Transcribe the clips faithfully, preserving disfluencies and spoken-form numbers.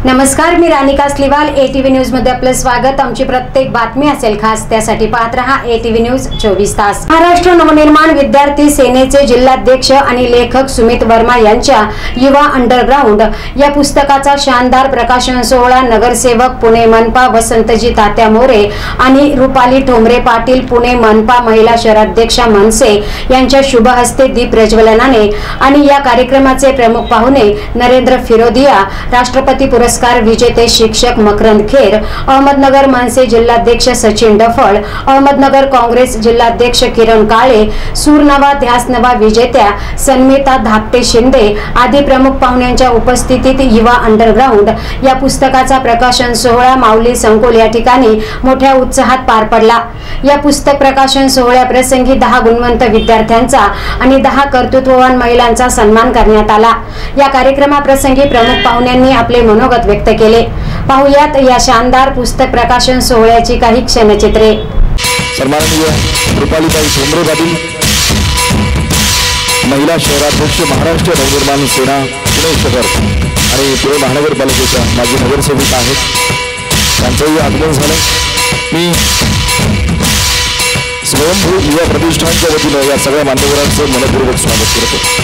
नमस्कार, मी Ranika Sliwal. ATV news मध्ये आपलं स्वागत. आमची प्रत्येक बातमी असेल खास, त्यासाठी पाहत रहा एटीव्ही न्यूज चोवीस तास. महाराष्ट्र नवनिर्माण विद्यार्थी सेनेचे जिल्हाध्यक्ष आणि लेखक सुमित वर्मा यांच्या युवा अंडरग्राउंड या पुस्तकाचा शानदार प्रकाशन सोहळा नगरसेवक पुणे मनपा वसंतजी तात्या मोरे आणि रुपाली ठोंबरे पाटील पुणे मनपा महिला शहराध्यक्षा मनसे यांच्या शुभ हस्ते दीप प्रज्वलनाने आणि या कार्यक्रमाचे प्रमुख पाहुणे नरेंद्र फिरोदिया, राष्ट्रपती पुरस्कार विजेते शिक्षक मकरंद खेर, अहमदनगर मनसे जिल्हाध्यक्ष सचिन डफळ, अहमदनगर काँग्रेस जिल्हाध्यक्ष किरण काळे, सूरनवा ध्यासनवा विजेत्या सन्मिता धाकटे शिंदे आदी प्रमुख पाहुण्यांच्या उपस्थितीत युवा अंडरग्राउंड या पुस्तकाचा प्रकाशन सोहळा माऊली संकुल या ठिकाणी मोठ्या उत्साहात पार पडला. या पुस्तक प्रकाशन सोहळ्याप्रसंगी दहा गुणवंत विद्यार्थ्यांचा आणि दहा कर्तृत्ववान महिलांचा सन्मान करण्यात आला. या कार्यक्रमाप्रसंगी प्रमुख पाहुण्यांनी आपले मनोगत व्यक्त केले. पाहुयात या शानदार पुस्तक प्रकाशन सोहळ्याची काही क्षणचित्रे. सन्माननीय रुपालीताई ठोंबरे पाटील, महिला शहराध्यक्ष, महाराष्ट्र नवनिर्माण सेना पुणे शहर आणि पुणे महानगरपालिकेच्या माजी नगरसेविका आहेत, त्यांचंही आगमन झालं. मी स्वयंभू युवा प्रतिष्ठानच्या वतीनं या सगळ्या मान्यवरांचं मनपूर्वक स्वागत करतो.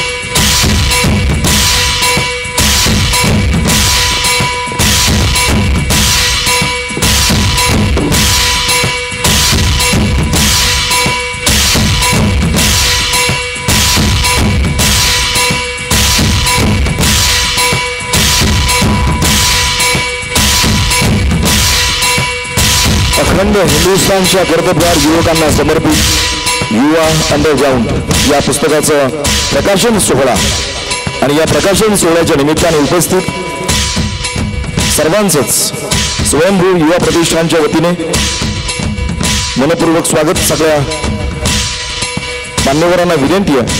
अखंड हिंदुस्थानच्या कर्तबगार युवकांना समर्पित युवा अंडरग्राउंड या पुस्तकाचं प्रकाशन सोहळा आणि या प्रकाशन सोहळ्याच्या निमित्ताने उपस्थित सर्वांचंच स्वयंभू युवा प्रतिष्ठानच्या वतीने मनपूर्वक स्वागत. सगळ्या मान्यवरांना विनंती आहे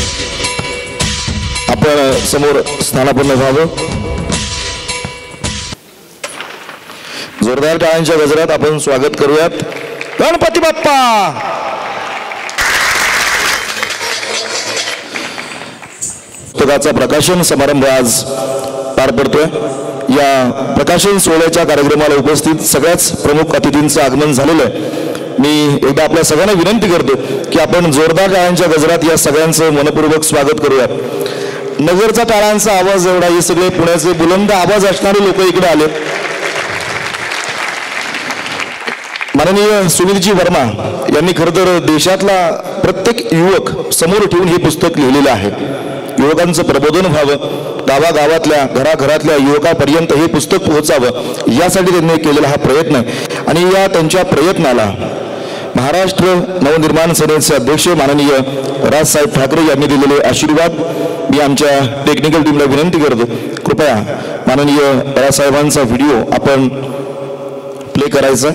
आपण समोर स्थानापन्न व्हावं. जोरदार टाळ्यांच्या गजरात आपण स्वागत करूयात. गणपती बाप्पा. पुस्तकाचा प्रकाशन समारंभ आज पार पडतोय. या प्रकाशन सोहळ्याच्या कार्यक्रमाला उपस्थित सगळ्याच प्रमुख अतिथींचं आगमन झालेलं आहे. मी एकदा आपल्या सगळ्यांना विनंती करतो की आपण जोरदार टाळ्यांच्या गजरात या सगळ्यांचं मनपूर्वक स्वागत करूयात. नगरचा टाळ्यांचा आवाज एवढा, हे सगळे पुण्याचे बुलंद आवाज असणारे लोक इकडे आलेत. माननीय सुनीलजी वर्मा यांनी खरं तर देशातला प्रत्येक युवक समोर ठेवून हे पुस्तक लिहिलेलं आहे. युवकांचं प्रबोधन व्हावं, गावागावातल्या घराघरातल्या युवकांपर्यंत हे पुस्तक पोहोचावं, यासाठी त्यांनी केलेला हा प्रयत्न आहे. आणि या त्यांच्या प्रयत्नाला महाराष्ट्र नवनिर्माण सेनेचे अध्यक्ष माननीय राजसाहेब ठाकरे यांनी दिलेले आशीर्वाद. मी आमच्या टेक्निकल टीमला विनंती करतो, कृपया माननीय राजसाहेबांचा व्हिडिओ आपण प्ले करायचा.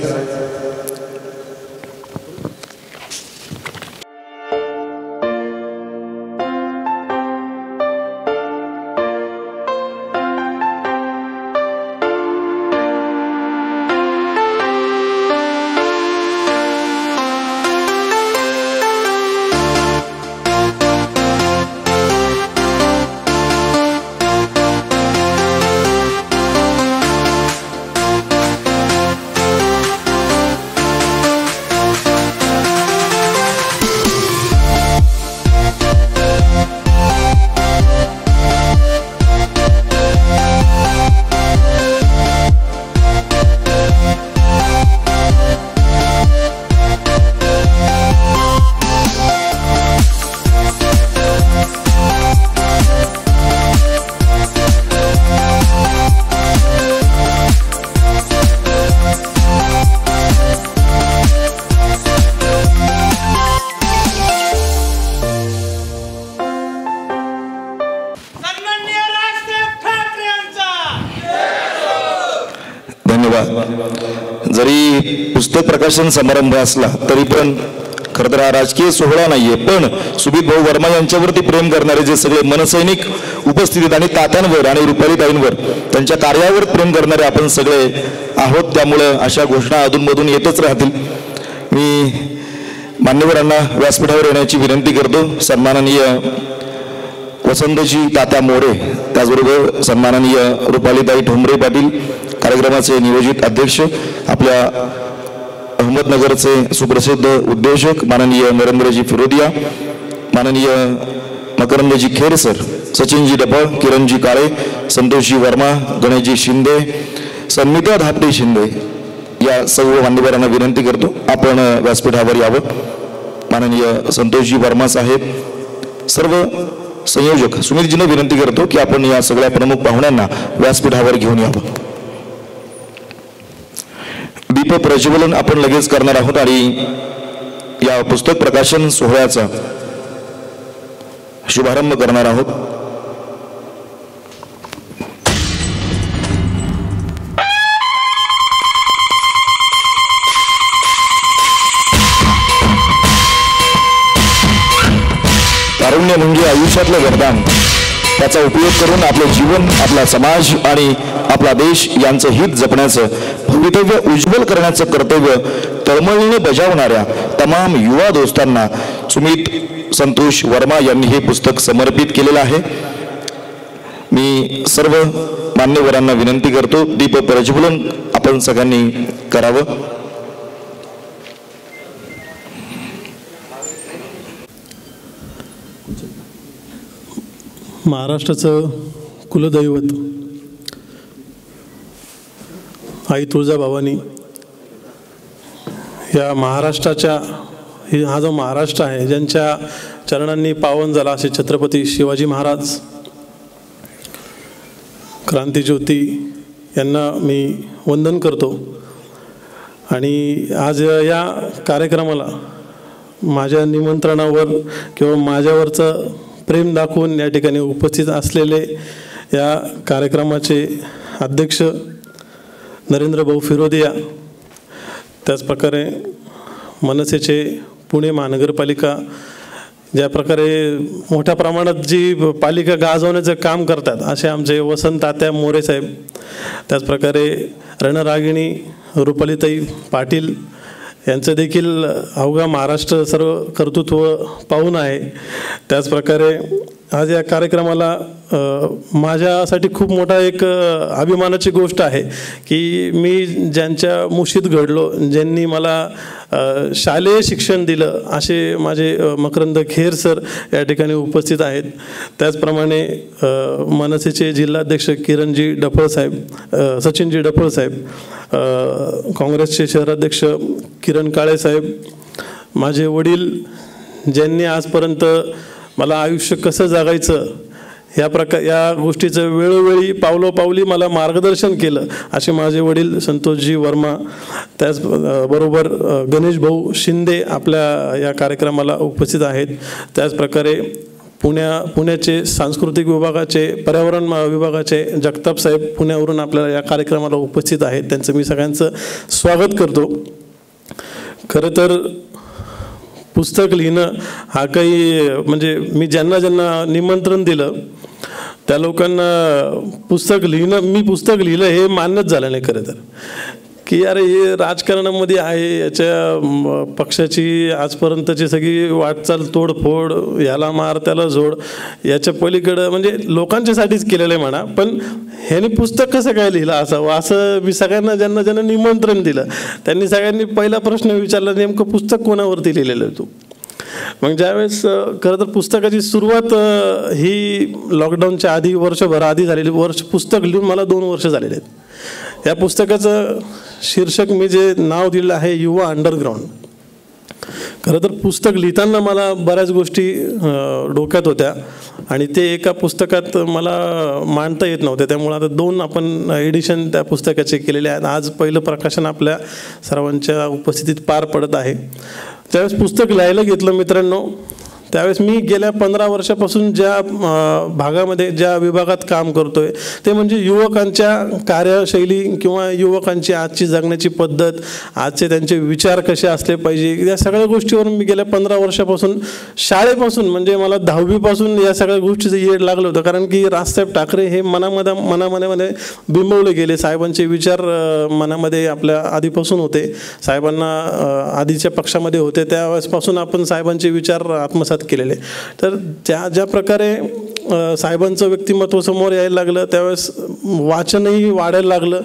जरी पुस्तक प्रकाशन समारंभ असला तरी पण खरं तर हा राजकीय सोहळा नाहीये, पण सुमित भाऊ वर्मा यांच्यावरती प्रेम करणारे जे सगळे मनसैनिक उपस्थित आहेत आणि तात्यांवर आणि रुपालीताईंवर त्यांच्या कार्यावर प्रेम करणारे आपण सगळे आहोत, त्यामुळे अशा घोषणा अधूनमधून येतच राहतील. मी मान्यवरांना व्यासपीठावर येण्याची विनंती करतो. सन्माननीय वसंतजी तात्या मोरे, त्याचबरोबर सन्माननीय रुपालीताई ठोंबरे पाटील कार्यक्रमाचे नियोजित अध्यक्ष आपल्या अहमदनगरचे सुप्रसिद्ध उद्योजक माननीय नरेंद्रजी फिरोदिया, माननीय मकरंदजी खेर सर, सचिनजी डपळ, किरणजी काळे, संतोषजी वर्मा, गणेशजी शिंदे, सन्मिता धापटे शिंदे या सर्व मान्यवरांना विनंती करतो आपण व्यासपीठावर यावं. माननीय संतोषजी वर्मा साहेब, सर्व संयोजक सुमितजींना विनंती करतो की आपण या सगळ्या प्रमुख पाहुण्यांना व्यासपीठावर घेऊन यावं. दीप प्रज्वलन आपण लगेच करणार आहोत आणि या पुस्तक प्रकाशन सोहळ्याचा शुभारंभ करणार आहोत. तारुण्य म्हणजे आयुष्यातलं वरदान. त्याचा उपयोग करून आपले जीवन, आपला समाज आणि आपला देश यांचं हित जपण्याचं, भवितव्य उज्ज्वल करण्याचं कर्तव्य तळमळीने बजावणाऱ्या तमाम युवा दोस्तांना सुमित संतोष वर्मा यांनी हे पुस्तक समर्पित केलेलं आहे. मी सर्व मान्यवरांना विनंती करतो दीप प्रज्वलन आपण सगळ्यांनी करावं. महाराष्ट्राचं कुलदैवत आई तुळजाभवानी या महाराष्ट्राच्या हा जो महाराष्ट्र आहे ज्यांच्या चरणांनी पावन झाला असे छत्रपती शिवाजी महाराज, क्रांतिज्योती यांना मी वंदन करतो. आणि आज या कार्यक्रमाला माझ्या निमंत्रणावर किंवा माझ्यावरचं प्रेम दाखवून या ठिकाणी उपस्थित असलेले या कार्यक्रमाचे अध्यक्ष नरेंद्र भाऊ फिरोदिया, त्याचप्रकारे मनसेचे पुणे महानगरपालिका ज्या प्रकारे मोठ्या प्रमाणात जी पालिका गाजवण्याचं काम करतात असे आमचे वसंत तात्या मोरे साहेब, त्याचप्रकारे रणरागिणी रुपालीताई पाटील यांचं देखील अवघा महाराष्ट्र सर्व कर्तृत्व पाहून आहे. त्याचप्रकारे आज या कार्यक्रमाला माझ्यासाठी खूप मोठा एक अभिमानाची गोष्ट आहे की मी ज्यांच्या मुशीत घडलो, ज्यांनी मला शालेय शिक्षण दिलं असे माझे मकरंद खेर सर या ठिकाणी उपस्थित आहेत. त्याचप्रमाणे मनसेचे जिल्हाध्यक्ष किरणजी डफळ साहेब, सचिनजी डफळ साहेब, काँग्रेसचे शहराध्यक्ष किरण काळे साहेब, माझे वडील ज्यांनी आजपर्यंत मला आयुष्य कसं जगायचं या प्रकार या गोष्टीचं वेळोवेळी पावलोपावली मला मार्गदर्शन केलं असे माझे वडील संतोषजी वर्मा, त्याचबरोबर गणेश भाऊ शिंदे आपल्या या कार्यक्रमाला उपस्थित आहेत. त्याचप्रकारे पुण्या पुण्याचे सांस्कृतिक विभागाचे, पर्यावरण विभागाचे जगताप साहेब पुण्यावरून आपल्याला या कार्यक्रमाला उपस्थित आहेत. त्यांचं मी सगळ्यांचं स्वागत करतो. खरं तर पुस्तक लिहिणं हा काही म्हणजे मी ज्यांना ज्यांना निमंत्रण दिलं त्या लोकांना पुस्तक लिहिणं मी पुस्तक लिहिलं हे मान्यच झालं नाही खरं तर, की अरे हे राजकारणामध्ये आहे, याच्या पक्षाची आजपर्यंतची सगळी वाटचाल तोडफोड, याला मार त्याला जोड, याच्या पलीकडं म्हणजे लोकांच्यासाठीच केलेलं आहे म्हणा. पण ह्याने पुस्तक कसं काय लिहिलं असावं असं मी सगळ्यांना ज्यांना ज्यांना निमंत्रण दिलं त्यांनी सगळ्यांनी पहिला प्रश्न विचारला, नेमकं पुस्तक कोणावरती लिहिलेलं आहे तू. मग ज्यावेळेस खरं तर पुस्तकाची सुरुवात ही लॉकडाऊनच्या आधी वर्षभर आधी झालेली, वर्ष पुस्तक लिहून मला दोन वर्ष झालेले आहेत. या पुस्तकाचं शीर्षक मी जे नाव दिलं आहे युवा अंडरग्राऊंड. खरं तर पुस्तक लिहिताना मला बऱ्याच गोष्टी डोक्यात होत्या आणि ते एका पुस्तकात मला मांडता येत नव्हते, त्यामुळे आता दोन आपण एडिशन त्या पुस्तकाचे केलेले आहेत. आज पहिलं प्रकाशन आपल्या सर्वांच्या उपस्थितीत पार पडत आहे. त्यावेळेस पुस्तक लिहायला घेतलं मित्रांनो, त्यावेळेस मी गेल्या पंधरा वर्षापासून ज्या भागामध्ये ज्या विभागात काम करतोय ते म्हणजे युवकांच्या कार्यशैली किंवा युवकांची आजची जगण्याची पद्धत, आजचे त्यांचे विचार कसे असले पाहिजे, या सगळ्या गोष्टीवरून मी गेल्या पंधरा वर्षापासून शाळेपासून म्हणजे मला दहावीपासून या सगळ्या गोष्टीचं येड लागलं होतं. कारण की राजसाहेब ठाकरे हे मनामध्ये मनामध्ये बिंबवले गेले, साहेबांचे विचार मनामध्ये आपल्या आधीपासून होते, साहेबांना आधीच्या पक्षामध्ये होते त्यावेळेसपासून आपण साहेबांचे विचार आत्मसात केलेले. तर त्या ज्या प्रकारे साहेबांचं व्यक्तिमत्व समोर यायला लागलं त्यावेळेस वाचनही वाढायला लागलं.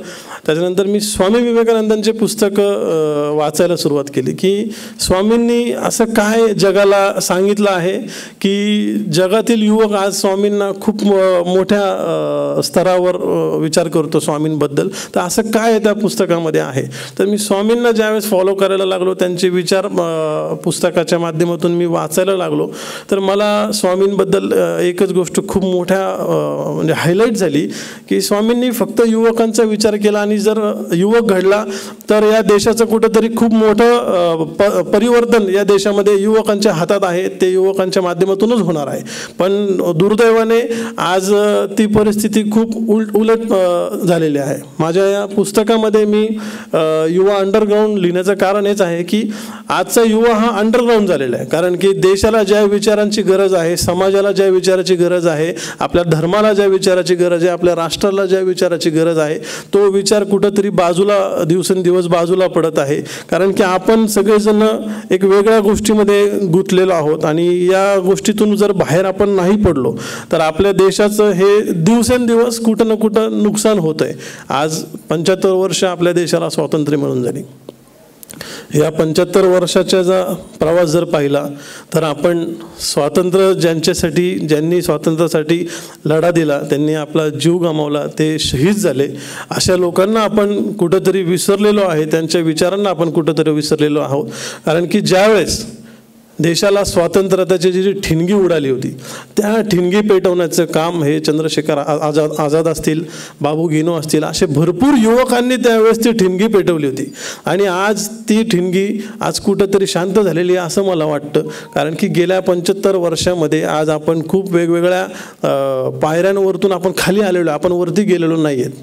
त्याच्यानंतर मी स्वामी विवेकानंदांचे पुस्तकं वाचायला सुरुवात केली की स्वामींनी असं काय जगाला सांगितलं आहे की जगातील युवक आज स्वामींना खूप मोठ्या स्तरावर विचार करतो स्वामींबद्दल. तर असं काय त्या पुस्तकामध्ये आहे. तर मी स्वामींना ज्यावेळेस फॉलो करायला लागलो, त्यांचे विचार पुस्तकाच्या माध्यमातून मी वाचायला लागलो, तर मला स्वामींबद्दल एकच गोष्ट खूप मोठ्या म्हणजे हायलाईट झाली की स्वामींनी फक्त युवकांचा विचार केला आणि जर युवक घडला तर या देशाचं कुठंतरी खूप मोठं प परिवर्तन या देशामध्ये युवकांच्या हातात आहे, ते युवकांच्या माध्यमातूनच होणार आहे. पण दुर्दैवाने आज ती परिस्थिती खूप उलट उलट झालेली आहे. माझ्या या पुस्तकामध्ये मी युवा अंडरग्राऊंड लिहिण्याचं कारण हेच आहे की आजचा युवा हा अंडरग्राऊंड झालेला आहे. कारण की देशाला ज्या विचारांची गरज आहे, समाजाला ज्या विचाराची गरज आहे, आपल्या धर्माला ज्या विचाराची गरज आहे, आपल्या राष्ट्राला ज्या विचाराची गरज आहे, तो विचार कुठंतरी बाजूला दिवसेंदिवस बाजूला पडत आहे. कारण की आपण सगळेजण एक वेगळ्या गोष्टीमध्ये गुंतलेलो आहोत आणि या गोष्टीतून जर बाहेर आपण नाही पडलो तर आपल्या देशाचं हे दिवसेंदिवस कुठं ना कुठं नुकसान होत आहे. आज पंच्याहत्तर वर्ष आपल्या देशाला स्वातंत्र्य मिळून झाली. या पंच्याहत्तर वर्षाचा जा प्रवास जर पाहिला तर आपण स्वातंत्र्य ज्यांच्यासाठी ज्यांनी स्वातंत्र्यासाठी लढा दिला, त्यांनी आपला जीव गमावला, ते शहीद झाले, अशा लोकांना आपण कुठंतरी विसरलेलो आहे, त्यांच्या विचारांना आपण कुठंतरी विसरलेलो आहोत. कारण की ज्यावेळेस देशाला स्वातंत्र्याची जी ठिणगी उडाली होती त्या ठिणगी पेटवण्याचं काम हे चंद्रशेखर आझाद आझाद असतील, बाबू गिनो असतील, असे भरपूर युवकांनी त्यावेळेस ती ठिणगी पेटवली होती. आणि आज ती ठिणगी आज कुठंतरी शांत झालेली आहे असं मला वाटतं. कारण की गेल्या पंच्याहत्तर वर्षामध्ये आज आपण खूप वेगवेगळ्या पायऱ्यांवरतून आपण खाली आलेलो, आपण वरती गेलेलो नाही आहेत.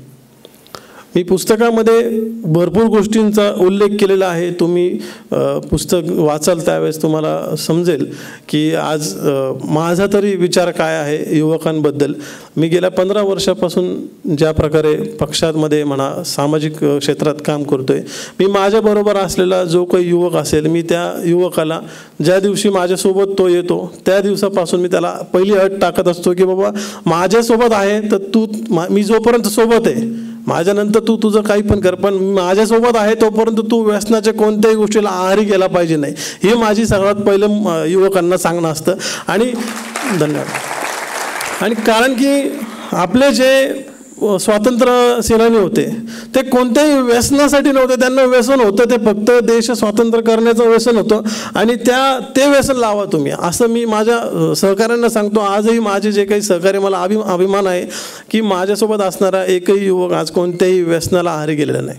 मी पुस्तकामध्ये भरपूर गोष्टींचा उल्लेख केलेला आहे. तुम्ही पुस्तक वाचाल त्यावेळेस तुम्हाला समजेल की आज माझा तरी विचार काय आहे युवकांबद्दल. मी गेल्या पंधरा वर्षापासून ज्या प्रकारे पक्षांमध्ये म्हणा, सामाजिक क्षेत्रात काम करतोय, मी माझ्याबरोबर असलेला जो काही युवक असेल, मी त्या युवकाला ज्या दिवशी माझ्यासोबत तो येतो त्या दिवसापासून मी त्याला पहिली अट टाकत असतो की बाबा माझ्यासोबत आहे तर तू, मी जोपर्यंत सोबत आहे माझ्यानंतर तू तुझं काही पण कर, पण माझ्यासोबत आहे तोपर्यंत तू व्यसनाच्या कोणत्याही गोष्टीला आहारी गेला पाहिजे नाही, हे माझी सगळ्यात पहिलं युवकांना सांगणं असतं. आणि धन्यवाद. आणि कारण की आपले जे स्वातंत्र्य सेनानी होते ते कोणत्याही व्यसनासाठी नव्हते, त्यांना व्यसन होतं ते फक्त देश स्वातंत्र्य करण्याचं व्यसन होतं आणि त्या ते व्यसन लावा तुम्ही, असं मी माझ्या सहकाऱ्यांना सांगतो. आजही माझे जे काही सहकारी, मला अभि अभिमान आहे की माझ्यासोबत असणारा एकही युवक आज कोणत्याही व्यसनाला आहारी गेलेला नाही.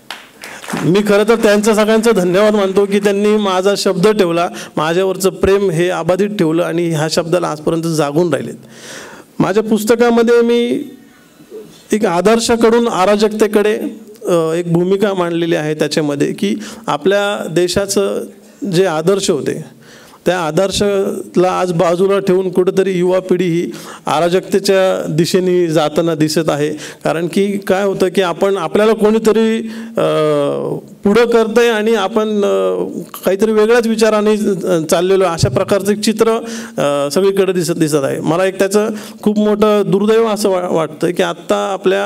मी खरं तर त्यांचं सगळ्यांचं धन्यवाद मानतो की त्यांनी माझा शब्द ठेवला, माझ्यावरचं प्रेम हे अबाधित ठेवलं आणि ह्या शब्दाला आजपर्यंत जागून राहिलेत. माझ्या पुस्तकामध्ये मी एक आदर्शाकडून अराजकतेकडे एक भूमिका मांडलेली आहे त्याच्यामध्ये की आपल्या देशाचं जे आदर्श होते त्या आदर्शाला आज बाजूला ठेवून कुठंतरी युवा पिढी ही अराजकतेच्या दिशेने जाताना दिसत आहे. कारण की काय होतं की आपण आपल्याला कोणीतरी पुढं करतंय आणि आपण काहीतरी वेगळ्याच विचाराने चाललेलो, अशा प्रकारचं एक चित्र सगळीकडे दिसत दिसत आहे. मला एक त्याचं खूप मोठं दुर्दैव असं वा वाटतं की आत्ता आपल्या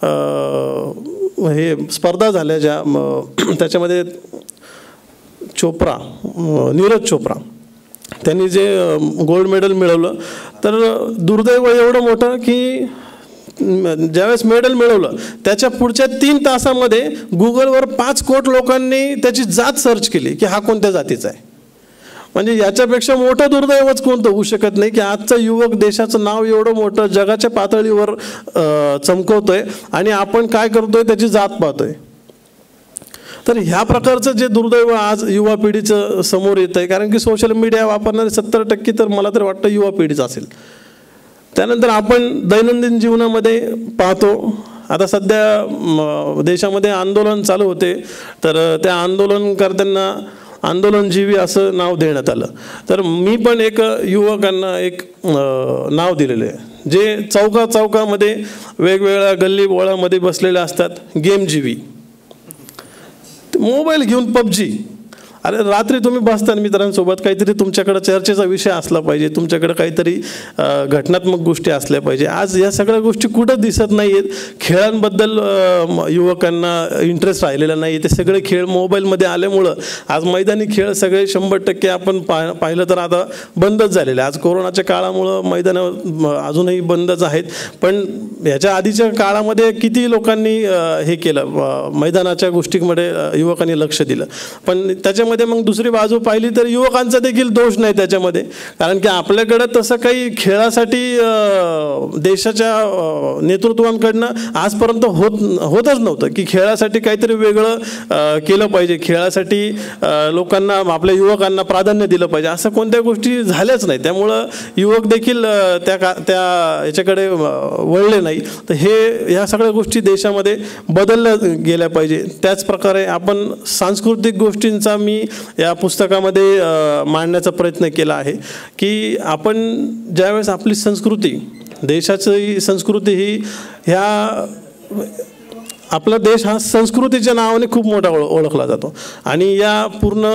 हे स्पर्धा झाल्या ज्या, त्याच्यामध्ये चोप्रा, नीरज चोप्रा, त्यांनी जे गोल्ड मेडल मिळवलं, तर दुर्दैव एवढं मोठं की ज्यावेळेस मेडल मिळवलं त्याच्या पुढच्या तीन तासामध्ये गुगलवर पाच कोटी लोकांनी त्याची जात सर्च केली की हा कोणत्या जातीचा आहे. म्हणजे याच्यापेक्षा मोठं दुर्दैवच कोणतं होऊ शकत नाही की आजचा युवक देशाचं नाव एवढं मोठं जगाच्या पातळीवर चमकवतोय आणि आपण काय करतोय त्याची जात पाहतोय. तर ह्या प्रकारचं जे दुर्दैव आज युवा पिढीचं समोर येत आहे, कारण की सोशल मीडिया वापरणारे सत्तर टक्के तर मला तर वाटतं युवा पिढीच असेल. त्यानंतर आपण दैनंदिन जीवनामध्ये पाहतो, आता सध्या देशामध्ये आंदोलन चालू होते, तर त्या आंदोलनकर्त्यांना आंदोलनजीवी असं नाव देण्यात आलं. तर मी पण एक युवकांना एक नाव दिलेलं आहे जे चौका चौकामध्ये वेगवेगळ्या गल्ली बोळामध्ये बसलेले असतात, गेमजीवी. मोबाईल घेऊन पबजी, अरे रात्री तुम्ही बसताना मित्रांसोबत काहीतरी तुमच्याकडे चर्चेचा विषय असला पाहिजे, तुमच्याकडे काहीतरी घटनात्मक गोष्टी असल्या पाहिजे. आज या सगळ्या गोष्टी कुठं दिसत नाही आहेत. खेळांबद्दल युवकांना इंटरेस्ट राहिलेला नाही. ते सगळे खेळ मोबाईलमध्ये आल्यामुळं आज मैदानी खेळ सगळे शंभर टक्के आपण पा पाहिलं तर आता बंदच झालेले. आज कोरोनाच्या काळामुळं मैदानं अजूनही बंदच आहेत. पण ह्याच्या आधीच्या काळामध्ये किती लोकांनी हे केलं, मैदानाच्या गोष्टींमध्ये युवकांनी लक्ष दिलं. पण त्याच्या मध्ये मग दुसरी बाजू पाहिली तर युवकांचा देखील दोष नाही त्याच्यामध्ये. कारण की आपल्याकडे तसं काही खेळासाठी देशाच्या नेतृत्वांकडनं आजपर्यंत होत होतच नव्हतं की खेळासाठी काहीतरी वेगळं केलं पाहिजे, खेळासाठी लोकांना आपल्या युवकांना प्राधान्य दिलं पाहिजे, असं कोणत्या गोष्टी झाल्याच नाही. त्यामुळं युवक देखील त्या का त्या याच्याकडे वळले नाही. तर हे ह्या सगळ्या गोष्टी देशामध्ये बदलल्या गेल्या पाहिजे. त्याच प्रकारे आपण सांस्कृतिक गोष्टींचा मी या पुस्तकामध्ये मांडण्याचा प्रयत्न केला आहे की आपण ज्यावेळेस आपली संस्कृती, देशाची संस्कृती ही ह्या आपला देश हा संस्कृतीच्या नावाने खूप मोठा ओळखला जातो. आणि या पूर्ण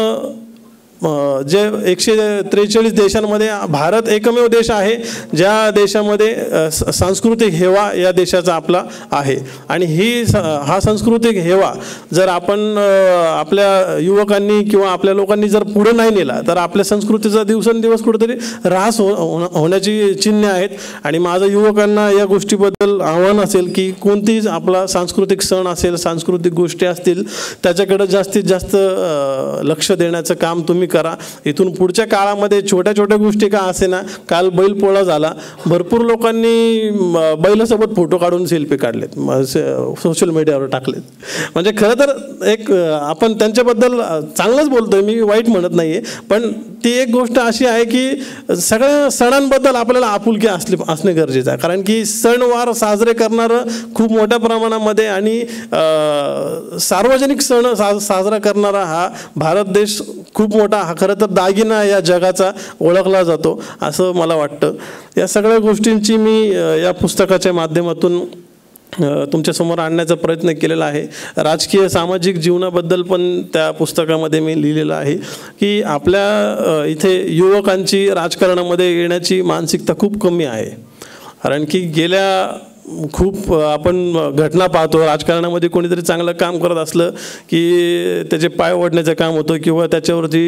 जे एकशे त्रेचाळीस देशांमध्ये भारत एकमेव देश आहे ज्या देशामध्ये सांस्कृतिक हेवा या देशाचा आपला आहे. आणि ही हा सांस्कृतिक हेवा जर आपण आपल्या युवकांनी किंवा आपल्या लोकांनी जर पुढे नाही नेला तर आपल्या संस्कृतीचा दिवसेंदिवस कुठेतरी ऱ्हास हो होण्याची चिन्हे आहेत. आणि माझं युवकांना या गोष्टीबद्दल आव्हान असेल की कोणतीच आपला सांस्कृतिक सण असेल, सांस्कृतिक गोष्टी असतील, त्याच्याकडे जास्तीत जास्त लक्ष देण्याचं काम तुम्ही करा. इथून पुढच्या काळामध्ये छोट्या छोट्या गोष्टी का असेना, काल बैलपोळा झाला, भरपूर लोकांनी बैलासोबत फोटो काढून सेल्फी काढलेत, सोशल मीडियावर टाकलेत. म्हणजे खरं तर एक आपण त्यांच्याबद्दल चांगलंच बोलतोय, मी वाईट म्हणत नाहीये. पण ती एक गोष्ट अशी आहे की सगळ्या सणांबद्दल आपल्याला आपुलकी असली असणे गरजेचं आहे. कारण की सणवार साजरे करणारं खूप मोठ्या प्रमाणामध्ये आणि सार्वजनिक सण सा साजरा करणारा हा भारत देश खूप मोठा, हा खरं तर दागिना या जगाचा ओळखला जातो असं मला वाटतं. या सगळ्या गोष्टींची मी या पुस्तकाच्या माध्यमातून तुमच्यासमोर आणण्याचा प्रयत्न केलेला आहे. राजकीय सामाजिक जीवनाबद्दल पण त्या पुस्तकामध्ये मी लिहिलेलं आहे की आपल्या इथे युवकांची राजकारणामध्ये येण्याची मानसिकता खूप कमी आहे. कारण की गेल्या खूप आपण घटना पाहतो, राजकारणामध्ये कोणीतरी चांगलं काम करत असलं की त्याचे पाय ओढण्याचं काम होतं किंवा त्याच्यावरती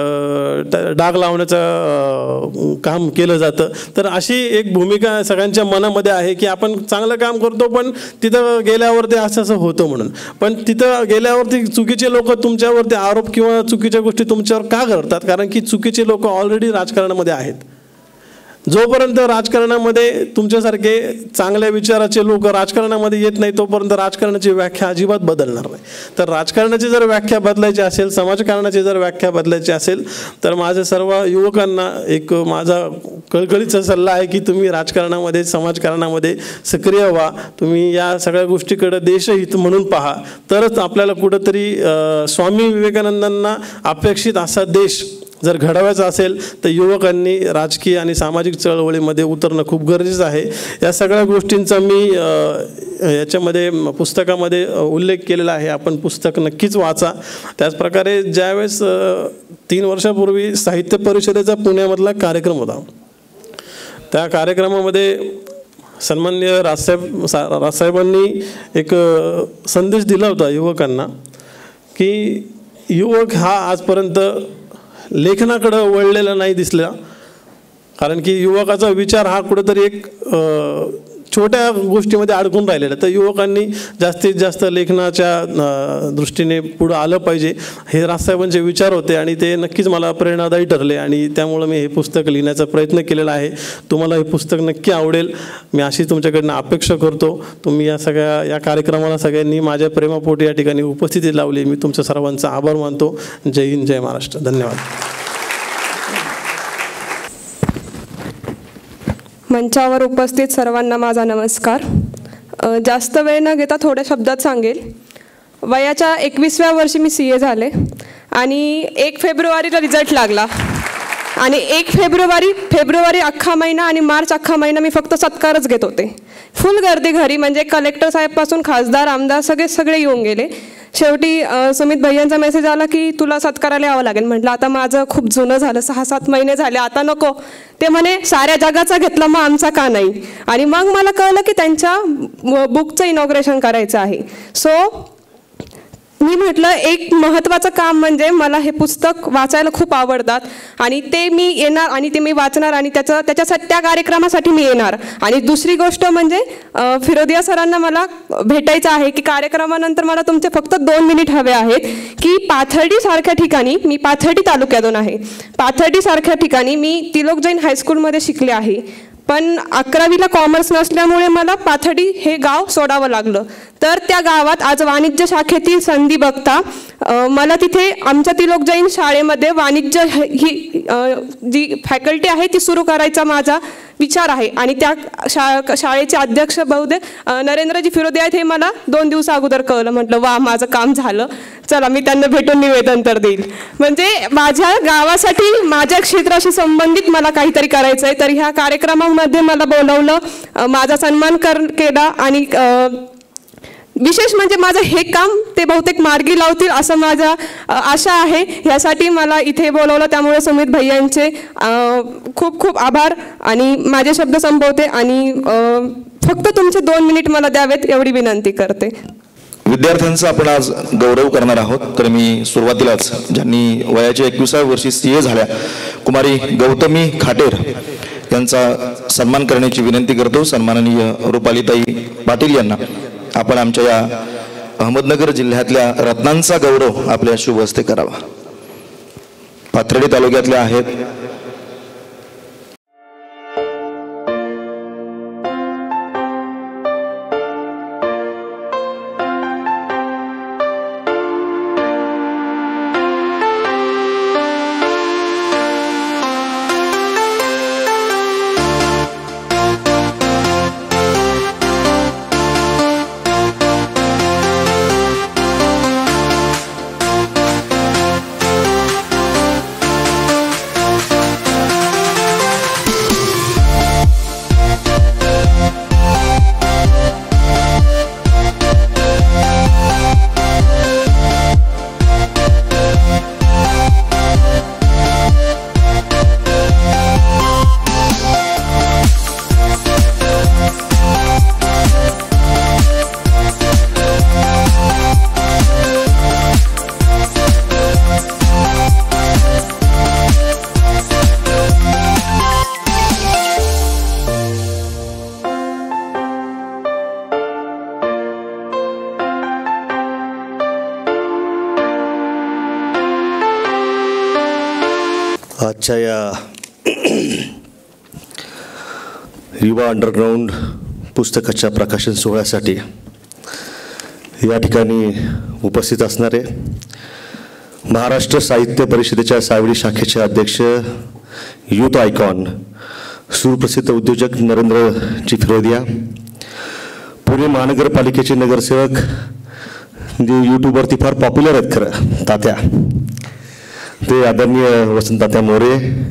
डाग लावण्याचं काम केलं जातं. तर अशी एक भूमिका सगळ्यांच्या मनामध्ये आहे की आपण चांगलं काम करतो पण तिथं गेल्यावरती असं असं होतं म्हणून. पण तिथं गेल्यावरती चुकीचे लोक तुमच्यावरती आरोप किंवा चुकीच्या गोष्टी तुमच्यावर का करतात? कारण की चुकीचे लोक ऑलरेडी राजकारणामध्ये आहेत. जोपर्यंत राजकारणामध्ये तुमच्यासारखे चांगल्या विचाराचे लोक राजकारणामध्ये येत नाही तोपर्यंत राजकारणाची व्याख्या अजिबात बदलणार नाही. तर राजकारणाची जर व्याख्या बदलायची असेल, समाजकारणाची जर व्याख्या बदलायची असेल तर माझ्या सर्व युवकांना एक माझा कळकळीचा सल्ला आहे की तुम्ही राजकारणामध्ये, समाजकारणामध्ये सक्रिय व्हा. तुम्ही या सगळ्या गोष्टीकडे देशहित म्हणून पहा, तरच आपल्याला कुठंतरी स्वामी विवेकानंदांना अपेक्षित असा देश जर घडवायचं असेल तर युवकांनी राजकीय आणि सामाजिक चळवळीमध्ये उतरणं खूप गरजेचं आहे. या सगळ्या गोष्टींचा मी याच्यामध्ये पुस्तकामध्ये उल्लेख केलेला आहे. आपण पुस्तक नक्कीच वाचा. त्याचप्रकारे ज्यावेळेस तीन वर्षापूर्वी साहित्य परिषदेचा पुण्यामधला कार्यक्रम होता, त्या कार्यक्रमामध्ये सन्माननीय राजसाहेब राजसाहेबांनी एक संदेश दिला होता युवकांना की युवक हा आजपर्यंत लेखनाकडं वळलेला नाही दिसला. कारण की युवकाचा विचार हा कुठेतरी एक छोट्या गोष्टीमध्ये अडकून राहिलेला. तर युवकांनी जास्तीत जास्त लेखनाच्या दृष्टीने पुढं आलं पाहिजे, हे राजसाहेबांचे विचार होते आणि ते नक्कीच मला प्रेरणादायी ठरले. आणि त्यामुळं मी हे पुस्तक लिहिण्याचा प्रयत्न केलेला आहे. तुम्हाला हे पुस्तक नक्की आवडेल मी अशी तुमच्याकडनं अपेक्षा करतो. तुम्ही या सगळ्या या कार्यक्रमाला सगळ्यांनी माझ्या प्रेमापोटी या ठिकाणी उपस्थिती लावली. मी तुमच्या सर्वांचा आभार मानतो. जय हिंद, जय महाराष्ट्र. धन्यवाद. मंचावर उपस्थित सर्वांना माझा नमस्कार. जास्त वेळ न घेता थोड्या शब्दात सांगेल. वयाच्या एकविसाव्या वर्षी मी सी ए झाले आणि एक फेब्रुवारीला रिझल्ट लागला आणि एक फेब्रुवारी फेब्रुवारी अख्खा महिना आणि मार्च अख्खा महिना मी फक्त सत्कारच घेत होते. फुल गर्दी घरी, म्हणजे कलेक्टर साहेबपासून खासदार, आमदार सगळे सगळे येऊन गेले. शेवटी अ, सुमित भैयांचा मेसेज आला की तुला सत्काराला यावं लागेल. म्हटलं आता माझं खूप जुनं झालं, सहा सात महिने झाले, आता नको. ते म्हणे साऱ्या जगाचा घेतला मग आमचा का नाही. आणि मग मला कळलं की त्यांच्या बुकचं इनॉग्रेशन करायचं आहे. सो मी म्हटलं एक महत्त्वाचं काम म्हणजे मला हे पुस्तक वाचायला खूप आवडतात आणि ते मी येणार आणि ते मी वाचणार आणि त्याचं त्याच्यासाठी त्या कार्यक्रमासाठी मी येणार. आणि दुसरी गोष्ट म्हणजे फिरोदिया सरांना मला भेटायचं आहे की कार्यक्रमानंतर मला तुमचे फक्त दोन मिनिट हवे आहेत की पाथर्डीसारख्या ठिकाणी, मी पाथर्डी तालुक्यातून आहे, पाथर्डीसारख्या ठिकाणी मी तिलोक जैन हायस्कूलमध्ये शिकले आहे, पण अकरावीला कॉमर्स नसल्यामुळे मला पाथर्डी हे गाव सोडावं लागलं. तर त्या गावात आज वाणिज्य शाखेतील संधी बघता मला तिथे आमच्या तिलोक जैन शाळेमध्ये वाणिज्य ही जी फॅकल्टी आहे ती सुरू करायचा माझा विचार आहे. आणि त्या शा शाळेचे अध्यक्ष बहुतेक नरेंद्रजी फिरोदिया आहेत हे मला दोन दिवसा अगोदर कळलं. म्हटलं वा माझं काम झालं, चला मी त्यांना भेटून निवेदन तर देईल. म्हणजे माझ्या गावासाठी माझ्या क्षेत्राशी संबंधित मला काहीतरी करायचं आहे. तर ह्या कार्यक्रमामध्ये मला बोलवलं, माझा सन्मान कर केला आणि विशेष म्हणजे माझं हे काम ते बहुतेक मार्गी लावतील असं माझा आशा आहे. यासाठी मला इथे बोलवलं, त्यामुळे सुमित भैयांचे खूप खूप आभार आणि माझे शब्द संपवते आणि फक्त तुमचे दोन मिनिट मला द्यावेत एवढी विनंती करते. विद्यार्थ्यांचा आपण आज गौरव करणार आहोत. तर मी सुरुवातीलाच ज्यांनी वयाच्या एकविसाव्या वर्षी सी ए झाल्या कुमारी गौतमी खाटेर यांचा सन्मान करण्याची विनंती करतो. सन्माननीय रुपालीताई पाटील यांना आपण आमच्या या अहमदनगर जिल्ह्यातल्या रत्नांचा गौरव आपल्या शुभ हस्ते करावा. पाथर्डी तालुक्यातल्या आहेत. आजच्या या युवा अंडरग्राऊंड पुस्तकाच्या प्रकाशन सोहळ्यासाठी या ठिकाणी उपस्थित असणारे महाराष्ट्र साहित्य परिषदेच्या सावळी शाखेचे अध्यक्ष, यूथ आयकॉन, सुप्रसिद्ध उद्योजक नरेंद्रजी फिरोदिया, पुणे महानगरपालिकेचे नगरसेवक जे यूट्यूबवरती फार पॉप्युलर आहेत खरं, तात्या, ते आदरणीय वसंत तात्या मोरे.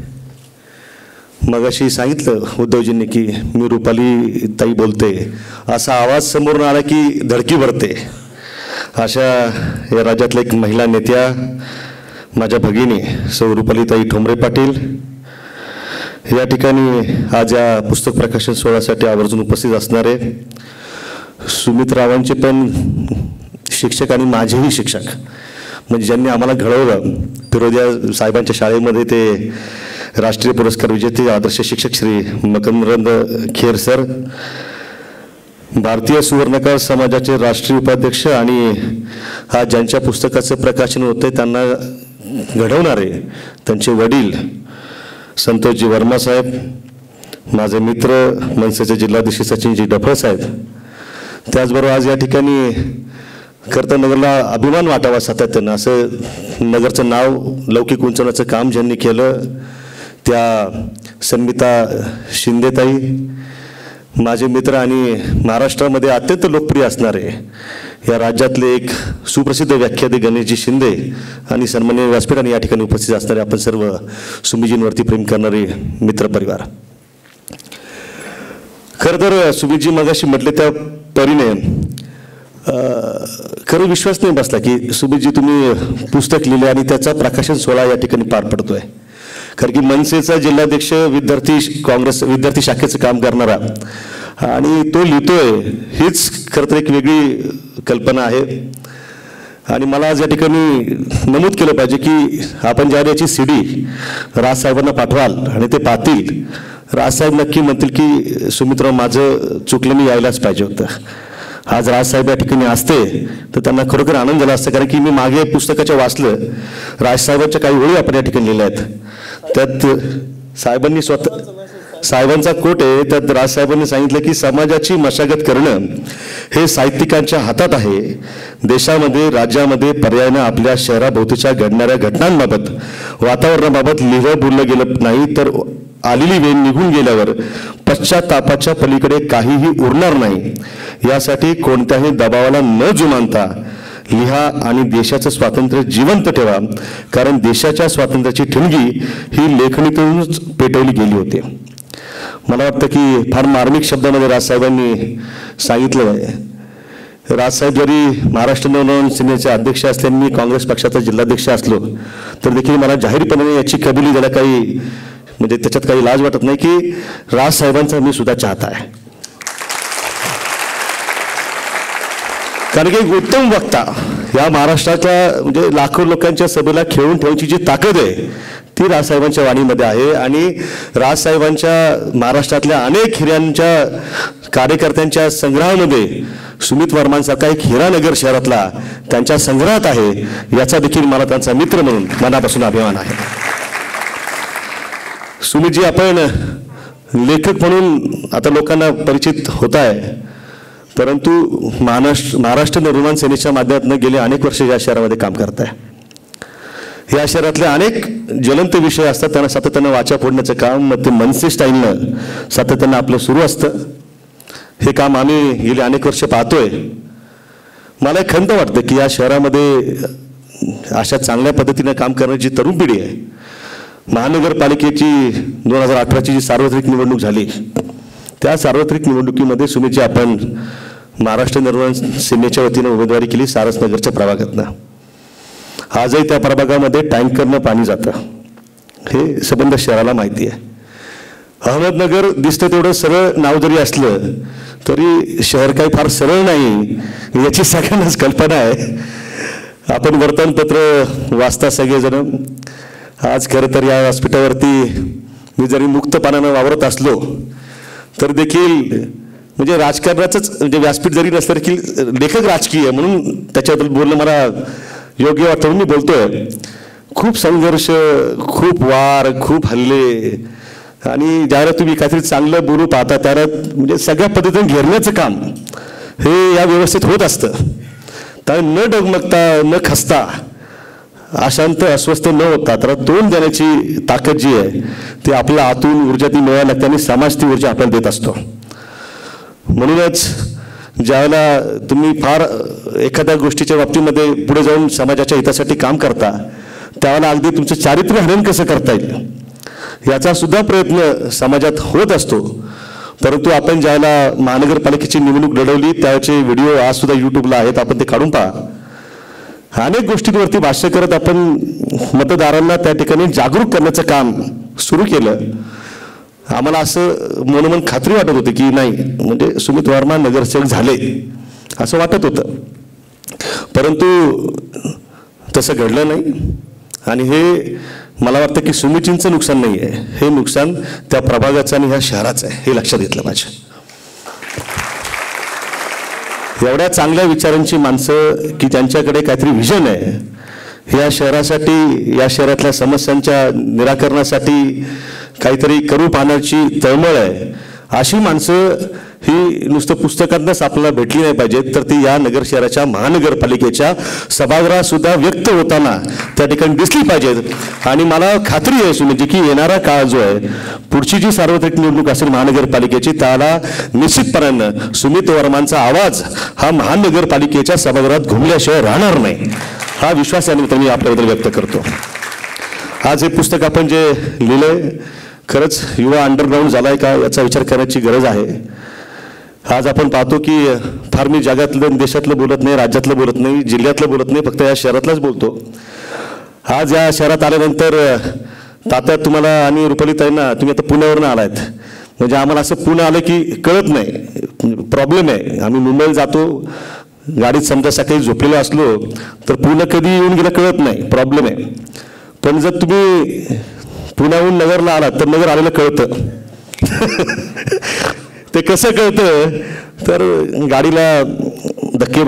मगाशी सांगितलं उद्धवजींनी की मी रुपाली ताई बोलते, असा आवाज समोरून आला की धडकी भरते. अशा या राज्यातल्या एक महिला नेत्या माझ्या भगिनी सौ रुपालीताई ठोंबरे पाटील या ठिकाणी आज या पुस्तक प्रकाशन सोहळ्यासाठी आवर्जून उपस्थित असणारे सुमित रावांचे पण शिक्षक आणि माझेही शिक्षक, म्हणजे ज्यांनी आम्हाला घडवलं, फिरोदिया साहेबांच्या शाळेमध्ये ते राष्ट्रीय पुरस्कार विजेते आदर्श शिक्षक श्री मकरंद खेर सर, भारतीय सुवर्णकार समाजाचे राष्ट्रीय उपाध्यक्ष आणि हा ज्यांच्या पुस्तकाचं प्रकाशन होते त्यांना घडवणारे त्यांचे वडील संतोषजी वर्मा साहेब, माझे मित्र मनसेचे जिल्हाधीश सचिनजी डफळ साहेब. त्याचबरोबर आज या ठिकाणी खरं तर नगरला अभिमान वाटावा सातत्यानं, असं नगरचं नाव लौकिक उंचवण्याचं काम ज्यांनी केलं त्या संमिता शिंदेताई, माझे मित्र आणि महाराष्ट्रामध्ये अत्यंत लोकप्रिय असणारे या राज्यातले एक सुप्रसिद्ध व्याख्याते गणेशजी शिंदे आणि सन्माननीय व्यासपीठाने या ठिकाणी उपस्थित असणारे आपण सर्व सुमितजींवरती प्रेम करणारे मित्रपरिवार. खरं तर सुमितजी मगाशी म्हटले त्या परीने खरं विश्वास नाही बसला की सुमितजी तुम्ही पुस्तक लिहिले आणि त्याचा प्रकाशन सोहळा या ठिकाणी पार पडतोय. कारण की मनसेचा जिल्हाध्यक्ष विद्यार्थी काँग्रेस विद्यार्थी शाखेचं काम करणारा आणि तो लिहितोय हीच खरं तर एक वेगळी कल्पना आहे. आणि मला आज या ठिकाणी नमूद केलं पाहिजे की आपण ज्या याची सी डी राजसाहेबांना पाठवाल आणि ते पाहतील, राजसाहेब नक्की म्हणतील की सुमितराव माझं चुकलं, मी यायलाच पाहिजे होतं. आज राजसाहेब या ठिकाणी असते तर त्यांना खरोखर आनंद झाला असता. कारण की मी मागे पुस्तकाच्या वाचलं, राजसाहेबांच्या काही ओळी आपण या ठिकाणी लिहिल्या आहेत. त्यात साहेबांनी स्वतः साहेबांचा कोट आहे, त्यात राजसाहेबांनी सांगितलं की समाजाची मशागत करणं हे साहित्यिकांच्या हातात आहे. देशामध्ये राज्यामध्ये पर्यायानं आपल्या शहराभोवतीच्या घडणाऱ्या घटनांबाबत वातावरणाबाबत लिहिलं बोललं गेलं नाही तर आलेली वेळ निघून गेल्यावर पश्चातापाच्या पलीकडे काहीही उरणार नाही. यासाठी कोणत्याही दबावाला न जुमानता लिहा आणि देशाचं स्वातंत्र्य जिवंत ठेवा. कारण देशाच्या स्वातंत्र्याची ठिणगी ही लेखणीतूनच पेटवली गेली होती. मला वाटतं की फार मार्मिक शब्दामध्ये राजसाहेबांनी सांगितलं आहे. राजसाहेब जरी महाराष्ट्र नवनिर्माण सेनेचे अध्यक्ष असल्याने मी काँग्रेस पक्षाचा जिल्हाध्यक्ष असलो तर देखील मला जाहीरपणे याची कबुली द्यायला काही म्हणजे त्याच्यात काही लाज वाटत नाही की राजसाहेबांचा मी सुद्धा चाहता आहे. कारण की एक उत्तम वक्ता या महाराष्ट्राच्या म्हणजे लाखो लोकांच्या सभेला खेळून ठेवण्याची जी ताकद आहे ती राजसाहेबांच्या वाणीमध्ये आहे. आणि राजसाहेबांच्या महाराष्ट्रातल्या अनेक हिऱ्यांच्या कार्यकर्त्यांच्या संग्रहामध्ये सुमित वर्मांसारखा एक हिरानगर शहरातला त्यांच्या संग्रहात आहे. याचा देखील मला त्यांचा मित्र म्हणून मनापासून अभिमान आहे. सुमितजी, आपण लेखक म्हणून आता लोकांना परिचित होत आहे, परंतु महाराष्ट्र महाराष्ट्र नवनिर्माण सेनेच्या माध्यमातून गेले अनेक वर्ष या शहरामध्ये काम करताय. या शहरातले अनेक ज्वलंत विषय असतात, त्यांना सातत्यानं वाचा फोडण्याचं काम मग ते मनसे स्टाईलनं सातत्यानं आपलं सुरू असतं. हे काम आम्ही गेले अनेक वर्ष पाहतोय. मला एक खंत वाटतं की या शहरामध्ये अशा चांगल्या पद्धतीनं काम करण्याची तरुण पिढी आहे. महानगरपालिकेची दोन हजार अठराची जी सार्वत्रिक निवडणूक झाली त्या सार्वत्रिक निवडणुकीमध्ये सुमितजी आपण महाराष्ट्र नवनिर्माण सेनेच्या वतीनं उमेदवारी केली सारसनगरच्या प्रभागातनं. आजही त्या प्रभागामध्ये टँकरनं पाणी जातं हे संबंध शहराला माहिती आहे. अहमदनगर दिसतं तेवढं सरळ नाव जरी असलं तरी शहर काही फार सरळ नाही याची सगळ्यांनाच कल्पना आहे. आपण वर्तमानपत्र वाचता सगळेजण. आज खरं तर या व्यासपीठावरती मी जरी मुक्तपणानं वावरत असलो तर देखील म्हणजे राजकारणाचंच म्हणजे व्यासपीठ जरी नसलं देखील लेखक राजकीय म्हणून त्याच्याबद्दल बोलणं मला योग्य वाटतं मी बोलतोय. खूप संघर्ष, खूप वार, खूप हल्ले आणि ज्याला तुम्ही काहीतरी चांगलं बोलू पाहता त्याला म्हणजे सगळ्या पद्धतीने घेरण्याचं काम हे या व्यवस्थेत होत असतं. तर न डगमगता न खसता अशांत अस्वस्थ न होता तर तोंड देण्याची ताकद जी आहे ती आपल्या आतून ऊर्जा ती मिळायला लागते आणि समाज ती ऊर्जा आपल्याला देत असतो. म्हणूनच ज्यावेळेला तुम्ही फार एखाद्या गोष्टीच्या बाबतीमध्ये पुढे जाऊन समाजाच्या हितासाठी काम करता त्यावेळेला अगदी तुमचं चारित्र्य हनन कसं करता येईल याचा सुद्धा प्रयत्न समाजात होत असतो. परंतु आपण ज्यावेळेला महानगरपालिकेची निवडणूक लढवली त्याचे व्हिडिओ आज सुद्धा यूट्यूबला आहेत, आपण ते काढून पहा. अनेक गोष्टींवरती भाष्य करत आपण मतदारांना त्या ठिकाणी जागरूक करण्याचं काम सुरू केलं. आम्हाला असं मनोमन खात्री वाटत होती की नाही म्हणजे सुमित वर्मा नगरसेवक झाले असं वाटत होतं, परंतु तसं घडलं नाही. आणि हे मला वाटतं की सुमितजींचं नुकसान नाही आहे, हे नुकसान त्या प्रभागाचं आणि ह्या शहराचं आहे हे लक्षात घेतलं पाहिजे. एवढ्या चांगल्या विचारांची माणसं की ज्यांच्याकडे काहीतरी विजन आहे या शहरासाठी, या शहरातल्या समस्यांच्या निराकरणासाठी काहीतरी करू पाहण्याची तळमळ आहे, अशी माणसं ही नुसतं पुस्तकातच आपल्याला भेटली नाही पाहिजेत तर ती या नगर शहराच्या महानगरपालिकेच्या सभागृहात सुद्धा व्यक्त होताना त्या ठिकाणी दिसली पाहिजेत. आणि मला खात्री आहे म्हणजे की येणारा काळ जो आहे पुढची जी सार्वत्रिक निवडणूक असेल महानगरपालिकेची त्याला निश्चितपणानं सुमित वर्मांचा आवाज हा महानगरपालिकेच्या सभागृहात घुमल्याशिवाय राहणार नाही हा विश्वास यानिमित्ताने मी आपल्याबद्दल व्यक्त करतो. आज हे पुस्तक आपण जे लिहिलंय खरंच युवा अंडरग्राऊंड झालाय का याचा विचार करण्याची गरज आहे. आज आपण पाहतो की फार मी जगातलं देशातलं बोलत नाही, राज्यातलं बोलत नाही, जिल्ह्यातलं बोलत नाही, फक्त या शहरातलंच बोलतो. आज या शहरात आल्यानंतर तात्या तुम्हाला आणि रुपालीताईंना, तुम्ही आता पुण्यावरून आलायत, म्हणजे आम्हाला असं पुणे आलं की कळत नाही, प्रॉब्लेम आहे. आम्ही मुंबईला जातो, गाडीत समजा सकाळी झोपलेलो असलो तर पुणे कधी येऊन गेलं कळत नाही, प्रॉब्लेम आहे. पण जर तुम्ही पुण्याहून नगरला आलात तर नगर आलेलं कळतं. ते कसं कळतं तर गाडीला धक्के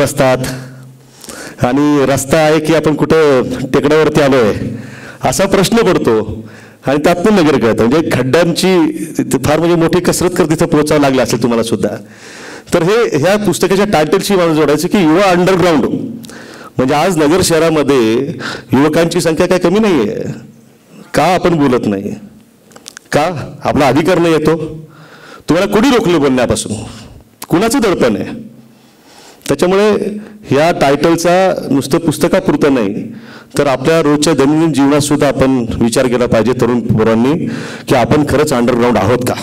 बसतात आणि रस्ता आहे की आपण कुठं टेकड्यावरती आलो आहे असा प्रश्न पडतो आणि त्यातून नगर कळतं. म्हणजे खड्ड्यांची फार म्हणजे मोठी कसरत कर तिथं पोहोचावं लागली असेल तुम्हाला सुद्धा. तर हे ह्या पुस्तकाच्या टायटलशी मला जोडायचं की युवा अंडरग्राऊंड. म्हणजे आज नगर शहरामध्ये युवकांची संख्या काय कमी नाही आहे. का आपण बोलत नाही? का आपला अधिकार नाही येतो? तुम्हाला कुणी रोखलं बोलण्यापासून? कुणाचं दडपण आहे? त्याच्यामुळे ह्या टायटलचा नुसतं पुस्तकापुरतं नाही तर आपल्या रोजच्या दैनंदिन जीवनात सुद्धा आपण विचार केला पाहिजे तरुण पोरांनी की आपण खरंच अंडरग्राऊंड आहोत का.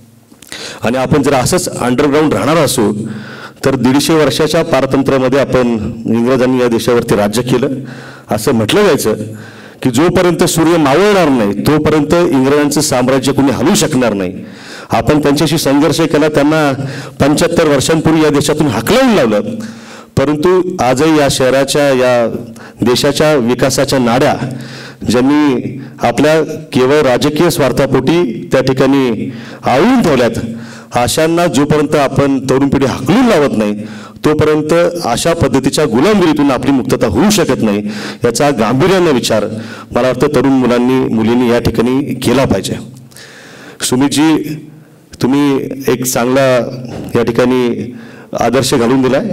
आणि आपण जर असंच अंडरग्राऊंड राहणार असू तर दीडशे वर्षाच्या पारतंत्र्यामध्ये आपण इंग्रजांनी या देशावरती राज्य केलं. असं म्हटलं जायचं की जोपर्यंत सूर्य मावळणार नाही तोपर्यंत इंग्रजांचं साम्राज्य कोणी हलवू शकणार नाही. आपण त्यांच्याशी संघर्ष केला, त्यांना पंच्याहत्तर वर्षांपूर्वी या देशातून हाकलवून लावलं. परंतु आजही या शहराच्या, या देशाच्या विकासाच्या नाड्या ज्यांनी आपल्या केवळ राजकीय स्वार्थापोटी त्या ठिकाणी आवळून ठेवल्यात, अशांना जोपर्यंत आपण तरुण पिढी हाकलून लावत नाही तोपर्यंत अशा पद्धतीच्या गुलामगिरीतून आपली मुक्तता होऊ शकत नाही. याचा गांभीर्याने विचार मला वाटतं तरुण मुलांनी, मुलींनी या ठिकाणी केला पाहिजे. सुमितजी, तुम्ही एक चांगला या ठिकाणी आदर्श घालून दिलाय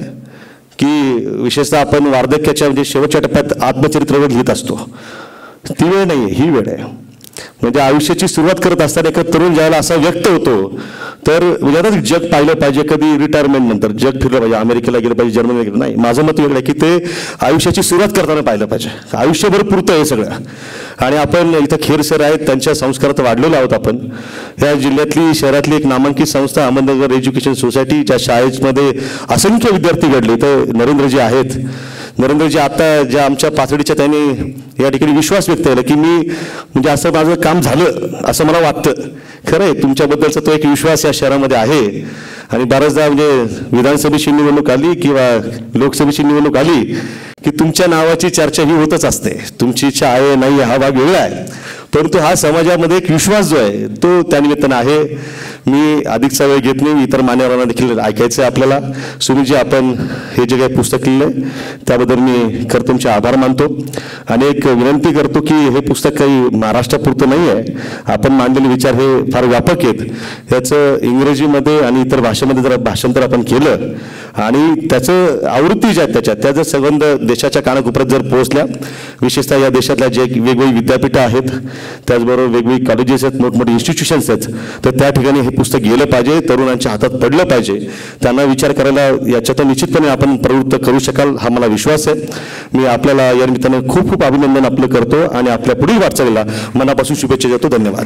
की विशेषतः आपण वार्धक्याच्या म्हणजे शेवटच्या टप्प्यात आत्मचरित्रावर लिहित असतो. ती वेळ नाही, ही वेळ आहे. म्हणजे आयुष्याची सुरुवात करत असताना एका तरुण ज्याला असा व्यक्त होतो तर म्हणजे आता जग पाहिलं पाहिजे, कधी रिटायरमेंट नंतर जग फिरलं पाहिजे, अमेरिकेला गेलं पाहिजे, जर्मनीला गेलं नाही. माझं मत वेगळं आहे की ते आयुष्याची सुरुवात करताना पाहिलं पाहिजे. आयुष्यभर पुरतं हे सगळं. आणि आपण इथं खेर सर आहेत, त्यांच्या संस्कारात वाढलेलो आहोत आपण. या जिल्ह्यातली, शहरातली एक नामांकित संस्था अहमदनगर एज्युकेशन सोसायटी, ज्या शाळेमध्ये असंख्य विद्यार्थी घडले. तर नरेंद्रजी आहेत. नरेंद्रजी आता ज्या आमच्या पातळीच्या त्यांनी या ठिकाणी विश्वास व्यक्त केला की मी म्हणजे असं माझं काम झालं असं मला वाटतं. खरं आहे, तुमच्याबद्दलचा तो एक विश्वास या शहरामध्ये आहे. आणि बऱ्याचदा म्हणजे विधानसभेची निवडणूक आली किंवा लोकसभेची निवडणूक आली की तुमच्या नावाची चर्चा ही होतच असते. तुमची इच्छा आहे नाही हा भाग वेगळा आहे, परंतु हा समाजामध्ये एक विश्वास जो आहे तो त्यानिमित्तानं आहे. मी अधिकचा वेळ घेत नाही, इतर मान्यवरांना देखील ऐकायचं आहे आपल्याला. सुनीलजी, आपण हे जे काही पुस्तक लिहिलं आहे त्याबद्दल मी खरं तुमचे आभार मानतो. आणि एक विनंती करतो की हे पुस्तक काही महाराष्ट्रापुरतं नाही आहे. आपण मांडलेले विचार हे फार व्यापक आहेत. याचं इंग्रजीमध्ये आणि इतर भाषेमध्ये जर भाषांतर आपण केलं आणि त्याचं आवृत्ती ज्या आहेत त्याच्यात त्या जर संबंध देशाच्या कानाकोपऱ्यात जर पोहोचल्या, विशेषतः या देशातल्या जे वेगवेगळी विद्यापीठं आहेत, त्याचबरोबर वेगवेगळी कॉलेजेस आहेत, मोठमोठे इन्स्टिट्यूशन्स आहेत, तर त्या ठिकाणी हे पुस्तक गेलं पाहिजे, तरुणांच्या हातात पडलं पाहिजे. त्यांना विचार करायला याच्यातून निश्चितपणे आपण प्रवृत्त करू शकाल हा मला विश्वास आहे. मी आपल्याला या निमित्तानं खूप खूप अभिनंदन आपलं करतो आणि आपल्या पुढील वाटचालीला मनापासून शुभेच्छा देतो. धन्यवाद.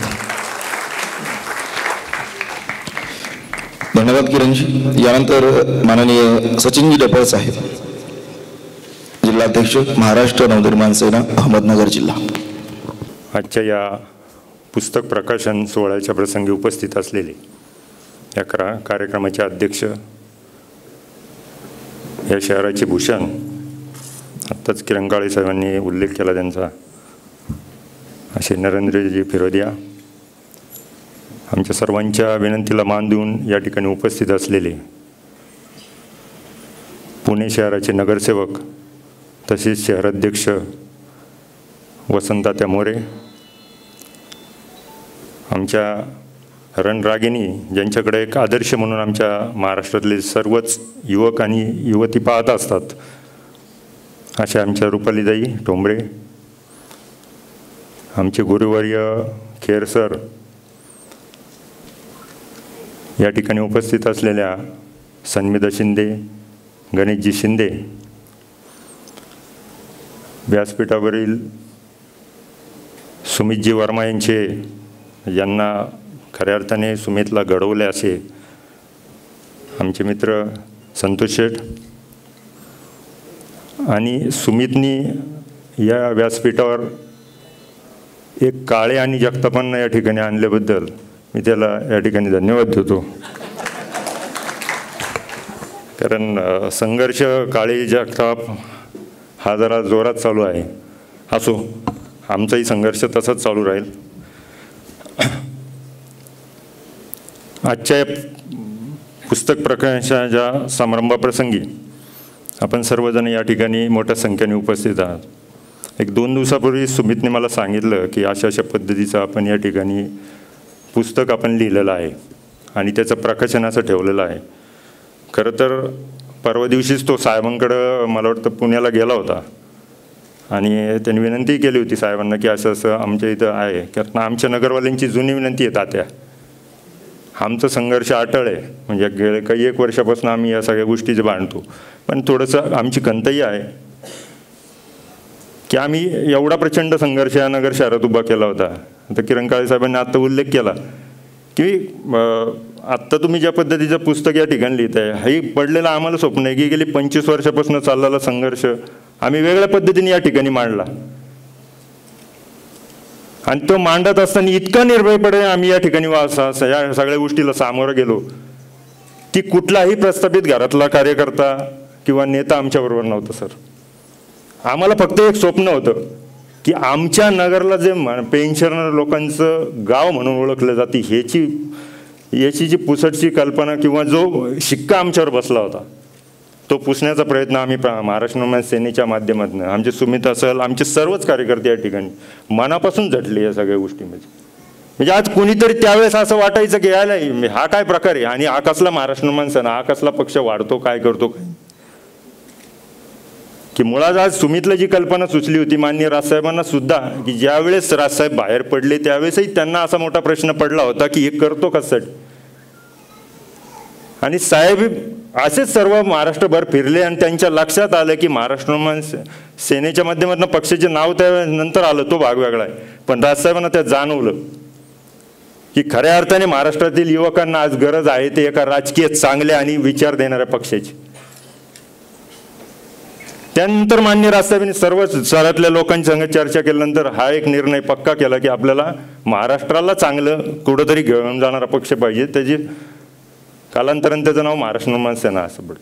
धन्यवाद किरणजी. यानंतर माननीय सचिनजी डफळ साहेब, जिल्हाध्यक्ष महाराष्ट्र नवनिर्माण सेना अहमदनगर जिल्हा. आजच्या या पुस्तक प्रकाशन सोहळ्याच्या प्रसंगी उपस्थित असलेले या करा कार्यक्रमाचे अध्यक्ष, या शहराचे भूषण, आत्ताच किरण काळे साहेबांनी उल्लेख केला त्यांचा, असे नरेंद्रजी फिरोदिया, आमच्या सर्वांच्या विनंतीला मान देऊन या ठिकाणी उपस्थित असलेले पुणे शहराचे नगरसेवक तसेच शहराध्यक्ष वसंतात्या मोरे, आमच्या रणरागिणी ज्यांच्याकडे एक आदर्श म्हणून आमच्या महाराष्ट्रातले सर्वच युवक आणि युवती पाहत असतात, अशा आमच्या रुपालीताई ठोंबरे, आमचे गुरुवर्य खेर सर, या ठिकाणी उपस्थित असलेल्या सन्मिता शिंदे, गणेशजी शिंदे, व्यासपीठावरील सुमितजी वर्मा यांचे, यांना खऱ्या अर्थाने सुमितला घडवले असे आमचे मित्र संतोष शेठ आणि सुमितनी या व्यासपीठावर एक काळे आणि जगतापांना या ठिकाणी आणल्याबद्दल मी त्याला या ठिकाणी धन्यवाद देतो. कारण संघर्ष काळे जगताप हा जरा जोरात चालू आहे. असो, आमचाही संघर्ष तसाच चालू राहील. आजच्या पुस्तक प्रकाशनाच्या समारंभाप्रसंगी आपण सर्वजण या ठिकाणी मोठ्या संख्येने उपस्थित आहात. एक दोन दिवसापूर्वी सुमितने मला सांगितलं की अशा अशा पद्धतीचं आपण या ठिकाणी पुस्तक आपण लिहिलेलं आहे आणि त्याचं प्रकाशन असं ठेवलेलं आहे. खरं तर परवा दिवशीच तो साहेबांकडं मला वाटतं पुण्याला गेला होता आणि त्यांनी विनंती केली होती साहेबांना की असं असं आमच्या इथं आहे. कारण आमच्या नगरवाल्यांची जुनी विनंती आहे तात्या, आमचं संघर्ष अटळ आहे. म्हणजे गेले काही एक वर्षापासून आम्ही या सगळ्या गोष्टीचं बांधतो, पण थोडंसं आमची खंतही आहे की आम्ही एवढा प्रचंड संघर्ष या नगर शहरात उभा केला होता. आता किरण काळे साहेबांनी आत्ता उल्लेख केला की आत्ता तुम्ही ज्या पद्धतीचं पुस्तक या ठिकाणी लिहित आहे, हे पडलेलं आम्हाला स्वप्न आहे की गेली पंचवीस वर्षापासून चाललेला संघर्ष आम्ही वेगळ्या पद्धतीने या ठिकाणी मांडला आणि तो मांडत असताना इतका निर्भयपणे आम्ही या ठिकाणी वास या सगळ्या गोष्टीला सामोरं गेलो की कुठलाही प्रस्थापित घरातला कार्यकर्ता किंवा नेता आमच्याबरोबर नव्हता. सर, आम्हाला फक्त एक स्वप्न होतं की आमच्या नगरला जे पेन्शनर लोकांचं गाव म्हणून ओळखलं जाते ह्याची याची जी पुसटची कल्पना किंवा जो शिक्का आमच्यावर बसला होता तो पुसण्याचा प्रयत्न आम्ही महाराष्ट्र नवनिर्माण सेनेच्या माध्यमातून, आमचे सुमित असेल, आमचे सर्वच कार्यकर्ते या ठिकाणी मनापासून झटले या सगळ्या गोष्टीमध्ये. म्हणजे आज कोणीतरी त्यावेळेस असं वाटायचं की यायला हा काय प्रकार आहे आणि हा कसला महाराष्ट्र नवनिर्माण सेना, हा कसला पक्ष वाढतो, काय करतो काय. की मुळात आज सुमितला जी कल्पना सुचली होती माननीय राजसाहेबांना सुद्धा, की ज्यावेळेस राजसाहेब बाहेर पडले त्यावेळेसही त्यांना असा मोठा प्रश्न पडला होता की हे करतो कशासाठी. आणि साहेब असेच सर्व महाराष्ट्रभर फिरले आणि त्यांच्या लक्षात आलं की महाराष्ट्र नवनिर्माण सेनेच्या माध्यमातून पक्षाचे नाव त्यानंतर आलं, तो भाग वेगळा आहे, पण राजसाहेबांना त्यात जाणवलं की खऱ्या अर्थाने महाराष्ट्रातील युवकांना आज गरज आहे ते एका राजकीय चांगल्या आणि विचार देणाऱ्या पक्षाची. त्यानंतर मान्य राजसाहेबांनी सर्व शहरातल्या लोकांच्या संग चर्चा केल्यानंतर हा एक निर्णय पक्का केला की आपल्याला महाराष्ट्राला चांगलं कुठंतरी घेऊन जाणारा पक्ष पाहिजे. त्याची कालांतराने त्याचं नाव महाराष्ट्र नवनिर्माण सेना असं पडलं.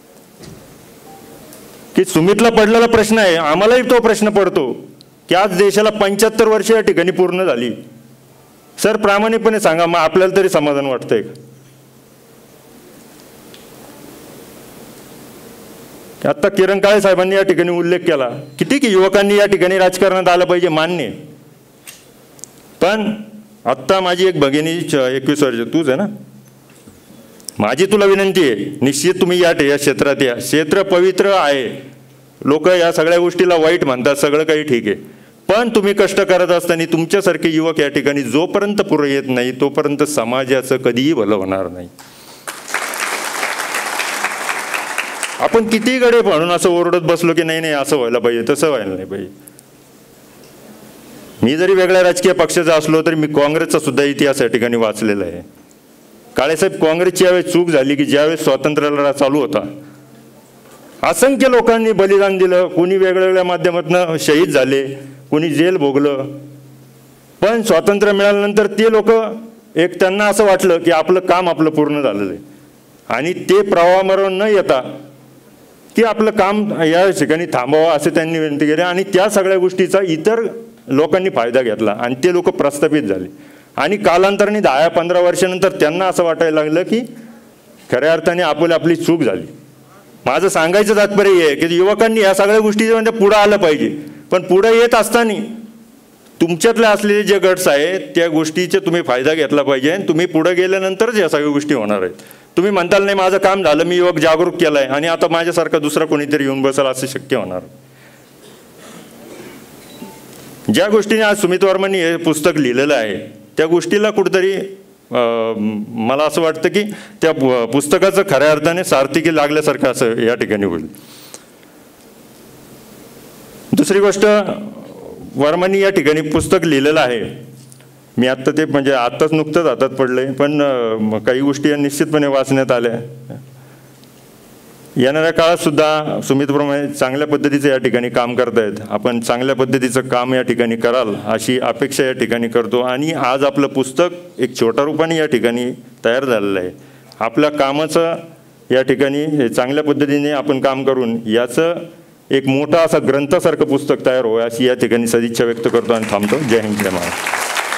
की सुमितला पडलेला प्रश्न आहे, आम्हालाही तो प्रश्न पडतो की आज देशाला पंच्याहत्तर वर्ष या ठिकाणी पूर्ण झाली. सर, प्रामाणिकपणे सांगा, मग आपल्याला तरी समाधान वाटतंय का? आता किरण काळे साहेबांनी या ठिकाणी उल्लेख केला की ठीक आहे, युवकांनी या ठिकाणी राजकारणात आलं पाहिजे, मान्य. पण आत्ता माझी एक भगिनी एकवीस वर्ष तूच आहे ना, माझी तुला विनंती आहे, निश्चित तुम्ही या या क्षेत्रात या. क्षेत्र पवित्र आहे, लोक या सगळ्या गोष्टीला वाईट म्हणतात, सगळं काही ठीक आहे, पण तुम्ही कष्ट करत असताना तुमच्यासारखे युवक या ठिकाणी जोपर्यंत पुढे येत नाही तोपर्यंत समाजाचं कधीही भलं होणार नाही. आपण किती गडे म्हणून असं ओरडत बसलो की नाही नाही असं व्हायला पाहिजे, तसं व्हायला नाही पाहिजे. मी जरी वेगळ्या राजकीय पक्षाचा असलो तरी मी काँग्रेसचा सुद्धा इतिहास या ठिकाणी वाचलेला आहे. काळेसाहेब, काँग्रेसची यावेळेस चूक झाली की ज्यावेळेस स्वातंत्र्य लढा चालू होता असंख्य लोकांनी बलिदान दिलं, कोणी वेगवेगळ्या माध्यमातून शहीद झाले, कोणी जेल भोगलं, पण स्वातंत्र्य मिळाल्यानंतर ते लोक एक त्यांना असं वाटलं की आपलं काम आपलं पूर्ण झालेलं आहे आणि ते प्रवाहावर न येता की आपलं काम या ठिकाणी थांबवावं असे त्यांनी विनंती केली आणि त्या सगळ्या गोष्टीचा इतर लोकांनी फायदा घेतला आणि ते लोक प्रस्थापित झाले. आणि कालांतराने दहा पंधरा वर्षानंतर त्यांना असं वाटायला लागलं की खऱ्या अर्थाने आपली आपली चूक झाली. माझं सांगायचं तात्पर्य हे आहे की युवकांनी या सगळ्या गोष्टी म्हणजे पुढं आलं पाहिजे, पण पुढे येत असताना तुमच्यातले असलेले जे गट्स आहेत त्या गोष्टीचा तुम्ही फायदा घेतला पाहिजे. तुम्ही पुढे गेल्यानंतरच या सगळ्या गोष्टी होणार आहेत. तुम्ही म्हणताल नाही माझं काम झालं, मी युवक जागरूक केलाय आणि आता माझ्यासारखा दुसरा कोणीतरी येऊन बसेल, असं शक्य होणार. ज्या गोष्टीने आज सुमित वर्मांनी हे पुस्तक लिहिलेलं आहे त्या गोष्टीला कुठेतरी मला असं वाटतं की त्या पुस्तकाचं खऱ्या अर्थाने सार्थकी लागल्यासारखं असं या ठिकाणी होईल. दुसरी गोष्ट, वर्मांनी या ठिकाणी पुस्तक लिहिलेलं आहे, मी आत्ता ते म्हणजे आत्ताच नुकतंच हातात पडले, पण अ, काही गोष्टी या निश्चितपणे वाचण्यात आल्या. येणाऱ्या काळात सुद्धा सुमितप्रमाणे चांगल्या पद्धतीचं या ठिकाणी काम करतायत. आपण चांगल्या पद्धतीचं काम या ठिकाणी कराल अशी अपेक्षा या ठिकाणी करतो. आणि आज आपलं पुस्तक एक छोट्या रूपाने या ठिकाणी तयार झालेलं आहे. आपल्या कामाचं या ठिकाणी चांगल्या पद्धतीने आपण काम करून याचं एक मोठा असा ग्रंथासारखं पुस्तक तयार व्हावं अशी या ठिकाणी सदिच्छा व्यक्त करतो आणि थांबतो. जय हिंद, जय महाराष्ट्र.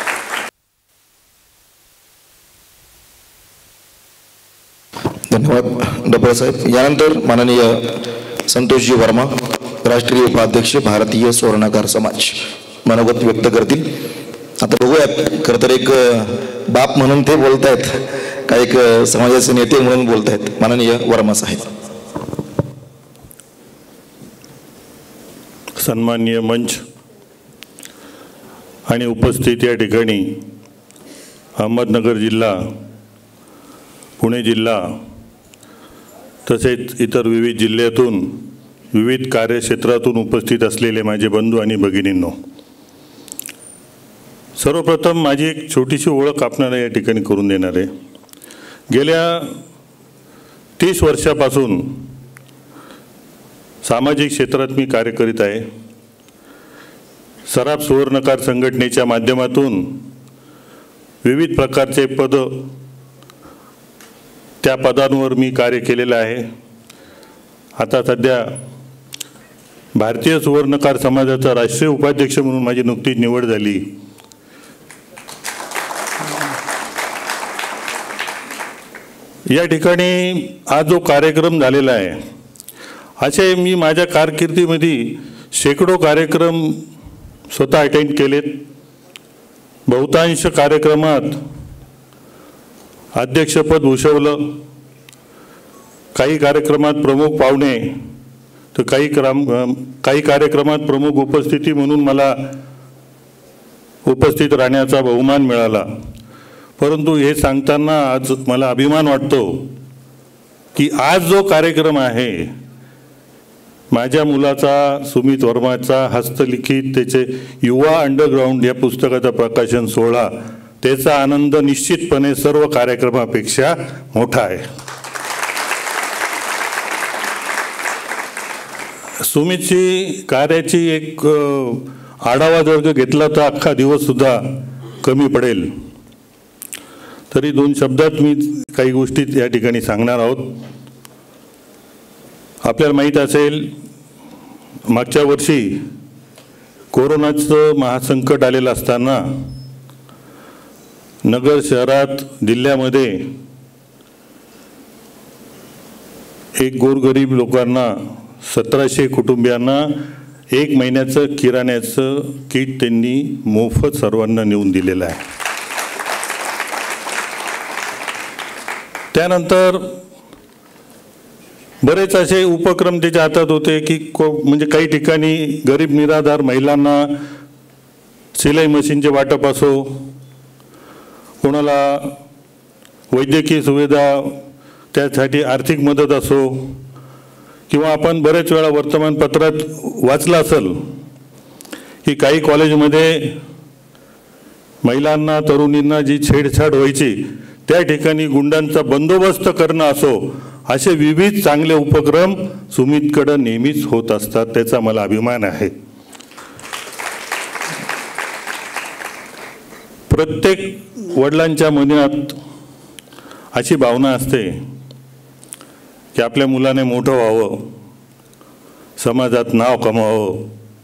धन्यवाद डबळे साहेब. यानंतर माननीय संतोषजी वर्मा, राष्ट्रीय उपाध्यक्ष भारतीय सुवर्णकार समाज, मनोगत व्यक्त करतील. आता बघूयात, खरं तर एक बाप म्हणून ते बोलतायत का एक समाजाचे नेते म्हणून बोलतायत. माननीय वर्मा साहेब. सन्माननीय मंच आणि उपस्थित या ठिकाणी अहमदनगर जिल्हा, पुणे जिल्हा तसेच इतर विविध जिल्ह्यातून विविध कार्यक्षेत्रातून उपस्थित असलेले माझे बंधू आणि भगिनींनो, सर्वप्रथम माझी एक छोटीशी ओळख आपल्याला या ठिकाणी करून देणार आहे. गेल्या तीस वर्षापासून सामाजिक क्षेत्रात मी कार्य करीत आहे. सराफ सुवर्णकार संघटनेच्या माध्यमातून विविध प्रकारचे पद, त्या पदांवर मी कार्य केलेलं आहे. आता सध्या भारतीय सुवर्णकार समाजाचा राष्ट्रीय उपाध्यक्ष म्हणून माझी नुकतीच निवड झाली. या ठिकाणी आज जो कार्यक्रम झालेला आहे, असे मी माझ्या कारकिर्दीमध्ये शेकडो कार्यक्रम स्वतः अटेंड केलेत. बहुतांश कार्यक्रमात अध्यक्षपद भूषवलं. काही कार्यक्रमात प्रमुख पाहुणे, तर काही क्रम काही कार्यक्रमात प्रमुख उपस्थिती म्हणून मला उपस्थित राहण्याचा बहुमान मिळाला. परंतु हे सांगताना आज मला अभिमान वाटतो की आज जो कार्यक्रम आहे, माझ्या मुलाचा सुमित वर्माचा हस्तलिखित त्याचे युवा अंडरग्राऊंड या पुस्तकाचा प्रकाशन सोहळा, त्याचा आनंद निश्चितपणे सर्व कार्यक्रमापेक्षा मोठा आहे. सुमितची कार्याची एक आढावा जर घेतला तर अख्खा दिवस सुद्धा कमी पडेल. तरी दोन शब्दात मी काही गोष्टी या ठिकाणी सांगणार आहोत. आपल्याला माहीत असेल, मागच्या वर्षी कोरोनाचं महासंकट आलेलं असताना नगर शहरात, जिल्ह्यामध्ये एक गोरगरीब लोकांना, सतराशे कुटुंबियांना एक महिन्याचं किराण्याचं किट त्यांनी मोफत सर्वांना नेऊन दिलेलं आहे. त्यानंतर बरेच असे उपक्रम त्याच्या हातात होते की को म्हणजे काही ठिकाणी गरीब निराधार महिलांना शिलाई मशीनचे वाटप असो, कोणाला वैद्यकीय सुविधा त्यासाठी आर्थिक मदत असो, किंवा आपण बरेच वेळा वर्तमानपत्रात वाचलं असेल की काही कॉलेजमध्ये महिलांना, तरुणींना जी छेडछाड व्हायची त्या ठिकाणी गुंडांचा बंदोबस्त करणं असो, असे विविध चांगले उपक्रम सुमितकडं नेहमीच होत असतात. त्याचा मला अभिमान आहे. प्रत्येक वडिलांच्या मनात अशी भावना असते की आपल्या मुलाने मोठं व्हावं, समाजात नाव कमावं.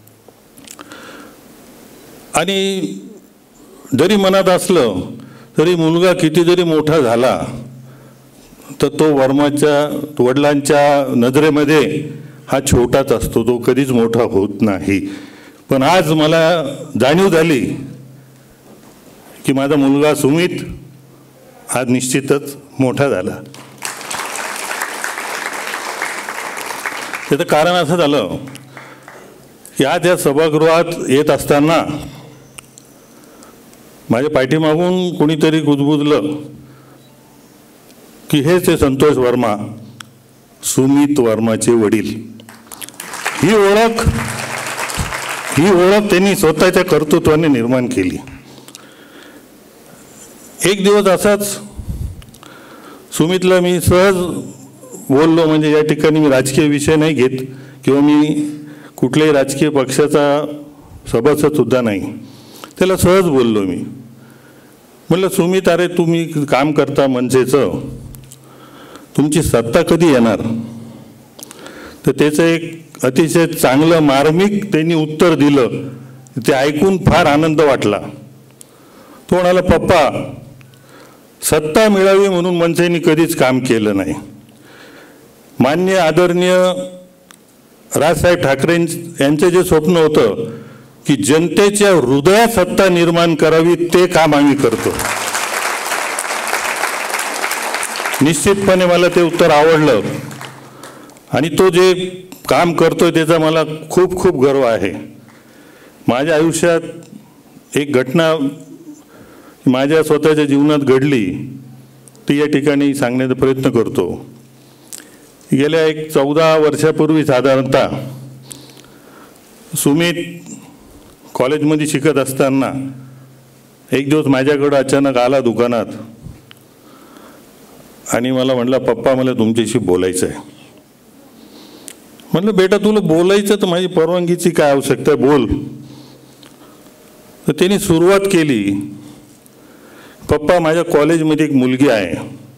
आणि जरी मनात असलं तरी मुलगा किती जरी मोठा झाला तर तो वर्माच्या वडिलांच्या नजरेमध्ये हा छोटाच असतो, तो कधीच मोठा होत नाही. पण आज मला जाणीव झाली की माझा मुलगा सुमित आज निश्चितच मोठा झाला. त्याचं कारण असं झालं की आज या सभागृहात येत असताना माझ्या पाठीमागून कोणीतरी गुजबुजलं की हेच ते संतोष वर्मा, सुमित वर्माचे वडील. ही ओळख ही ओळख त्यांनी स्वतःच्या कर्तृत्वाने निर्माण केली. एक दिवस असाच सुमितला मी सहज बोललो, म्हणजे या ठिकाणी मी राजकीय विषय नाही घेत किंवा मी कुठल्याही राजकीय पक्षाचा सभासदसुद्धा नाही, त्याला सहज बोललो मी. म्हटलं सुमित, अरे तुम्ही काम करता मनसेचं, तुमची सत्ता कधी येणार? तर त्याचं एक अतिशय चांगलं मार्मिक त्यांनी उत्तर दिलं, ते ऐकून फार आनंद वाटला. तो म्हणाला, पप्पा, सत्ता मिळावी म्हणून मनसेने कधीच काम केलं नाही. मान्य आदरणीय राजसाहेब ठाकरे यांचं जे स्वप्न होतं की जनतेच्या हृदयात सत्ता निर्माण करावी, ते काम आम्ही करतो. निश्चितपणे मला ते उत्तर आवडलं आणि तो जे काम करतोय त्याचा मला खूप खूप गर्व आहे. माझ्या आयुष्यात एक घटना माझ्या स्वतःच्या जीवनात घडली, ती या ठिकाणी सांगण्याचा प्रयत्न करतो. गेल्या एक चौदा वर्षापूर्वी साधारणतः सुमित कॉलेजमध्ये शिकत असताना एक दिवस माझ्याकडं अचानक आला दुकानात आणि मला म्हणला, पप्पा, मला तुमच्याशी बोलायचं आहे. म्हटलं, बेटा, तुला बोलायचं तर माझी परवानगीची काय आवश्यकता आहे, बोल. तर त्यांनी सुरुवात केली, पप्पा, माझ्या कॉलेजमध्ये एक मुलगी आहे.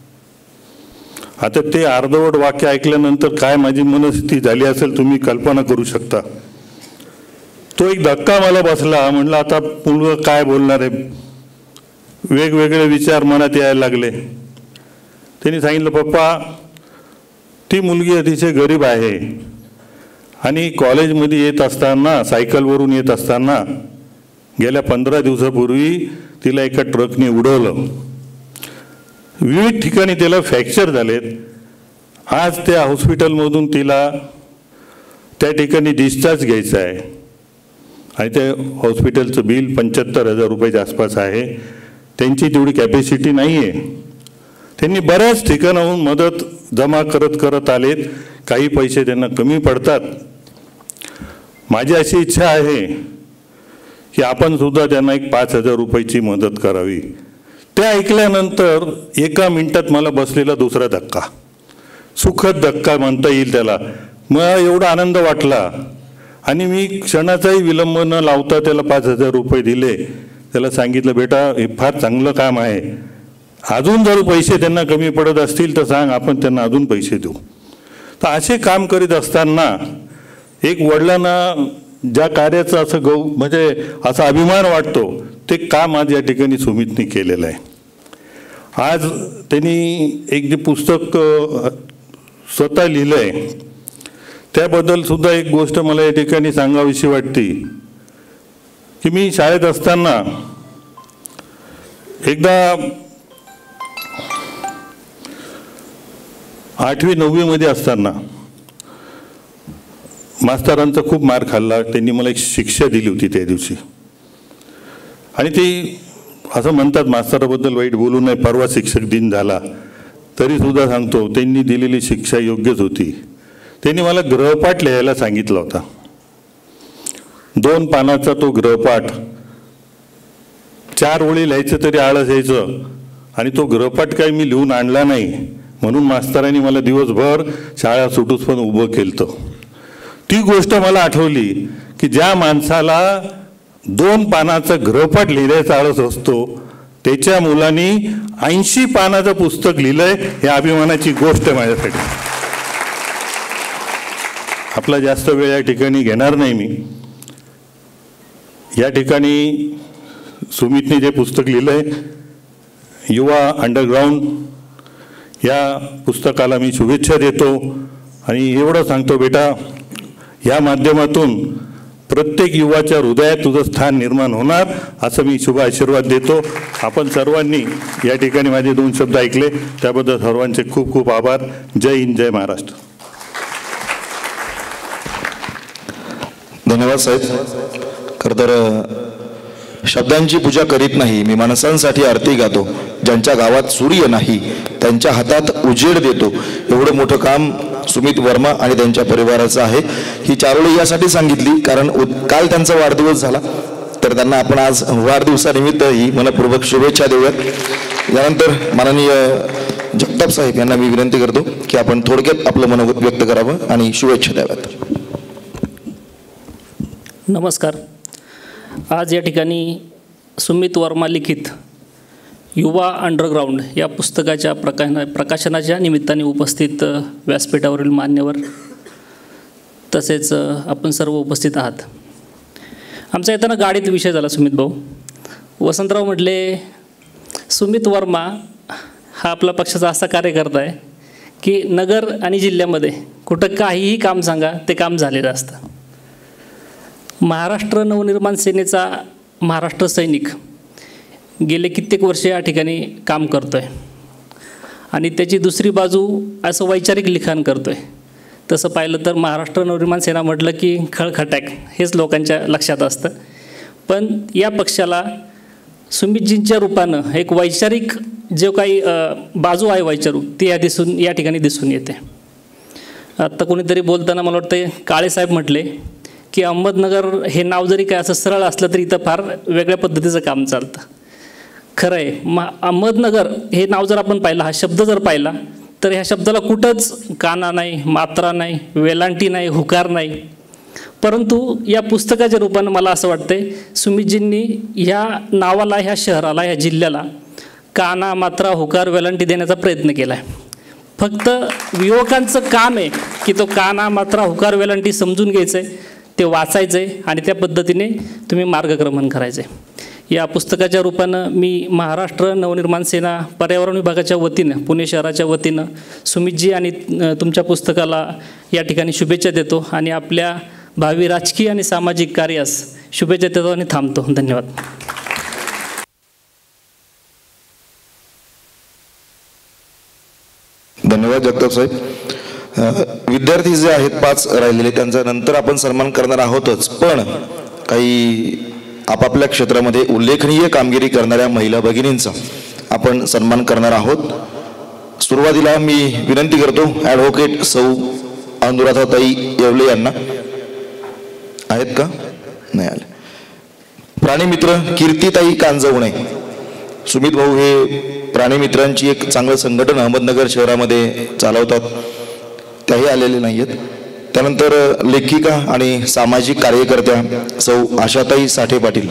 आता ते अर्धवट वाक्य ऐकल्यानंतर काय माझी मनस्थिती झाली असेल तुम्ही कल्पना करू शकता. तो एक धक्का मला बसला. म्हणलं, आता मुलगा काय बोलणार आहे? वेगवेगळे विचार मनात यायला लागले. त्यांनी सांगितलं, पप्पा, ती मुलगी अतिशय गरीब आहे आणि कॉलेजमध्ये येत असताना, सायकलवरून येत असताना गेल्या पंधरा दिवसापूर्वी तिला एका ट्रकने उडवलं. विविध ठिकाणी तिला फ्रॅक्चर झालेत. आज त्या हॉस्पिटलमधून तिला त्या ठिकाणी डिस्चार्ज घ्यायचा आहे आणि त्या हॉस्पिटलचं बिल पंच्याहत्तर हजार रुपयाच्या आसपास आहे. त्यांची तेवढी कॅपॅसिटी नाही आहे. त्यांनी बऱ्याच ठिकाणाहून मदत जमा करत करत आलेत. काही पैसे त्यांना कमी पडतात. माझी अशी इच्छा आहे की आपण सुद्धा त्यांना एक पाच हजार रुपयाची मदत करावी. ते ऐकल्यानंतर एका मिनिटात मला बसलेला दुसरा धक्का, सुखद धक्का म्हणता येईल त्याला, मला एवढा आनंद वाटला आणि मी क्षणाचाही विलंब न लावता त्याला पाच हजार रुपये दिले. त्याला सांगितलं, बेटा, हे फार चांगलं काम आहे, अजून जर पैसे त्यांना कमी पडत असतील तर सांग, आपण त्यांना अजून पैसे देऊ. तर असे काम करीत असताना एक वडिलांना ज्या कार्याचा असं गौ म्हणजे असा अभिमान वाटतो, ते काम आज या ठिकाणी सुमितने केलेलं आहे. आज त्यांनी एक जे पुस्तक स्वतः लिहिलं आहे त्याबद्दल सुद्धा एक गोष्ट मला या ठिकाणी सांगावीशी वाटते की मी शाळेत असताना एकदा आठवी नववीमध्ये असताना मास्तरांचा खूप मार खाल्ला. त्यांनी मला एक शिक्षा दिली होती त्या दिवशी आणि ती असं म्हणतात, मास्तराबद्दल वाईट बोलू नये, परवा शिक्षक दिन झाला तरीसुद्धा सांगतो, त्यांनी दिलेली शिक्षा योग्यच होती. त्यांनी मला गृहपाठ लिहायला सांगितला होता. दोन पानाचा तो गृहपाठ, चार ओळी लिहायचं तरी आळस यायचं आणि तो गृहपाठ काही मी लिहून आणला नाही म्हणून मास्तरांनी मला दिवसभर शाळा सुटूस पण उभं केलं. ती गोष्ट मला आठवली की ज्या माणसाला दोन पानाचं गृहपाठ लिहिण्याचा आळस असतो त्याच्या मुलांनी ऐंशी पानाचं पुस्तक लिहिलंय, हे अभिमानाची गोष्ट आहे माझ्यासाठी. आपला जास्त वेळ या ठिकाणी घेणार नाही मी. या ठिकाणी सुमितने जे पुस्तक लिहिलंय, युवा अंडरग्राऊंड, या पुस्तकाला मी शुभेच्छा देतो आणि एवढं सांगतो, बेटा, या माध्यमातून प्रत्येक युवाच्या हृदयात तुझं स्थान निर्माण होणार असं मी शुभ आशीर्वाद देतो. आपण सर्वांनी या ठिकाणी माझे दोन शब्द ऐकले त्याबद्दल सर्वांचे खूप खूप आभार. जय हिंद, जय महाराष्ट्र. धन्यवाद साहेब. खरं तर शब्दांची पूजा करीत नाही मी, माणसांसाठी आरती गातो. ज्यांच्या गावात सूर्य नाही त्यांच्या हातात उजेड देतो. एवढं मोठं काम सुमित वर्मा आणि त्यांच्या परिवाराचं आहे. ही चारोळी यासाठी सांगितली कारण काल त्यांचा वाढदिवस झाला, तर त्यांना आपण आज वाढदिवसानिमित्त ही मनपूर्वक शुभेच्छा देऊयात. यानंतर माननीय जगताप साहेब यांना मी विनंती करतो की आपण थोडक्यात आपलं मनोगत व्यक्त करावं आणि शुभेच्छा द्याव्यात. नमस्कार. आज या ठिकाणी सुमित वर्मा लिखित युवा अंडरग्राऊंड या पुस्तकाच्या प्रका प्रकाशनाच्या निमित्ताने उपस्थित व्यासपीठावरील मान्यवर तसेच आपण सर्व उपस्थित आहात. आमचा येताना गाडीत विषय झाला सुमित भाऊ. वसंतराव म्हटले सुमित वर्मा हा आपला पक्षाचा असा कार्यकर्ता आहे की नगर आणि जिल्ह्यामध्ये कुठं काहीही काम सांगा ते काम झालेलं असतं. महाराष्ट्र नवनिर्माण सेनेचा महाराष्ट्र सैनिक गेले कित्येक वर्ष या ठिकाणी काम करतो आहे आणि त्याची दुसरी बाजू असं वैचारिक लिखाण करतो आहे. तसं पाहिलं तर महाराष्ट्र नवनिर्माण सेना म्हटलं की खळखटाक हेच लोकांच्या लक्षात असतं. पण या पक्षाला सुमितजींच्या रूपानं एक वैचारिक जो काही बाजू आहे वैचारिक ती या दिसून या ठिकाणी दिसून येते. आत्ता कोणीतरी बोलताना मला वाटतं काळेसाहेब म्हटले की अहमदनगर हे नाव जरी काय असं सरळ असलं तरी इथं फार वेगळ्या पद्धतीचं काम चालतं. खरं आहे. मा अहमदनगर हे नाव जर आपण पाहिलं, हा शब्द जर पाहिला तर ह्या शब्दाला कुठंच काना नाही, मात्रा नाही, वेलांटी नाही, हुकार नाही. परंतु या पुस्तकाच्या रूपानं मला असं वाटतंय सुमितजींनी ह्या नावाला, ह्या शहराला, ह्या जिल्ह्याला काना, मात्रा, हुकार, वेलांटी देण्याचा प्रयत्न केला आहे. फक्त युवकांचं काम आहे की तो काना, मात्रा, हुकार, वेलांटी समजून घ्यायचं आहे, ते वाचायचं आहे आणि त्या पद्धतीने तुम्ही मार्गक्रमण करायचं आहे. या पुस्तकाच्या रूपानं मी महाराष्ट्र नवनिर्माण सेना पर्यावरण विभागाच्या वतीनं, पुणे शहराच्या वतीनं सुमितजी आणि तुमच्या पुस्तकाला या ठिकाणी शुभेच्छा देतो आणि आपल्या भावी राजकीय आणि सामाजिक कार्यास शुभेच्छा देतो आणि थांबतो. धन्यवाद. धन्यवाद जगताप साहेब. विद्यार्थी जे आहेत पाच राहिलेले त्यांचा नंतर आपण सन्मान करणार आहोतच, पण काही आपापल्या क्षेत्रामध्ये उल्लेखनीय कामगिरी करणाऱ्या महिला भगिनींचा आपण सन्मान करणार आहोत. सुरुवातीला मी विनंती करतो ॲडव्होकेट सौ अनुराधाताई येवले यांना. आहेत का? नाही आले. प्राणीमित्र कीर्तिताई कांजवणे. सुमित भाऊ हे प्राणीमित्रांची एक चांगलं संघटन अहमदनगर शहरामध्ये चालवतात, त्याही आलेले नाही आहेत. त्यानंतर लेखिका आणि सामाजिक कार्यकर्त्या सौ आशाताई साठे पाटील.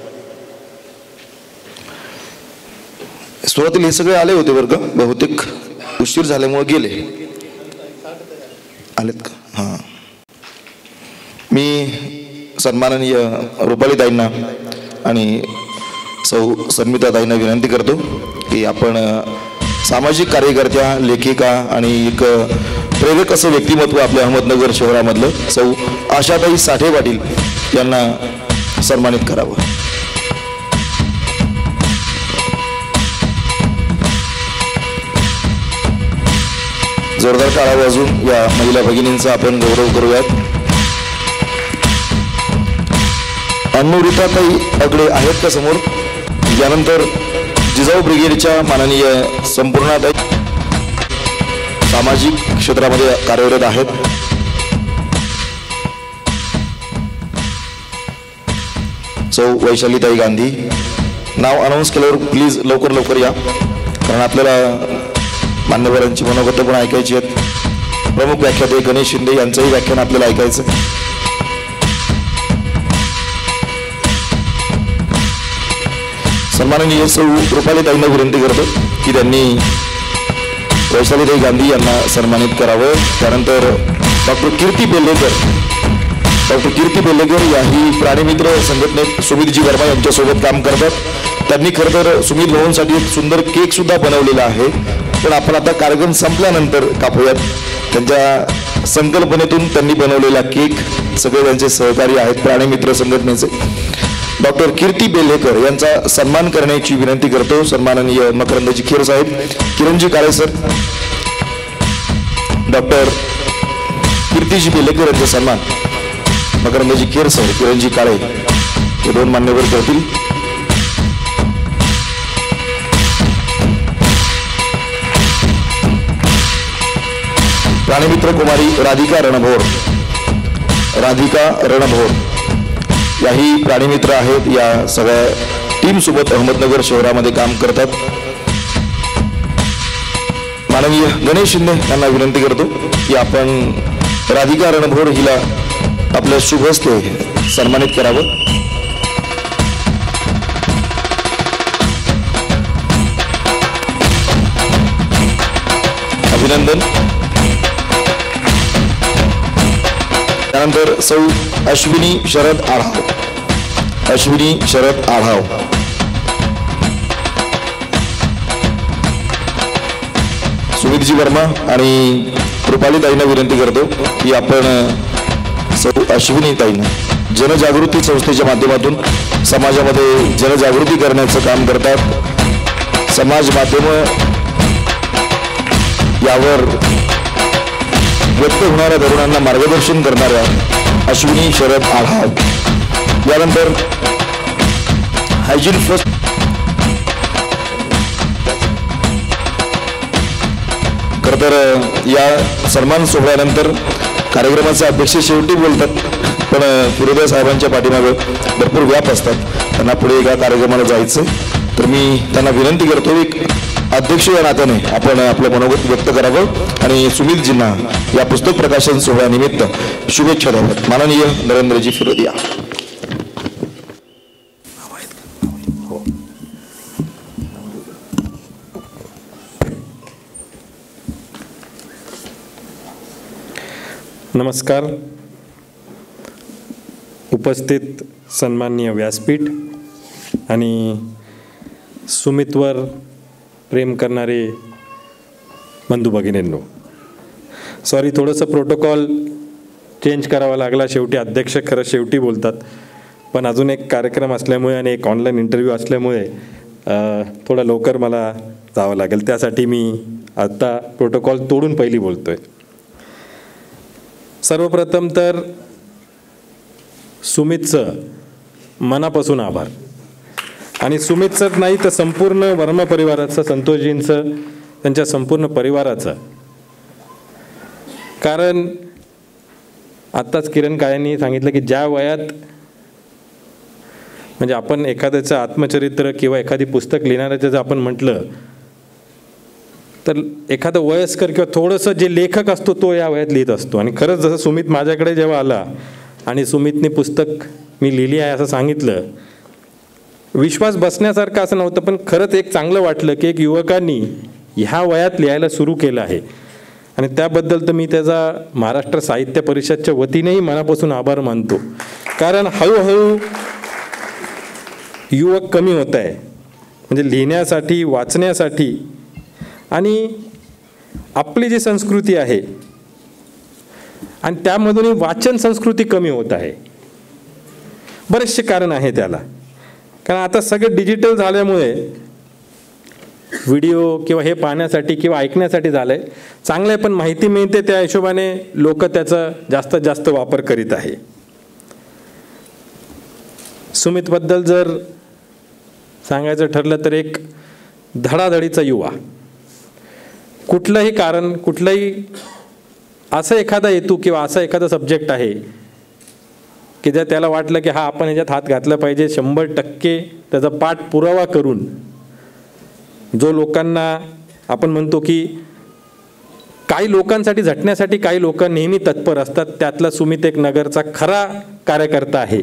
सुरुवातीला हे सगळे आले होते वर्ग, बहुतेक उशीर झाल्यामुळे गेले. आलेत का? हां. मी सन्माननीय रुपालीताईंना आणि सौ सन्मिताताईंना विनंती करतो की आपण सामाजिक कार्यकर्त्या, लेखिका आणि एक प्रेरक असं व्यक्तिमत्व आपल्या अहमदनगर शहरामधलं सौ आशाताई साठे पाटील यांना सन्मानित करावं. जोरदार टाळ्या वाजवून या महिला भगिनींचा आपण गौरव करूयात. अन्नूरिताताई अगडे आहेत का समोर? यानंतर जिजाऊ ब्रिगेडच्या माननीय संपूर्णाताई सामाजिक क्षेत्रामध्ये कार्यरत आहेत. सौ वैशालीताई गांधी. नाव अनाऊन्स केल्यावर प्लीज लवकर लवकर या, कारण आपल्याला मान्यवरांची मनोगत पण ऐकायची आहेत. प्रमुख व्याख्याते गणेश शिंदे यांचंही व्याख्यान आपल्याला ऐकायचं. सन्माननीय सौ रुपालीताईंना विनंती करतो की त्यांनी वैशालीताई गांधी यांना सन्मानित करावं. त्यानंतर डॉक्टर कीर्ती बेल्लेकर. डॉक्टर कीर्ती बेल्लेकर याही प्राणीमित्र संघटनेत सुमितजी वर्मा यांच्यासोबत काम करतात. त्यांनी खरं तर सुमित भाऊंसाठी एक सुंदर केक सुद्धा बनवलेला आहे, पण आपण आता कार्यक्रम संपल्यानंतर कापूयात. त्यांच्या संकल्पनेतून त्यांनी बनवलेला केक, सगळे त्यांचे सहकारी आहेत प्राणीमित्र संघटनेचे. डॉक्टर कीर्ती बेल्लेकर यांचा सन्मान करण्याची विनंती करतो. सन्माननीय मकरंदजी खेर साहेब, किरणजी काळे सर. डॉक्टर कीर्तीजी बेल्लेकर यांचा सन्मान मकरंदजी खेर सर, किरणजी काळे हे दोन मान्यवर करतील. प्राणीमित्र कुमारी राधिका रणभोर. राधिका रणभोर याही प्राणीमित्र आहेत. या सगळ्या टीम सोबत अहमदनगर शहरामध्ये काम करतात. माननीय गणेश शिंदे यांना विनंती करतो की आपण राधिका रणभोर हिला आपल्या शुभ हस्ते सन्मानित करावं. अभिनंदन. त्यानंतर सौ अश्विनी शरद आढाव. अश्विनी शरद आढाव. सुमितजी वर्मा आणि रुपाली ताईंना विनंती करतो की आपण सौ अश्विनी ताईंना जनजागृती संस्थेच्या माध्यमातून समाजामध्ये जनजागृती करण्याचं काम करतात. समाज माध्यम यावर व्यक्त होणाऱ्या तरुणांना मार्गदर्शन करणाऱ्या अश्विनी शरद आढाव. यानंतर हायजीन फर्स्ट खरं तर या सन्मान सोहळ्यानंतर कार्यक्रमाचे अध्यक्ष शेवटी बोलतात, पण फिरोदिया साहेबांच्या पाठीमागे भरपूर व्याप असतात, त्यांना पुढे एका कार्यक्रमाला जायचं. तर मी त्यांना विनंती करतो एक अध्यक्ष या नात्याने आपण आपलं मनोगत व्यक्त करावं आणि सुमितजींना या पुस्तक प्रकाशन सोहळ्यानिमित्त शुभेच्छा द्याव्यात. माननीय नरेंद्रजी फिरोदिया. नमस्कार. उपस्थित सन्माननीय व्यासपीठ आणि सुमितवर प्रेम करणारे बंधू भगिनींनो, सॉरी थोडंसं प्रोटोकॉल चेंज करावा लागला. शेवटी अध्यक्ष खरं शेवटी बोलतात, पण अजून एक कार्यक्रम असल्यामुळे आणि एक ऑनलाईन इंटरव्ह्यू असल्यामुळे थोडं लवकर मला जावं लागेल. त्यासाठी मी आता प्रोटोकॉल तोडून पहिली बोलतोय. सर्वप्रथम तर सुमितचं मनापासून आभार, आणि सुमितचं नाही तर संपूर्ण वर्मा परिवाराचं, संतोषजींचं, त्यांच्या संपूर्ण परिवाराचं. कारण आत्ताच किरण काळेंनी सांगितलं की ज्या वयात म्हणजे आपण एखाद्याचं आत्मचरित्र किंवा एखादी पुस्तक लिहिणाऱ्याचं जर आपण म्हटलं तर एखादा वयस्कर किंवा थोडंसं जे लेखक असतो तो या वयात लिहित असतो. आणि खरंच जसं सुमित माझ्याकडे जेव्हा आला आणि सुमितने पुस्तक मी लिहिली आहे असं सांगितलं, विश्वास बसण्यासारखं असं नव्हतं, पण खरंच एक चांगलं वाटलं की एक युवकांनी ह्या वयात लिहायला सुरू केलं आहे. आणि त्याबद्दल तर मी त्याचा महाराष्ट्र साहित्य परिषदच्या वतीनेही मनापासून आभार मानतो. कारण हळूहळू युवक कमी होत आहे म्हणजे लिहिण्यासाठी, वाचण्यासाठी. आणि आपली जी संस्कृती आहे आणि त्यामधूनही वाचन संस्कृती कमी होत आहे. बरेचसे कारण आहे त्याला, कारण आता सगळं डिजिटल झाल्यामुळे व्हिडिओ किंवा हे पाहण्यासाठी किंवा ऐकण्यासाठी झालं आहे. चांगलं आहे, पण माहिती मिळते त्या हिशोबाने लोक त्याचा जास्तीत जास्त वापर करीत आहे. सुमितबद्दल जर सांगायचं ठरलं तर एक धडाधडीचा युवा. कुठलंही कारण, कुठलंही असं एखादा हेतू किंवा असा एखादा सब्जेक्ट आहे की जर त्याला वाटलं की हा आपण ह्याच्यात हात घातला पाहिजे, शंभर टक्के त्याचा पाठपुरावा करून जो लोकांना आपण म्हणतो की काही लोकांसाठी झटण्यासाठी काही लोक नेहमी तत्पर असतात, त्यातला सुमित एक नगरचा खरा कार्यकर्ता आहे.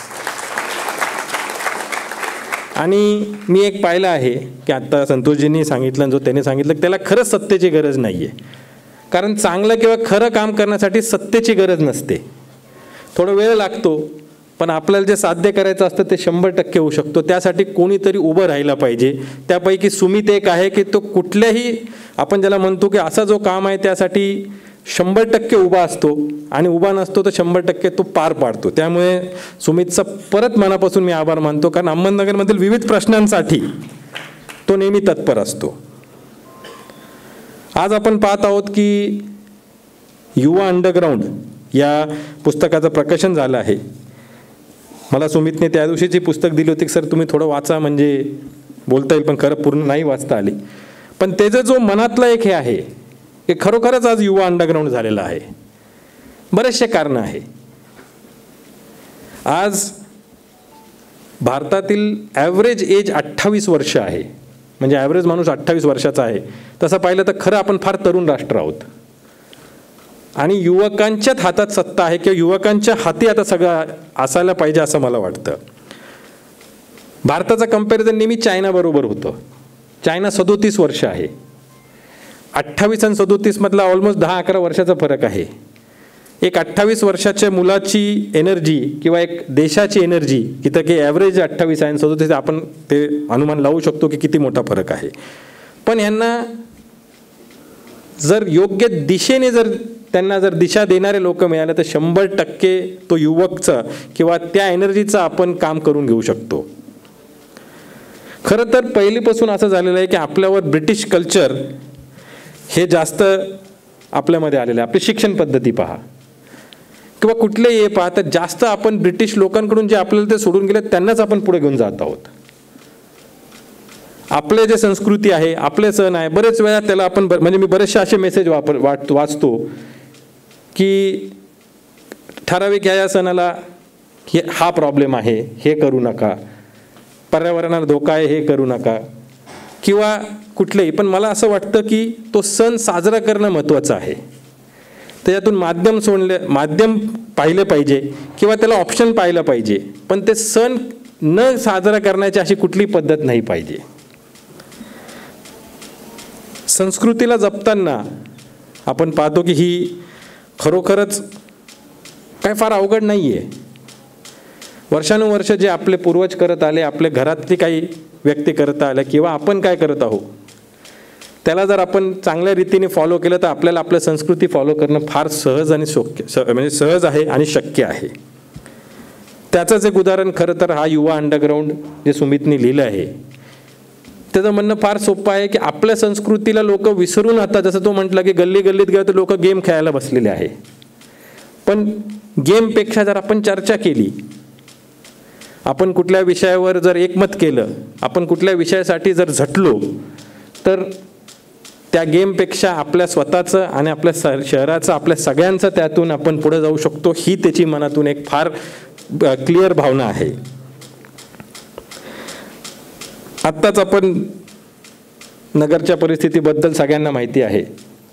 आणि मी एक पाहिलं आहे की आत्ता संतोषजींनी सांगितलं, जो त्याने सांगितलं की त्याला खरंच सत्तेची गरज नाही आहे. कारण चांगलं किंवा खरं काम करण्यासाठी सत्तेची गरज नसते, थोडा वेळ लागतो, पण आपल्याला जे साध्य करायचं असतं ते शंभर टक्के होऊ शकतो. त्यासाठी कोणीतरी उभं राहिलं पाहिजे. त्यापैकी सुमित एक आहे की तो कुठल्याही आपण ज्याला म्हणतो की असा जो काम आहे त्यासाठी शंभर टक्के उभा असतो आणि उभा नसतो तर शंभर टक्के तो पार पाडतो. त्यामुळे सुमितचा परत मनापासून मी आभार मानतो, कारण अहमदनगरमधील विविध प्रश्नांसाठी तो नेहमी तत्पर असतो. आज आपण पाहत आहोत की युवा अंडरग्राऊंड या पुस्तकाचं प्रकाशन झालं आहे. मला सुमितने त्या दिवशीची पुस्तक दिली होती की सर तुम्ही थोडं वाचा म्हणजे बोलता येईल, पण खरं पूर्ण नाही वाचता आली. पण त्याचं जो मनातलं एक हे आहे की खरोखरच आज युवा अंडरग्राऊंड झालेला आहे. बरेचसे कारण आहे. आज भारतातील ॲव्हरेज एज अठ्ठावीस वर्ष आहे. म्हणजे ॲव्हरेज माणूस अठ्ठावीस वर्षाचा आहे, तसं पाहिलं तर खरं आपण फार तरुण राष्ट्र आहोत आणि युवकांच्याच हातात सत्ता आहे किंवा युवकांच्या हाती आता सगळं असायला पाहिजे असं मला वाटतं. भारताचं कंपॅरिझन नेहमी चायनाबरोबर होतं. चायना सदोतीस वर्ष आहे, अठ्ठावीस आणि सदोतीसमधला ऑलमोस्ट दहा अकरा वर्षाचा फरक आहे. एक अठ्ठावीस वर्षाच्या मुलाची एनर्जी किंवा एक देशाची एनर्जी तिथं की ॲव्हरेज अठ्ठावीस आहे आणि सदोतीस, आपण ते अनुमान लावू शकतो की किती मोठा फरक आहे. पण यांना जर योग्य दिशेने जर त्यांना जर दिशा देणारे लोक मिळाले तर शंभर टक्के तो युवकचा किंवा त्या एनर्जीचं आपण काम करून घेऊ शकतो. खरं तर पहिलीपासून असं झालेलं आहे की आपल्यावर ब्रिटिश कल्चर हे जास्त आपल्यामध्ये आलेलं आहे. आपली शिक्षण पद्धती पहा किंवा कुठलेही हे पहा, तर जास्त आपण ब्रिटिश लोकांकडून जे आपल्याला ते सोडून गेले त्यांनाच आपण पुढे घेऊन जात आहोत. आपले जे संस्कृती आहे, आपले सण आहे, बरेच वेळा त्याला आपण म्हणजे मी बरेचसे असे मेसेज वापर वाट वाचतो की ठराविक ह्या या सणाला हे हा प्रॉब्लेम आहे, हे करू नका, पर्यावरणाला धोका आहे, हे करू नका, किंवा कुठलेही. पण मला असं वाटतं की तो सण साजरा करणं महत्त्वाचं आहे. त्याच्यातून माध्यम सोडले माध्यम पाहिलं पाहिजे किंवा त्याला ऑप्शन पाहिलं पाहिजे, पण ते सण न साजरा करण्याची अशी कुठली पद्धत नाही पाहिजे. संस्कृतीला जपताना आपण पाहतो की ही खरोखरच काय फार अवघड नाही आहे. वर्षानुवर्ष जे आपले पूर्वज करत आले, आपल्या घरातली काही व्यक्ती करत आल्या किंवा आपण काय करत आहोत, त्याला जर आपण चांगल्या रीतीने फॉलो केलं तर आपल्याला आपल्या संस्कृती फॉलो करणं फार सहज आणि शक्य म्हणजे सहज आहे आणि शक्य आहे. त्याचंच एक उदाहरण खरं तर हा युवा अंडरग्राऊंड जे सुमितने लिहिलं आहे, त्याचं म्हणणं फार सोपं आहे की आपल्या संस्कृतीला लोक विसरून आता, जसं तो म्हटलं की गल्ली गल्लीत गेलं तर लोक गेम खेळायला बसलेले आहे. पण गेमपेक्षा जर आपण चर्चा केली, आपण कुठल्या विषयावर जर एकमत केलं, आपण कुठल्या विषयासाठी जर झटलो, तर त्या गेमपेक्षा आपल्या स्वतःचं आणि आपल्या स शहराचं आपल्या सगळ्यांचं त्यातून आपण पुढे जाऊ शकतो, ही त्याची मनातून एक फार क्लिअर भावना आहे. आत्ताच आपण नगरच्या परिस्थितीबद्दल सगळ्यांना माहिती आहे.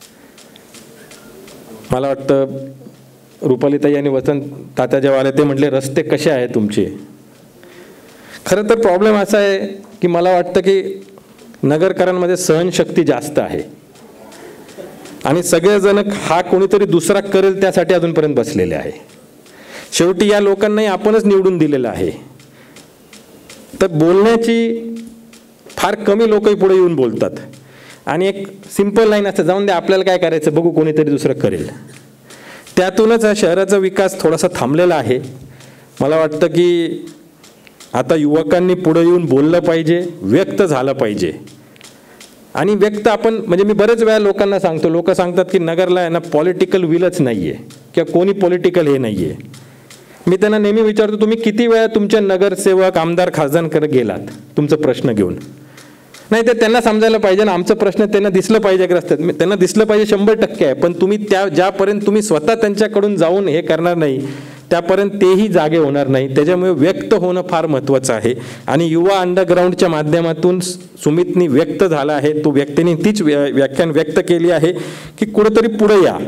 मला वाटतं रुपालीताई आणि वसंत तात्या जेव्हा आले ते म्हटले रस्ते कसे आहे तुमचे. खरं तर प्रॉब्लेम असा आहे की मला वाटतं की नगरकरांमध्ये सहनशक्ती जास्त आहे आणि सगळेजण हा कोणीतरी दुसरा करेल त्यासाठी अजूनपर्यंत बसलेले आहे. शेवटी या लोकांनाही आपणच निवडून दिलेलं आहे, तर बोलण्याची फार कमी लोकही पुढे येऊन बोलतात आणि एक सिंपल लाईन असते, जाऊन द्या आपल्याला काय करायचं बघू, कोणीतरी दुसरं करेल. त्यातूनच हा शहराचा विकास थोडासा थांबलेला आहे. मला वाटतं की आता युवकांनी पुढे येऊन बोललं पाहिजे, व्यक्त झालं पाहिजे. आणि व्यक्त आपण म्हणजे मी बरेच वेळा लोकांना सांगतो, लोक सांगतात की नगरला आहे ना पॉलिटिकल विलच नाही आहे किंवा कोणी पॉलिटिकल हे नाही आहे. मी त्यांना नेहमी विचारतो, तुम्ही किती वेळा तुमच्या नगरसेवक आमदार खासदारांकडे गेलात तुमचा प्रश्न घेऊन? नाही, तर त्यांना समजायला पाहिजे ना, आमचं प्रश्न त्यांना दिसलं पाहिजे की रस्त्यात त्यांना दिसलं पाहिजे शंभर टक्के आहे. पण तुम्ही त्या ज्यापर्यंत तुम्ही स्वतः त्यांच्याकडून जाऊन हे करणार नाही त्यापर्यंत तेही जागे होणार नाही. त्याच्यामुळे व्यक्त होणं फार महत्त्वाचं आहे आणि युवा अंडरग्राऊंडच्या माध्यमातून सुमितनी व्यक्त झाला आहे. तो व्यक्तीने तीच व्याख्यान व्यक्त केली आहे की कुठेतरी पुढे या.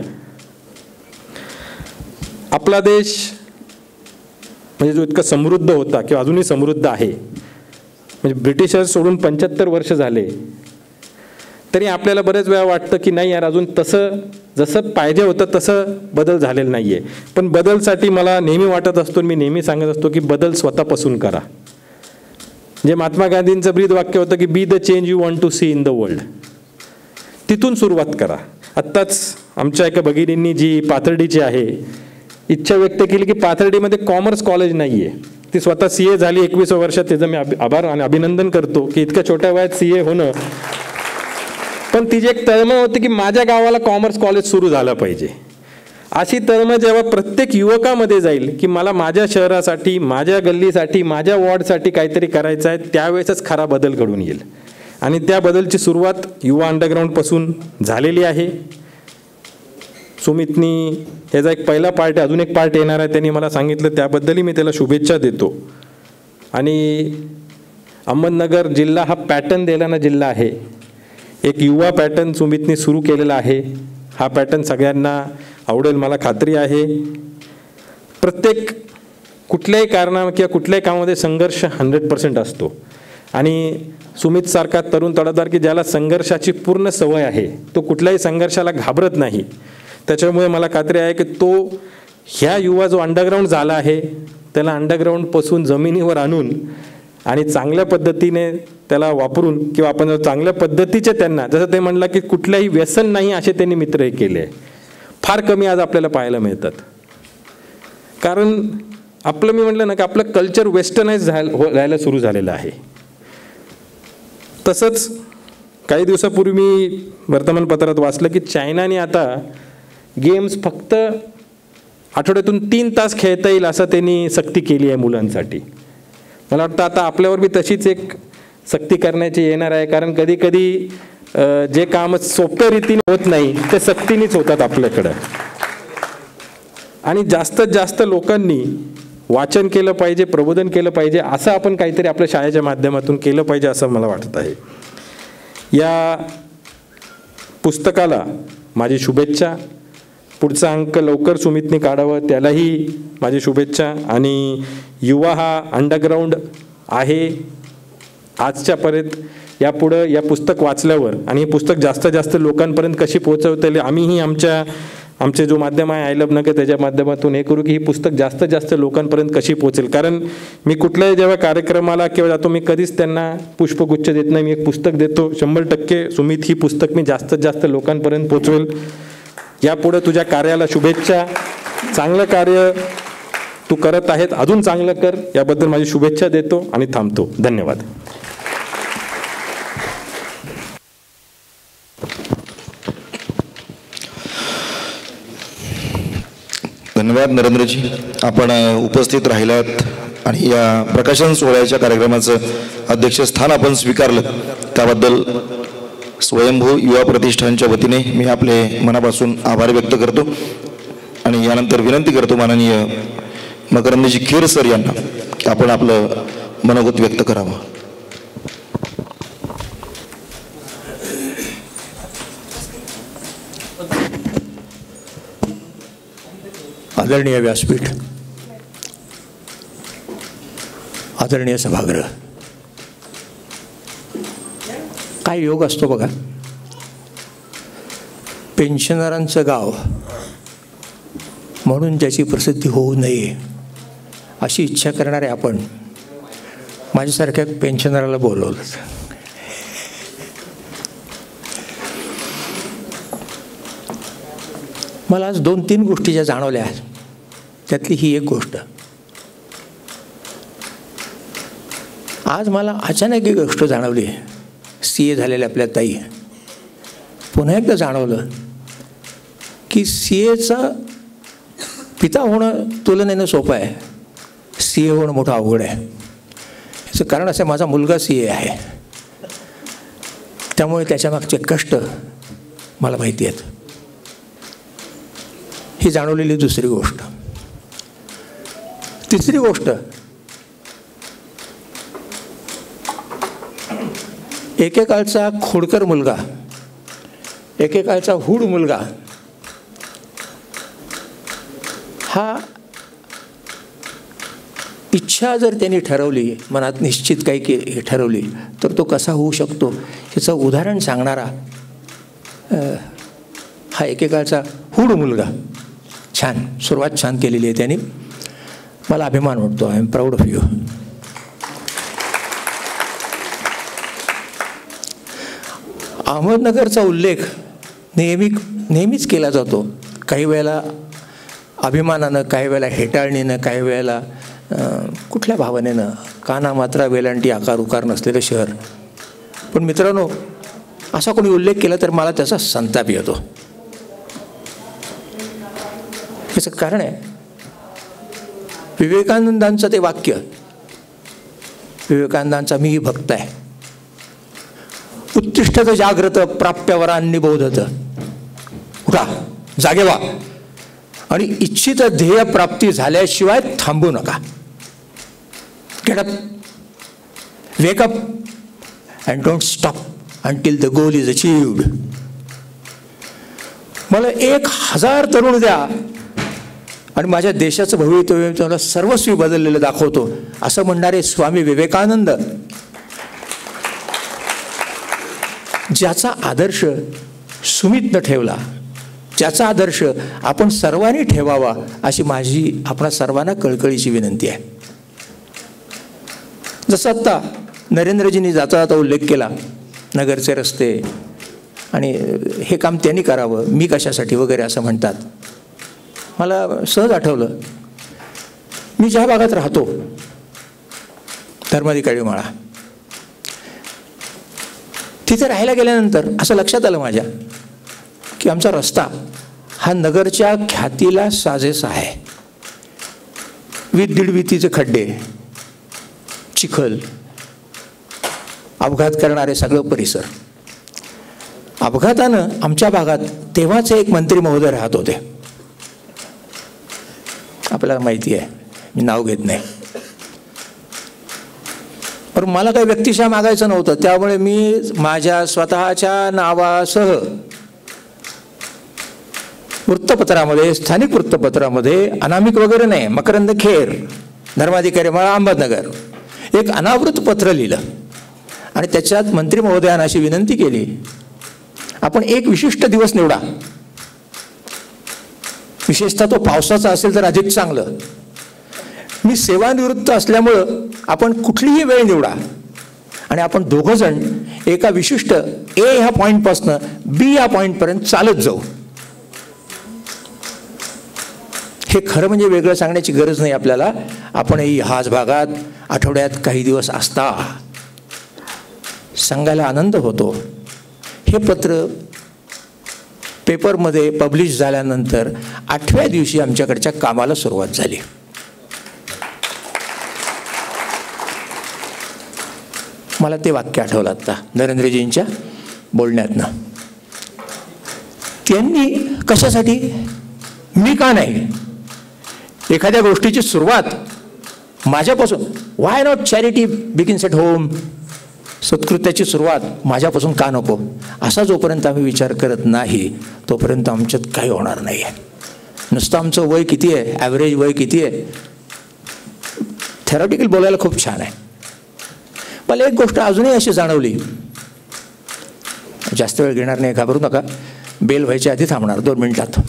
आपला देश म्हणजे जो इतका समृद्ध होता किंवा अजूनही समृद्ध आहे, म्हणजे ब्रिटिशर्स सोडून पंच्याहत्तर वर्ष झाले तरी आपल्याला बरेच वेळा वाटतं की नाही यार, अजून तसं जसं पाहिजे होतं तसं बदल झालेला नाही आहे. पण बदलसाठी मला नेहमी वाटत असतो, मी नेहमी सांगत असतो की बदल स्वतःपासून करा. जे महात्मा गांधींचं ब्रीद वाक्य होतं की be the change you want to see in the world, तिथून सुरुवात करा. आत्ताच आमच्या एका भगिनींनी जी पाथर्डीची आहे इच्छा व्यक्त केली की पाथर्डीमध्ये कॉमर्स कॉलेज नाही आहे. ती स्वतः सी ए झाली एकवीस वर्षात, त्याचं मी आभार आणि अभिनंदन करतो की इतक्या छोट्या वयात सी ए होणं. पण तिची एक तळमळ होती की माझ्या गावाला कॉमर्स कॉलेज सुरू झालं पाहिजे. अशी तळमळ जेव्हा प्रत्येक युवकामध्ये जाईल की मला माझ्या शहरासाठी, माझ्या गल्लीसाठी, माझ्या वॉर्डसाठी काहीतरी करायचं आहे, त्यावेळेसच खरा बदल घडून येईल. आणि त्या बदलची सुरुवात युवा अंडरग्राऊंडपासून झालेली आहे. सुमितनी ह्याचा एक पहिला पार्ट आहे, अजून एक पार्ट येणार आहे, त्यांनी मला सांगितलं, त्याबद्दलही मी त्याला शुभेच्छा देतो. आणि अहमदनगर जिल्हा हा पॅटर्न देणारा जिल्हा आहे. एक युवा पॅटर्न सुमितने सुरू केलेला आहे. हा पॅटर्न सगळ्यांना आवडेल मला खात्री आहे. प्रत्येक कुठल्याही कारणाने किंवा कुठल्याही कामामध्ये संघर्ष हंड्रेड पर्सेंट असतो आणि सुमितसारखा तरुण तडफदार की ज्याला संघर्षाची पूर्ण सवय आहे, तो कुठल्याही संघर्षाला घाबरत नाही. त्याच्यामुळे मला खात्री आहे की तो ह्या युवा जो अंडरग्राऊंड झाला आहे त्याला अंडरग्राऊंडपासून जमिनीवर आणून आणि चांगल्या पद्धतीने त्याला वापरून किंवा आपण चांगल्या पद्धतीचे त्यांना, जसं ते म्हणलं की कुठल्याही व्यसन नाही असे त्यांनी मित्र हे केले. फार कमी आज आपल्याला पाहायला मिळतात. कारण आपलं मी म्हटलं ना की आपलं कल्चर वेस्टर्नाइज झालं हो राहायला सुरू झालेलं आहे. तसंच काही दिवसापूर्वी मी वर्तमानपत्रात वाचलं की चायनाने आता गेम्स फक्त आठवड्यातून तीन तास खेळता येईल असं त्यांनी सक्ती केली आहे मुलांसाठी. मला वाटतं आता आपल्यावर बी तशीच एक सक्ती करण्याची येणार आहे. कारण कधी कधी जे काम सोप्या रीतीने होत नाही ते सक्तीनेच होतात आपल्याकडं. आणि जास्तीत जास्त लोकांनी वाचन केलं पाहिजे, प्रबोधन केलं पाहिजे, असं आपण काहीतरी आपल्या शाळेच्या माध्यमातून केलं पाहिजे असं मला वाटत आहे. या पुस्तकाला माझी शुभेच्छा. पुढचा अंक लवकर सुमितने काढावं त्यालाही माझी शुभेच्छा. आणि युवा हा अंडरग्राऊंड आहे आजच्यापर्यंत. यापुढं या पुस्तक वाचल्यावर आणि हे पुस्तक जास्तीत जास्त लोकांपर्यंत कशी पोहोचवता येईल आम्हीही आमच्या आमचे जो माध्यम आहे आय लव्ह नगर त्याच्या माध्यमातून हे करू की ही पुस्तक जास्तीत जास्त लोकांपर्यंत कशी पोहोचेल. कारण मी कुठल्याही जेव्हा कार्यक्रमाला किंवा जातो मी कधीच त्यांना पुष्पगुच्छ देत नाही. मी एक पुस्तक देतो. शंभर टक्के सुमित ही पुस्तक मी जास्तीत जास्त लोकांपर्यंत पोहोचवेल. यापुढे तुझ्या कार्याला शुभेच्छा. चांगलं कार्य तू करत आहेत, अजून चांगलं कर, याबद्दल माझी शुभेच्छा देतो आणि थांबतो. धन्यवाद. धन्यवाद नरेंद्रजी. आपण उपस्थित राहिलात आणि या प्रकाशन सोहळ्याच्या कार्यक्रमाचं अध्यक्षस्थान आपण स्वीकारलं त्याबद्दल स्वयंभू युवा प्रतिष्ठानच्या वतीने मी आपले मनापासून आभार व्यक्त करतो. आणि यानंतर विनंती करतो माननीय मकरंदजी खेर सर यांना की आपण आपलं मनोगत व्यक्त करावं. आदरणीय व्यासपीठ, आदरणीय सभागृह, काय योग असतो बघा. पेन्शनरांचं गाव म्हणून ज्याची प्रसिद्धी होऊ नये अशी इच्छा करणारे आपण माझ्यासारख्या पेन्शनराला बोलवलं. मला आज दोन तीन गोष्टी ज्या जाणवल्या त्यातली ही एक गोष्ट. आज मला अचानक एक गोष्ट जाणवली. सी ए झालेल्या आपल्या ताई पुन्हा एकदा जाणवलं की सी एचा पिता होणं तुलनेनं सोपं आहे, सी ए होणं मोठं अवघड आहे. याचं कारण असं माझा मुलगा सी ए आहे, त्यामुळे त्याच्यामागचे कष्ट मला माहिती आहेत. ही जाणवलेली दुसरी गोष्ट. तिसरी गोष्ट, एकेकाळचा खोडकर मुलगा, एकेकाळचा हुड मुलगा हा इच्छा जर त्यांनी ठरवली, मनात निश्चित काही के ठरवली तर तो कसा होऊ शकतो याचं उदाहरण सांगणारा हा एकेकाळचा हुड मुलगा. छान सुरुवात छान केलेली आहे त्यांनी. मला अभिमान वाटतो. I am proud of you. अहमदनगरचा उल्लेख नेहमी नेहमीच केला जातो. काही वेळेला अभिमानानं, काही वेळेला हेटाळणीनं, काही वेळेला कुठल्या भावनेनं. काना मात्रा वेलांटी आकार उकार नसलेलं शहर. पण मित्रांनो, असा कोणी उल्लेख केला तर मला त्याचा संताप येतो. याचं कारण आहे विवेकानंदांचं ते वाक्य. विवेकानंदांचा मीही भक्त आहे. उत्तिष्ठत जाग्रत प्राप्यवरांनी बोधत. उठा, जागे व्हा आणि इच्छित ध्येय प्राप्ती झाल्याशिवाय थांबू नका. Get up. Wake up and don't stop until the goal is achieved. मला एक हजार तरुण द्या आणि माझ्या देशाचं भवितव्य तुम्हाला सर्वस्वी बदललेलं दाखवतो, असं म्हणणारे स्वामी विवेकानंद, ज्याचा आदर्श सुमितनं ठेवला, ज्याचा आदर्श आपण सर्वांनी ठेवावा, अशी माझी आपणा सर्वांना कळकळीची विनंती आहे. जसं आत्ता नरेंद्रजींनी जाता जाता उल्लेख केला नगरचे रस्ते आणि हे काम त्यांनी करावं, मी कशासाठी वगैरे असं म्हणतात. मला सहज आठवलं, मी ज्या भागात राहतो धर्माधिकारी माळा, तिथे राहायला गेल्यानंतर असं लक्षात आलं माझ्या की आमचा रस्ता हा नगरच्या ख्यातीला साजेसा आहे. वीत दीडवीतीचे खड्डे, चिखल, अपघात करणारे सगळं परिसर. अपघातानं आमच्या भागात तेव्हाच एक मंत्री महोदय राहत होते, आपल्याला माहिती आहे, मी नाव घेत नाही. पण मला काही व्यक्तिशः मागायचं नव्हतं, त्यामुळे मी माझ्या स्वतःच्या नावासह वृत्तपत्रामध्ये, स्थानिक वृत्तपत्रामध्ये, अनामिक वगैरे नाही, मकरंद खेर, धर्माधिकारी माळा, अहमदनगर, एक अनावृत पत्र लिहिलं आणि त्याच्यात मंत्री महोदयांना अशी विनंती केली, आपण एक विशिष्ट दिवस निवडा, विशेषतः तो पावसाचा असेल तर अधिक चांगलं. मी सेवानिवृत्त असल्यामुळं आपण कुठलीही वेळ निवडा आणि आपण दोघं जण एका विशिष्ट ए ह्या पॉईंटपासून बी या पॉईंटपर्यंत चालत जाऊ. हे खरं म्हणजे वेगळं सांगण्याची गरज नाही आपल्याला. आपणही ह्याच भागात आठवड्यात काही दिवस असता, सांगायला आनंद होतो. हे पत्र पेपरमध्ये पब्लिश झाल्यानंतर आठव्या दिवशी आमच्याकडच्या कामाला सुरुवात झाली. मला ते वाक्य आठवलं आता नरेंद्रजींच्या बोलण्यातनं. त्यांनी कशासाठी, मी का नाही, एखाद्या गोष्टीची सुरुवात माझ्यापासून, why not charity begins at home, सत्कृत्याची सुरुवात माझ्यापासून का नको, असा जोपर्यंत आम्ही विचार करत नाही तोपर्यंत आमच्यात काही होणार नाही आहे. नुसतं आमचं वय किती आहे, ॲव्हरेज वय किती आहे, थेरॉटिकल बोलायला खूप छान आहे. मला एक गोष्ट अजूनही अशी जाणवली, जास्त वेळ घेणार नाही, घाबरू नका, बेल व्हायच्या आधी थांबणार दोन मिनिटात.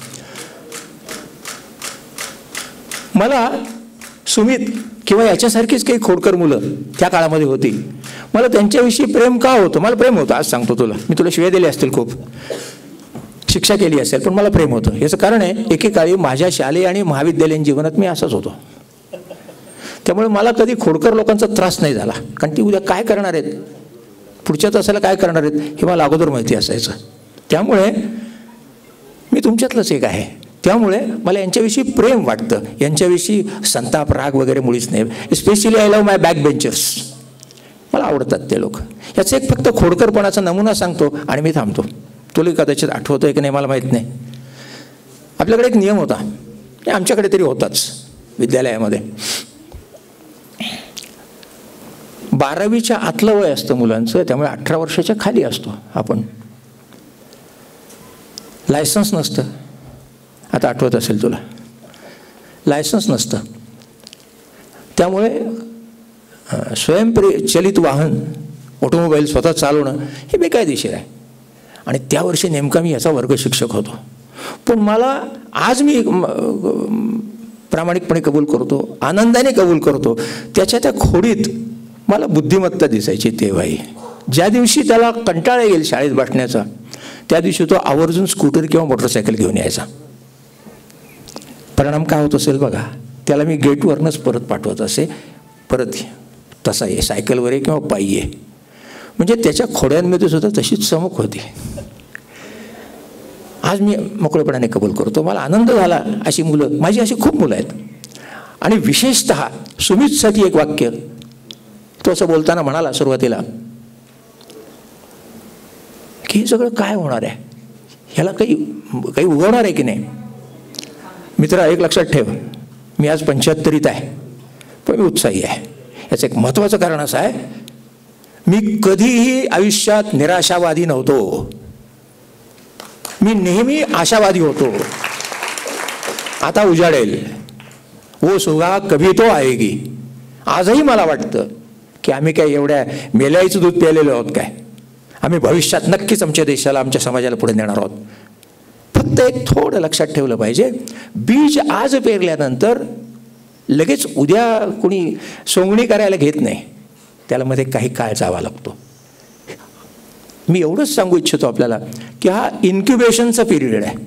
मला सुमित किंवा याच्यासारखीच काही खोडकर मुलं त्या काळामध्ये होती, मला त्यांच्याविषयी प्रेम का होतं, मला प्रेम होतं. आज सांगतो तुला, मी तुला शिव्या दिल्या असतील, खूप शिक्षा केली असेल, पण मला प्रेम होतं. याचं कारण आहे, एकेकाळी माझ्या शालेय आणि महाविद्यालयीन जीवनात मी असाच होतो. त्यामुळे मला कधी खोडकर लोकांचा त्रास नाही झाला, कारण ती उद्या काय करणार आहेत, पुढच्या तासाला काय करणार आहेत हे मला अगोदर माहिती असायचं. त्यामुळे मी तुमच्यातलंच एक आहे, त्यामुळे मला यांच्याविषयी प्रेम वाटतं. यांच्याविषयी संताप, राग वगैरे मुळीच नाही. Specially I love my backbenchers, मला आवडतात ते लोक. याचं एक फक्त खोडकरपणाचा नमुना सांगतो आणि मी थांबतो. तुला कदाचित आठवतोय की नाही मला माहीत नाही. आपल्याकडे एक नियम होता, आमच्याकडे तरी होताच विद्यालयामध्ये, बारावीच्या आतलं वय असतं मुलांचं, त्यामुळे अठरा वर्षाच्या खाली असतो आपण. लायसन्स नसतं, आता आठवत असेल तुला, लायसन्स नसतं. त्यामुळे स्वयंचलित वाहन, ऑटोमोबाईल स्वतः चालवणं हे बेकायदेशीर आहे. आणि त्या वर्षी नेमका मी याचा वर्ग शिक्षक होतो. पण मला आज मी प्रामाणिकपणे कबूल करतो, आनंदाने कबूल करतो, त्याच्या त्या खोडीत मला बुद्धिमत्ता दिसायची तेव्हाही. ज्या दिवशी त्याला कंटाळा येईल शाळेत बसण्याचा, त्या दिवशी तो आवर्जून स्कूटर किंवा मोटरसायकल घेऊन यायचा. परिणाम काय होत असेल बघा, त्याला मी गेटवरनंच परत पाठवत असे, परत तसा ये, सायकलवर ये किंवा पायी ये. म्हणजे त्याच्या खोड्यांमध्ये सुद्धा तशीच चमक होती. आज मी मोकळेपणाने कबूल करतो, मला आनंद झाला. अशी मुलं, माझी अशी खूप मुलं आहेत. आणि विशेषतः सुमितसाठी एक वाक्य, तो असं बोलताना म्हणाला सुरुवातीला की हे सगळं काय होणार आहे, ह्याला काही काही उगवणार आहे की नाही. मित्रा, एक लक्षात ठेव, मी आज पंच्याहत्तरीत आहे, पण मी उत्साही आहे. याचं एक महत्त्वाचं कारण असं आहे मी कधीही आयुष्यात निराशावादी नव्हतो, मी नेहमी आशावादी होतो. आता उजाडेल, वो सुगा कभी तो आएगी. आजही मला वाटतं की आम्ही काय एवढ्या मेल्याईचं दूध प्यायलेलो आहोत काय. आम्ही भविष्यात नक्कीच आमच्या देशाला, आमच्या समाजाला पुढे नेणार आहोत. फक्त एक थोडं लक्षात ठेवलं पाहिजे, बीज आज पेरल्यानंतर लगेच उद्या कोणी सोंगणी करायला घेत नाही, त्याला मध्ये काही काळ जावा लागतो. मी एवढंच सांगू इच्छितो आपल्याला की हा इन्क्युबेशनचा पिरियड आहे.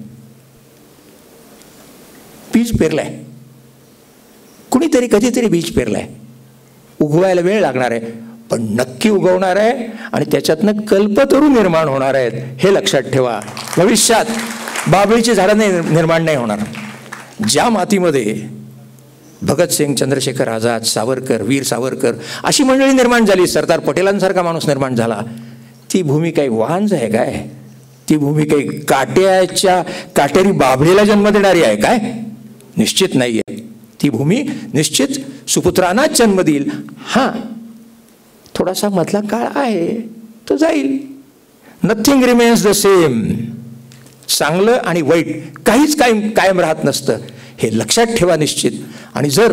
बीज पेरलाय, कुणीतरी कधीतरी बीज पेरलाय, उगवायला वेळ लागणार आहे, पण नक्की उगवणार आहे आणि त्याच्यातनं कल्पतरू निर्माण होणार आहेत. हे लक्षात ठेवा. भविष्यात बाभळीची झाडं नाही निर्माण नाही होणार. ज्या मातीमध्ये भगतसिंग, चंद्रशेखर आझाद, सावरकर, वीर सावरकर अशी मंडळी निर्माण झाली, सरदार पटेलांसारखा माणूस निर्माण झाला, ती भूमी काही वाहनच आहे काय? ती भूमी काही काट्याच्या काटेरी बाभळीला जन्म देणारी आहे काय? निश्चित नाही आहे. ती भूमी निश्चित सुपुत्रांनाच जन्म देईल. हां, थोडासा मधला काळ आहे, तो जाईल. Nothing remains the same. चांगलं आणि वाईट काहीच कायम कायम राहत नसतं, हे लक्षात ठेवा निश्चित. आणि जर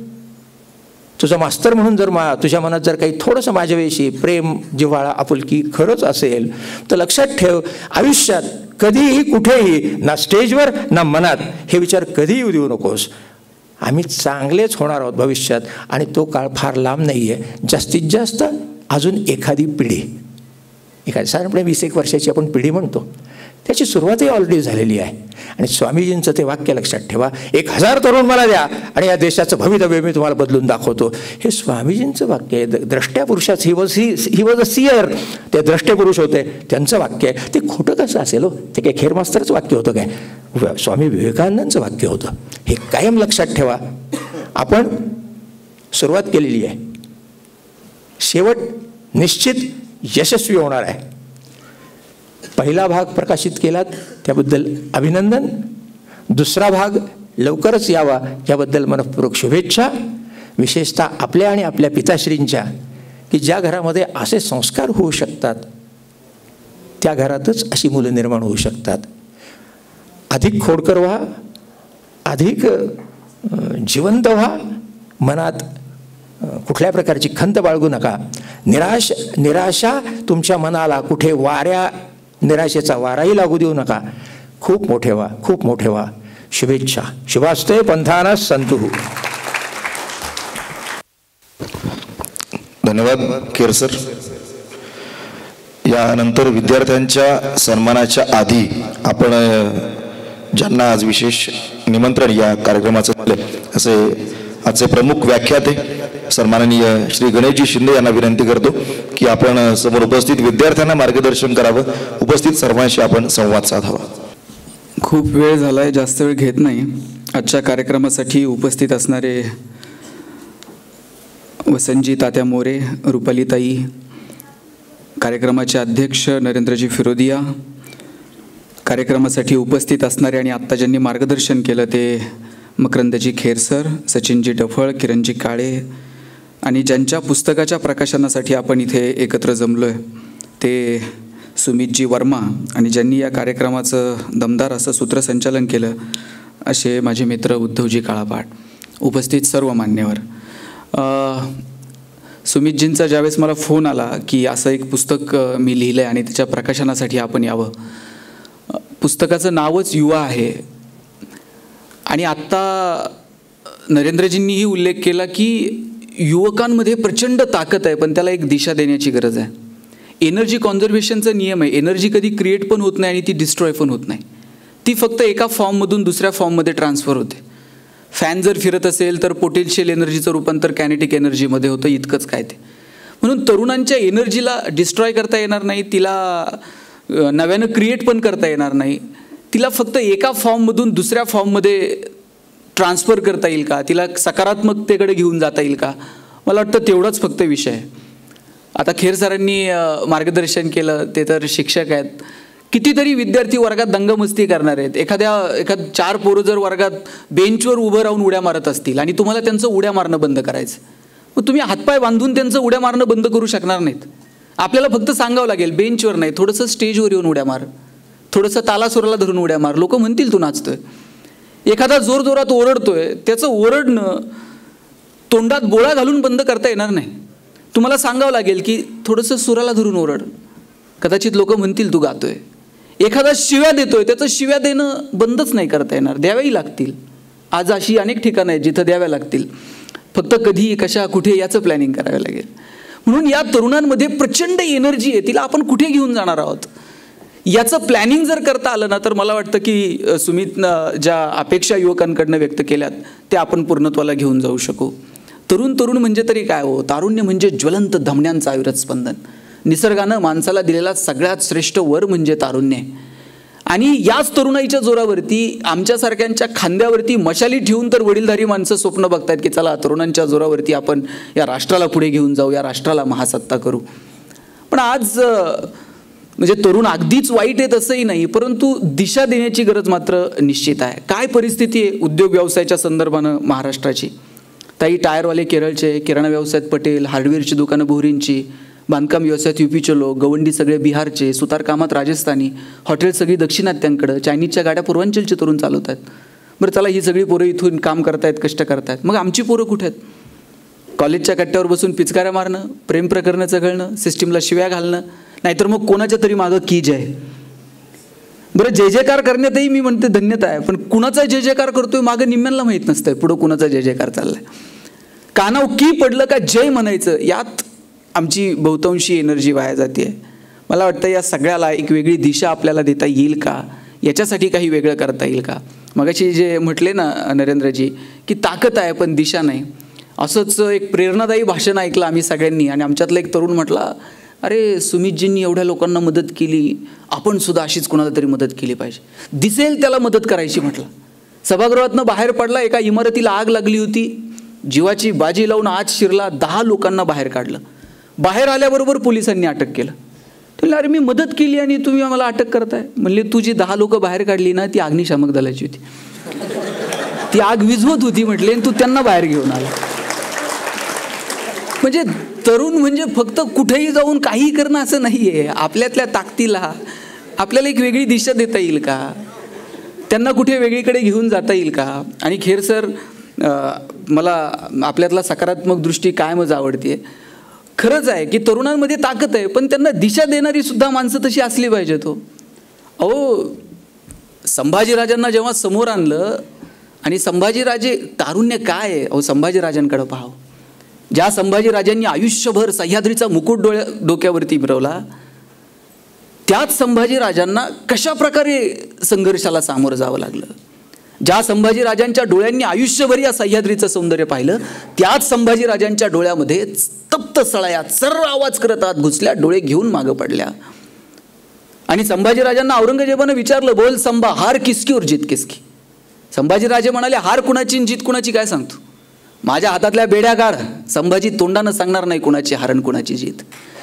तुझा मास्तर म्हणून जर मा तुझ्या मनात जर काही थोडंसं माझ्याविषयी प्रेम, जिव्हाळा, आपुलकी खरंच असेल तर लक्षात ठेव, आयुष्यात कधीही कुठेही, ना स्टेजवर ना मनात, हे विचार कधीही येऊ देऊ नकोस. आम्ही चांगलेच होणार आहोत भविष्यात आणि तो काळ फार लांब नाही आहे. जास्तीत जास्त अजून एखादी पिढी, एखादी साधारणपणे वीस एक वर्षाची आपण पिढी म्हणतो, त्याची सुरुवातही ऑलरेडी झालेली आहे. आणि स्वामीजींचं ते वाक्य लक्षात ठेवा, एक हजार तरुण मला द्या आणि या देशाचं भवितव्य मी तुम्हाला बदलून दाखवतो. हे स्वामीजींचं वाक्य आहे. द्रष्ट्या पुरुषाच, he was he was a seer. ते द्रष्टे पुरुष होते, त्यांचं वाक्य आहे. ते खोटं कसं असेल हो? ते काय खेर मास्तरचं वाक्य होतं काय? स्वामी विवेकानंदांचं वाक्य होतं. हे कायम लक्षात ठेवा. आपण सुरुवात केलेली आहे, शेवट निश्चित यशस्वी होणार आहे. पहिला भाग प्रकाशित केलात त्याबद्दल अभिनंदन. दुसरा भाग लवकरच यावा याबद्दल मनपूर्वक शुभेच्छा. विशेषतः आपल्या आणि आपल्या पिताश्रींच्या, की ज्या घरामध्ये असे संस्कार होऊ शकतात त्या घरातच अशी मुलं निर्माण होऊ शकतात. अधिक खोडकर व्हा, अधिक जिवंत व्हा. मनात कुठल्या प्रकारची खंत बाळगू नका. निराश निराशा तुमच्या मनाला कुठे वाऱ्या निराशेचा वाराही लागू देऊ नका. खूप मोठे व्हा, खूप मोठे व्हा. शुभेच्छा. शुभास्ते पंथाना संतु. धन्यवाद खेर सर. यानंतर विद्यार्थ्यांच्या सन्मानाच्या आधी आपण ज्यांना आज विशेष निमंत्रण या कार्यक्रमाचं दिलं असे आजचे प्रमुख व्याख्याते सन्माननीय श्री गणेशजी शिंदे यांना विनंती करतो की आपण समोर उपस्थित विद्यार्थ्यांना मार्गदर्शन करावं. उपस्थित सर्वांशी आपण संवाद साधावा. खूप वेळ झालाय, जास्त वेळ घेत नाही. आजच्या कार्यक्रमासाठी उपस्थित असणारे वसंतजी तात्या मोरे, रुपालीताई, कार्यक्रमाचे अध्यक्ष नरेंद्रजी फिरोदिया, कार्यक्रमासाठी उपस्थित असणारे आणि आत्ता ज्यांनी मार्गदर्शन केलं ते मकरंदजी खेरसर, सचिनजी डफळ, किरणजी काळे, आणि ज्यांच्या पुस्तकाच्या प्रकाशनासाठी आपण इथे एकत्र जमलो आहे ते सुमितजी वर्मा, आणि ज्यांनी या कार्यक्रमाचं दमदार असं सूत्रसंचालन केलं असे माझे मित्र उद्धवजी काळापाट, उपस्थित सर्व मान्यवर. सुमितजींचा ज्यावेळेस मला फोन आला की असं एक पुस्तक मी लिहिलं आहे आणि त्याच्या प्रकाशनासाठी आपण यावं. पुस्तकाचं नावच युवा आहे आणि आत्ता नरेंद्रजींनीही उल्लेख केला की युवकांमध्ये प्रचंड ताकद आहे, पण त्याला एक दिशा देण्याची गरज आहे. एनर्जी कॉन्झर्वेशनचा नियम आहे, एनर्जी कधी क्रिएट पण होत नाही आणि ती डिस्ट्रॉय पण होत नाही. ती फक्त एका फॉर्ममधून दुसऱ्या फॉर्ममध्ये ट्रान्सफर होते. फॅन जर फिरत असेल तर पोटेन्शियल एनर्जीचं रूपांतर कायनेटिक एनर्जीमध्ये होतं, इतकंच काय ते. म्हणून तरुणांच्या एनर्जीला डिस्ट्रॉय करता येणार नाही, तिला नव्यानं क्रिएट पण करता येणार नाही. तिला फक्त एका फॉर्ममधून दुसऱ्या फॉर्ममध्ये ट्रान्सफर करता येईल का, तिला सकारात्मकतेकडे घेऊन जाता येईल का, मला वाटतं तेवढाच फक्त विषय आहे. आता खेर सरांनी मार्गदर्शन केलं, ते तर शिक्षक आहेत. कितीतरी विद्यार्थी वर्गात दंगमस्ती करणार आहेत. एखाद्या एखाद चार पोरं जर वर्गात बेंचवर उभं राहून उड्या मारत असतील आणि तुम्हाला त्यांचं उड्या मारणं बंद करायचं, मग तुम्ही हातपाय बांधून त्यांचं उड्या मारणं बंद करू शकणार नाहीत. आपल्याला फक्त सांगावं लागेल, बेंचवर नाही, थोडंसं स्टेजवर येऊन उड्या मार, थोडंसं तालासुराला धरून उड्या मार, लोक म्हणतील तू नाचतोय. एखादा जोरजोरात ओरडतोय, त्याचं ओरडणं तोंडात गोळा घालून बंद करता येणार नाही. तुम्हाला सांगावं लागेल की थोडंसं सुराला धरून ओरड, कदाचित लोक म्हणतील तू गातोय. एखादा शिव्या देतोय, त्याचं शिव्या देणं बंदच नाही करता येणार, द्याव्याही लागतील. आज अशी अनेक ठिकाणं आहेत जिथं द्याव्या लागतील, फक्त कधी, कशा, कुठे याचं प्लॅनिंग करावं लागेल. म्हणून या तरुणांमध्ये प्रचंड एनर्जी आहे, तिला आपण कुठे घेऊन जाणार आहोत याचं प्लॅनिंग जर करता आलं ना, तर मला वाटतं की सुमितनं ज्या अपेक्षा युवकांकडनं व्यक्त केल्यात त्या आपण पूर्णत्वाला घेऊन जाऊ शकू. तरुण तरुण म्हणजे तरी काय हो, तारुण्य म्हणजे ज्वलंत धमन्यांचं अविरत स्पंदन. निसर्गानं माणसाला दिलेला सगळ्यात श्रेष्ठ वर म्हणजे तारुण्य आहे. आणि याच तरुणाईच्या जोरावरती आमच्यासारख्यांच्या खांद्यावरती मशाली ठेवून तर वडीलधारी माणसं स्वप्न बघतायत की चला तरुणांच्या जोरावरती आपण या राष्ट्राला पुढे घेऊन जाऊ, या राष्ट्राला महासत्ता करू. पण आज म्हणजे तरुण अगदीच वाईट आहे तसंही नाही, परंतु दिशा देण्याची गरज मात्र निश्चित आहे. काय परिस्थिती आहे उद्योग व्यवसायाच्या संदर्भानं महाराष्ट्राची? ताई टायरवाले केरळचे, किराणा व्यवसायात पटेल, हार्डवेअरची दुकानं बोरींची, बांधकाम व्यवसायात युपीचे लोक, गवंडी सगळे बिहारचे, सुतारकामात राजस्थानी, हॉटेल सगळी दक्षिणात्यांकडं, चायनीजच्या गाड्या पूर्वांचलचे तरुण चालवत आहेत. बरं चला, ही सगळी पोरं इथून काम करतायत, कष्ट करतायत, मग आमची पोरं कुठे आहेत? कॉलेजच्या कट्ट्यावर बसून पिचकाऱ्या मारणं, प्रेम प्रकरणं चघळणं, सिस्टीमला शिव्या घालणं, नाहीतर मग कोणाच्या तरी मागं कीज आहे. बरं, जय जयकार करण्यातही मी म्हणते धन्यता आहे, पण कुणाचा जय जयकार करतोय मागं निम्म्यांना माहीत नसतंय पुढं कुणाचा जय जयकार चाललाय. कानाव की पडलं का जय म्हणायचं, यात आमची बहुतांशी एनर्जी वाया जाते. मला वाटतं या सगळ्याला एक वेगळी दिशा आपल्याला देता येईल का, याच्यासाठी काही वेगळं करता येईल का? मगाशी जे म्हटले ना नरेंद्रजी की ताकद आहे पण दिशा नाही, असंच एक प्रेरणादायी भाषण ऐकलं आम्ही सगळ्यांनी. आणि आमच्यातला एक तरुण म्हटला, अरे सुमितजींनी एवढ्या लोकांना मदत केली, आपण सुद्धा अशीच कोणाला तरी मदत केली पाहिजे, दिसेल त्याला मदत करायची म्हटलं. सभागृहातनं बाहेर पडला, एका इमारतीला आग लागली होती, जीवाची बाजी लावून आत शिरला, दहा लोकांना बाहेर काढलं. बाहेर आल्याबरोबर पोलिसांनी अटक केलं. म्हणलं अरे मी मदत केली आणि तुम्ही आम्हाला अटक करताय? म्हणले तू जी दहा लोक बाहेर काढली ना ती अग्निशामक दलाची होती, ती आग विझवत होती म्हटले, आणि तू त्यांना बाहेर घेऊन आला. म्हणजे तरुण म्हणजे फक्त कुठेही जाऊन काही करणं असं नाही आहे. आपल्यातल्या ताकदीला आपल्याला एक वेगळी दिशा देता येईल का, त्यांना कुठे वेगळीकडे घेऊन जाता येईल का? आणि खेर सर, मला आपल्यातला सकारात्मक दृष्टी कायमच आवडते. खरंच आहे की तरुणांमध्ये ताकद आहे, पण त्यांना दिशा देणारी सुद्धा माणसं तशी असली पाहिजे. तो अहो संभाजीराजांना जेव्हा समोर आणलं आणि संभाजीराजे तारुण्य काय आहे, अहो संभाजीराजांकडे पाहावं. ज्या संभाजीराजांनी आयुष्यभर सह्याद्रीचा मुकुट डोळ्या डोक्यावरती मिरवला, त्याच संभाजीराजांना कशा प्रकारे संघर्षाला सामोरं जावं लागलं. ज्या संभाजीराजांच्या डोळ्यांनी आयुष्यभर या सह्याद्रीचं सौंदर्य पाहिलं, त्याच संभाजीराजांच्या डोळ्यामध्ये तप्त सळया सर्व आवाज करत आत घुसल्या, डोळे घेऊन मागं पडल्या. आणि संभाजीराजांना औरंगजेबानं विचारलं, बोल संभा, हार किसकी और जीत किसकी? संभाजीराजे म्हणाले, हार कुणाची आणि जीत कुणाची काय सांगतो, माझ्या हातातल्या बेड्या काढ. संभाजी तोंडानं सांगणार नाही कुणाची हार आणि कुणाची जीत.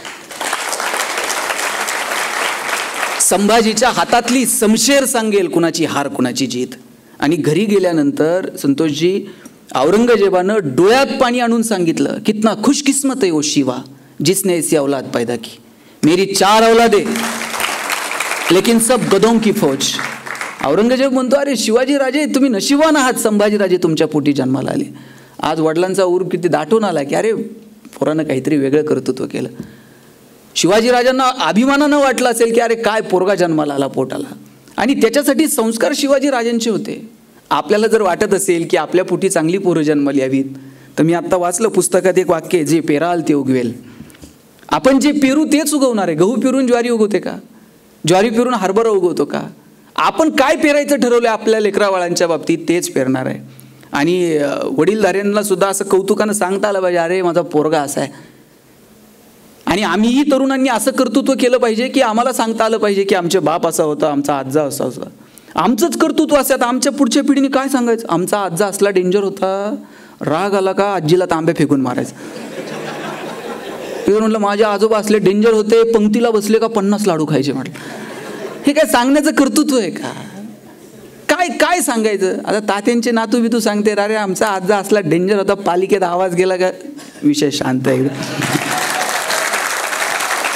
संभाजीच्या हातातली समशेर सांगेल कुणाची हार कुणाची जीत. आणि घरी गेल्यानंतर संतोषजी, औरंगजेबानं डोळ्यात पाणी आणून सांगितलं, कितना खुशकिस्मत है वो शिवा जिसने ऐसी औलाद पैदा की. मेरी चार औलादे लेकिन सब गदों की फौज. औरंगजेब म्हणतो, अरे शिवाजी राजे तुम्ही नशिबान आहात, संभाजीराजे तुमच्या पोटी जन्माला आले. आज वडिलांचा ऊर किती दाटून आला की अरे पोरानं काहीतरी वेगळं कर्तृत्व केलं. शिवाजीराजांना अभिमानानं वाटलं असेल की अरे काय पोरगा जन्माला आला पोटाला. आणि त्याच्यासाठी संस्कार शिवाजीराजांचे होते. आपल्याला जर वाटत असेल की आपल्या पोटी चांगली पोरं जन्माला यावीत, तर मी आत्ता वाचलं पुस्तकात एक वाक्य, जे पेराल ते उगवेल. आपण जे पेरू तेच उगवणार आहे. गहू पेरून ज्वारी उगवते का? ज्वारी पेरून हरभरा उगवतो का? आपण काय पेरायचं ठरवलं आपल्या लेकरावाळांच्या बाबतीत तेच पेरणार आहे. आणि वडीलधाऱ्यांना सुद्धा असं कौतुकानं सांगता आलं पाहिजे, अरे माझा पोरगा असा आहे. आणि आम्हीही तरुणांनी असं कर्तृत्व केलं पाहिजे की आम्हाला सांगता आलं पाहिजे की आमचे बाप असा होता, आमचा आज्जा असा होता. आमचंच कर्तृत्व असं आमच्या पुढच्या पिढीने काय सांगायचं, आमचा आज्जा असला डेंजर होता, राग आला का आजीला तांबे फेकून मारायचं. म्हटलं माझ्या आजोबा असले डेंजर होते, पंक्तीला बसले का पन्नास लाडू खायचे. म्हटलं हे काय सांगण्याचं कर्तृत्व आहे का? काय काय सांगायचं? आता तात्यांचे नातू बितू सांगते, अरे आमचा आज्जा असला डेंजर होता, पालिकेत आवाज गेला का विषय शांत आहे.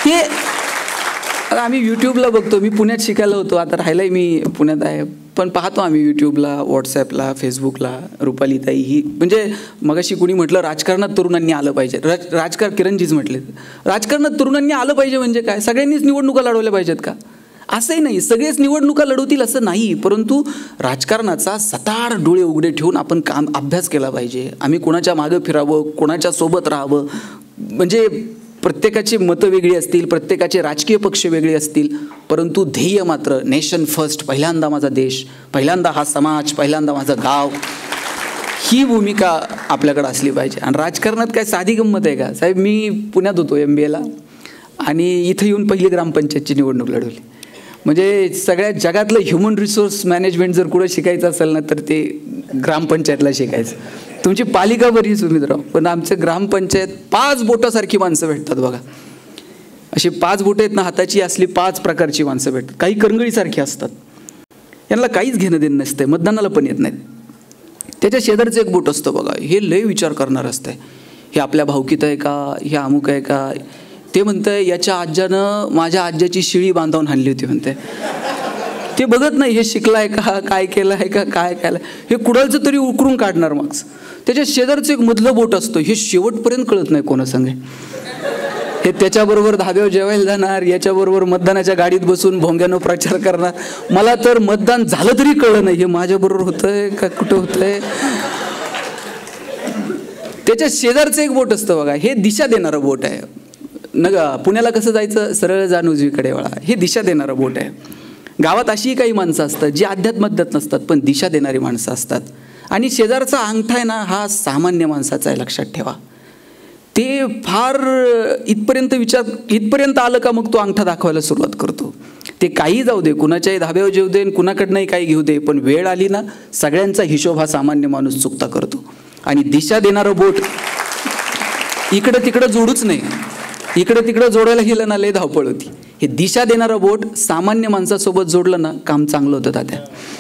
हे आम्ही यूट्यूबला बघतो. मी पुण्यात शिकायला होतो, आता राहायलाही मी पुण्यात आहे, पण पाहतो आम्ही यूट्यूबला, व्हॉट्सॲपला, फेसबुकला. रुपालीताई ही म्हणजे मगाशी कुणी म्हटलं राजकारणात तरुणांनी आलं पाहिजे. राज राजकारण किरणजीच म्हटले, राजकारणात तरुणांनी आलं पाहिजे म्हणजे काय? सगळ्यांनीच निवडणुका लढवल्या पाहिजेत का? असंही नाही, सगळेच निवडणुका लढवतील असं नाही, परंतु राजकारणाचा सताड डोळे उघडे ठेवून आपण काम अभ्यास केला पाहिजे. आम्ही कोणाच्या मागं फिरावं, कोणाच्या सोबत राहावं, म्हणजे प्रत्येकाची मतं वेगळी असतील, प्रत्येकाचे राजकीय पक्ष वेगळे असतील, परंतु ध्येय मात्र नेशन फर्स्ट, पहिल्यांदा माझा देश, पहिल्यांदा हा समाज, पहिल्यांदा माझं गाव, ही भूमिका आपल्याकडे असली पाहिजे. आणि राजकारणात काय साधी गंमत आहे का साहेब? मी पुण्यात होतो एम बी एला आणि इथं येऊन पहिली ग्रामपंचायतची निवडणूक लढवली. म्हणजे सगळ्या जगातलं ह्युमन रिसोर्स मॅनेजमेंट जर कुठं शिकायचं असेल ना तर ते ग्रामपंचायतला शिकायचं. तुमची पालिका बरी सुमित्राव, पण आमचं ग्रामपंचायत पाच बोटासारखी माणसं भेटतात बघा. अशी पाच बोटं आहेत ना हाताची, असली पाच प्रकारची माणसं भेटतात. काही करंगळीसारखी असतात, यांना काहीच घेणं देणं नसतं, मतदानाला पण येत नाहीत. त्याच्या शेजारचं एक बोट असतं बघा, हे लय विचार करणार असतं. हे आपल्या भावकीत आहे का, हे अमुक आहे का? ते म्हणतंय याच्या आज्यानं माझ्या आज्याची शिळी बांधवून हाणली होती म्हणते. ते बघत नाही हे शिकलाय का, काय केलं आहे का, काय केलं, हे कुडालचं तरी उकरून काढणार मार्क्स. त्याच्या शेजारचं एक मधलं बोट असतं, हे शेवटपर्यंत कळत नाही कोणा सांगे. हे त्याच्याबरोबर धाब्यावर जेवायला जाणार, याच्याबरोबर मतदानाच्या गाडीत बसून भोंग्यानं प्रचार करणार. मला तर मतदान झालं तरी कळलं नाही हे माझ्याबरोबर होतंय का कुठं होतंय. त्याच्या शेजारचं एक बोट असतं बघा, हे दिशा देणारं बोट आहे. नग पुण्याला कसं जायचं, सरळ जाण उजवीकडे वळा, हे दिशा देणारं बोट आहे. गावात अशीही काही माणसं असतात जी अध्यात्मज्ञात नसतात पण दिशा देणारी माणसं असतात. आणि शेजारचा अंगठा आहे ना हा सामान्य माणसाचा आहे, लक्षात ठेवा. ते फार इथपर्यंत विचार इथपर्यंत आलं का मग तो अंगठा दाखवायला सुरुवात करतो. ते काही जाऊ दे, कुणाच्याही धाब्यावर जेऊ दे, कुणाकडनंही काही घेऊ दे, पण वेळ आली ना सगळ्यांचा हिशोब हा सामान्य माणूस चुकता करतो. आणि दिशा देणारं बोट इकडं तिकडं जोडूच नाही, इकडं तिकडं जोडायला गेलं ना लय धावपळ होती. हे दिशा देणारं बोट सामान्य माणसासोबत जोडलं ना काम चांगलं होतं तात्या.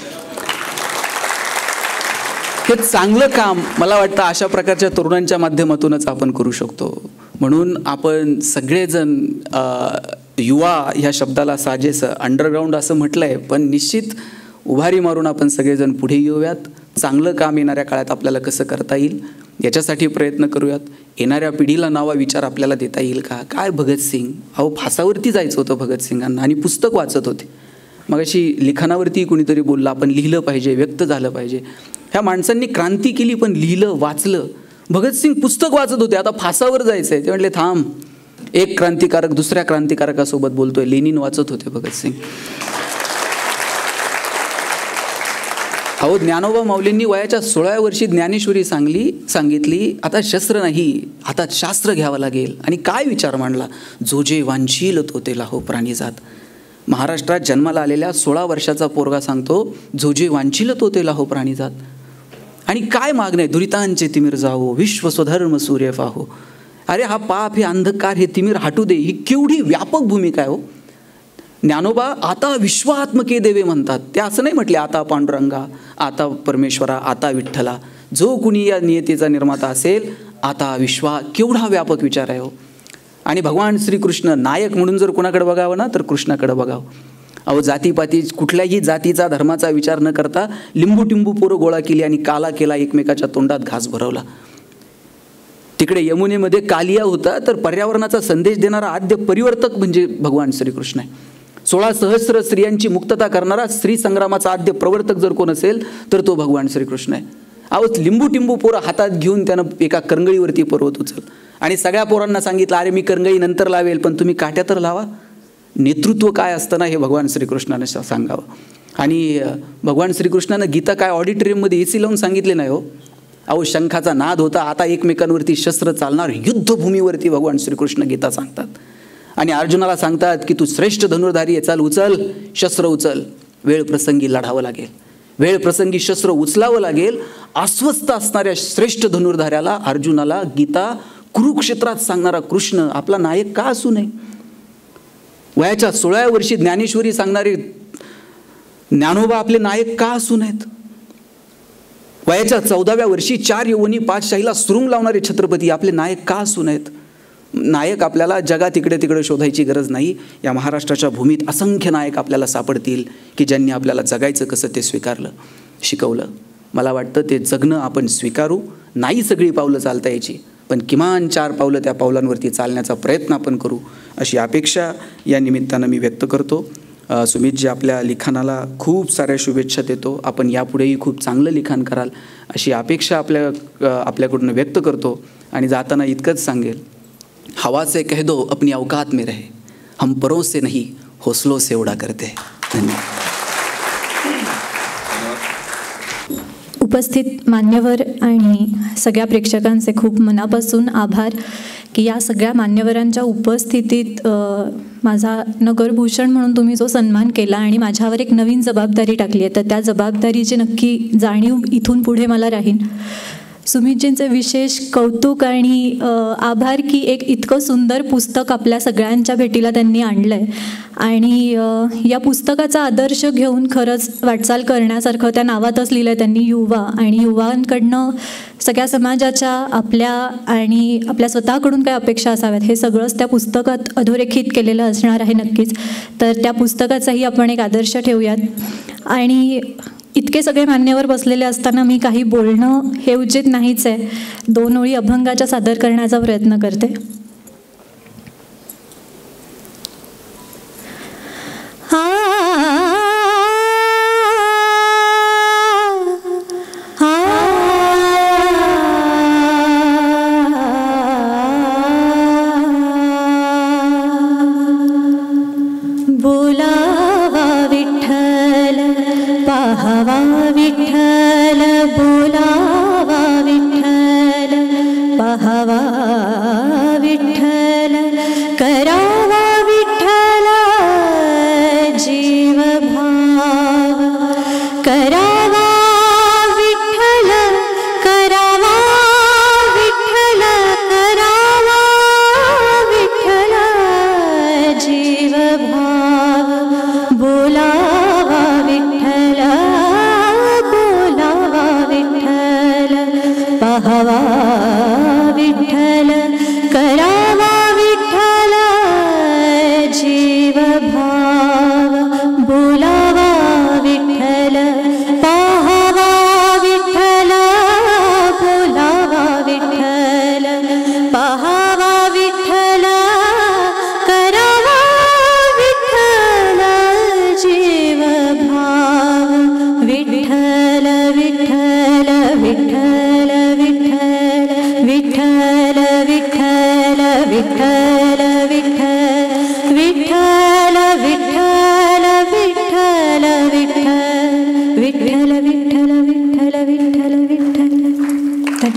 हे चांगलं काम मला वाटतं अशा प्रकारच्या तरुणांच्या माध्यमातूनच आपण करू शकतो. म्हणून आपण सगळेजण युवा ह्या शब्दाला साजेसं अंडरग्राऊंड असं म्हटलं आहे, पण निश्चित उभारी मारून आपण सगळेजण पुढे येऊयात. चांगलं काम येणाऱ्या काळात आपल्याला कसं करता येईल याच्यासाठी प्रयत्न करूयात. येणाऱ्या पिढीला नवा विचार आपल्याला देता येईल का? काय भगतसिंग, अहो फासावरती जायचं होतं भगतसिंगांना आणि पुस्तक वाचत होते. मग अशी लिखाणावरती कुणीतरी बोललं आपण लिहिलं पाहिजे, व्यक्त झालं पाहिजे. ह्या माणसांनी क्रांती केली पण लिहिलं, वाचलं. भगतसिंग पुस्तक वाचत होते, आता फासावर जायचं आहे. ते म्हटले थांब, एक क्रांतिकारक दुसऱ्या क्रांतिकारकासोबत बोलतोय. लेनिन वाचत होते भगतसिंग. अहो ज्ञानोबा माऊलींनी वयाच्या सोळाव्या वर्षी ज्ञानेश्वरी सांगली सांगितली आता शस्त्र नाही, आता शास्त्र घ्यावं लागेल. आणि काय विचार मांडला, जो जे वांछील तो ते लाहो प्राणीजात. महाराष्ट्रात जन्माला आलेल्या सोळा वर्षाचा पोरगा सांगतो जो जे वांछील तो ते लाहो प्राणीजात. आणि काय मागणे, दुरितांचे तिमिर जावो विश्व स्वधर्म सूर्य पाहो. अरे हा पाप, हे अंधकार, हे तिमिर हटू दे. ही केवढी व्यापक भूमिका आहे हो. ज्ञानोबा आता विश्वात्मके देवे म्हणतात. ते असं नाही म्हटले आता पांडुरंगा, आता परमेश्वरा, आता विठ्ठला. जो कुणी या नियतीचा निर्माता असेल, आता विश्वा. केवढा व्यापक विचार आहे हो. आणि भगवान श्रीकृष्ण नायक म्हणून जर कुणाकडे बघावं ना तर कृष्णाकडे बघावं. अहो जातीपाती कुठल्याही जातीचा धर्माचा विचार न करता लिंबू टिंबू पोरं गोळा केली आणि काला केला, एकमेकाच्या तोंडात घास भरवला. तिकडे यमुनेमध्ये कालिया होता, तर पर्यावरणाचा संदेश देणारा आद्य परिवर्तक म्हणजे भगवान श्रीकृष्ण आहे. सोळा सहस्र स्त्रियांची मुक्तता करणारा स्त्री संग्रामाचा आद्य प्रवर्तक जर कोण असेल तर तो भगवान श्रीकृष्ण आहे. अहो लिंबू टिंबू पोरं हातात घेऊन त्यानं एका करंगळीवरती पर्वत उचल आणि सगळ्या पोरांना सांगितलं अरे मी करंगळी नंतर लावेल पण तुम्ही काट्या तर लावा. नेतृत्व काय असतं ना हे भगवान श्रीकृष्णाने सांगावं. आणि भगवान श्रीकृष्णानं गीता काय ऑडिटोरियममध्ये ए सी लावून सांगितले नाही हो. अहो शंखाचा नाद होता, आता एकमेकांवरती शस्त्र चालणार युद्धभूमीवरती भगवान श्रीकृष्ण गीता सांगतात. आणि अर्जुनाला सांगतात की तू श्रेष्ठ धनुर्धारी आहे, चाल उचल शस्त्र उचल. वेळ प्रसंगी लढावं लागेल, वेळ प्रसंगी शस्त्र उचलावं लागेल. अस्वस्थ असणाऱ्या श्रेष्ठ धनुर्धाऱ्याला अर्जुनाला गीता कुरुक्षेत्रात सांगणारा कृष्ण आपला नायक का असू नये. वयाच्या सोळाव्या वर्षी ज्ञानेश्वरी सांगणारे ज्ञानोबा आपले नायक का असू नयेत. वयाच्या चौदाव्या वर्षी चार यवनी पाच शाहीला सुरुंग लावणारे छत्रपती आपले नायक का असू नयेत. नायक आपल्याला जगात इकडे तिकडे शोधायची गरज नाही. या महाराष्ट्राच्या भूमीत असंख्य नायक आपल्याला सापडतील की ज्यांनी आपल्याला जगायचं कसं ते स्वीकारलं, शिकवलं. मला वाटतं ते जगणं आपण स्वीकारू. नाही सगळी पावलं चालता यायची, पण किमान चार पावलं त्या पावलांवरती चालण्याचा प्रयत्न आपण करू, अशी अपेक्षा या निमित्तानं मी व्यक्त करतो. सुमितजी, आपल्या लिखाणाला खूप साऱ्या शुभेच्छा देतो. आपण यापुढेही खूप चांगलं लिखाण कराल अशी अपेक्षा आपल्या आपल्याकडून व्यक्त करतो. आणि जाताना इतकंच सांगेल, हवा से कह दो अपनी औकात में रहे, हम परों से नहीं हौसलों से उड़ा करते हैं. धन्यवाद. उपस्थित मान्यवर आणि सगळ्या प्रेक्षकांचे खूप मनापासून आभार की या सगळ्या मान्यवरांच्या उपस्थितीत माझा नगरभूषण म्हणून तुम्ही जो सन्मान केला आणि माझ्यावर एक नवीन जबाबदारी टाकली आहे, तर त्या जबाबदारीची नक्की जाणीव इथून पुढे मला राहील. सुमितजींचे विशेष कौतुक आणि आभार की एक इतकं सुंदर पुस्तक आपल्या सगळ्यांच्या भेटीला त्यांनी आणलं आहे आणि या पुस्तकाचा आदर्श घेऊन खरंच वाटचाल करण्यासारखं त्या नावातच लिहिलं आहे त्यांनी, युवा. आणि युवांकडनं सगळ्या समाजाच्या आपल्या आणि आपल्या स्वतःकडून काय अपेक्षा असाव्यात हे सगळंच त्या पुस्तकात अधोरेखित केलेलं असणार आहे नक्कीच. तर त्या पुस्तकाचाही आपण एक आदर्श ठेवूयात. आणि इतके सगळे मान्यवर बसलेले असताना मी काही बोलणं हे उचित नाहीच आहे. दोन ओळी अभंगाच्या सादर करण्याचा प्रयत्न करते. बोलावा विठ्ठल पाहावा विठ्ठल, बोलावा विठ्ठल पाहावा विठ्ठल, करावा विठ्ठल जीव भाव, करावा विठ्ठल, करावा विठ्ठल, करावा विठ्ठल जीव भाव, बोलावा विठ्ठल, बोलावा विठ्ठल पाहावा विठ्ठल, करावा विठ्ठल जीव भाव, बोलावा विठ्ठल पाहावा विठ्ठल, बोलावा विठ्ठल पाहावा विठ्ठल, करावा विठ्ठल जीव भाव, विठ्ठल विठ्ठल विठ्ठल विठ्ठल विठ्ठल विठ्ठल विठ्ठल विठ्ठल विठ्ठल विठ्ठल विठ्ठल विठ्ठल विठ्ठल विठ्ठल विठ्ठल विठ्ठल विठ्ठल.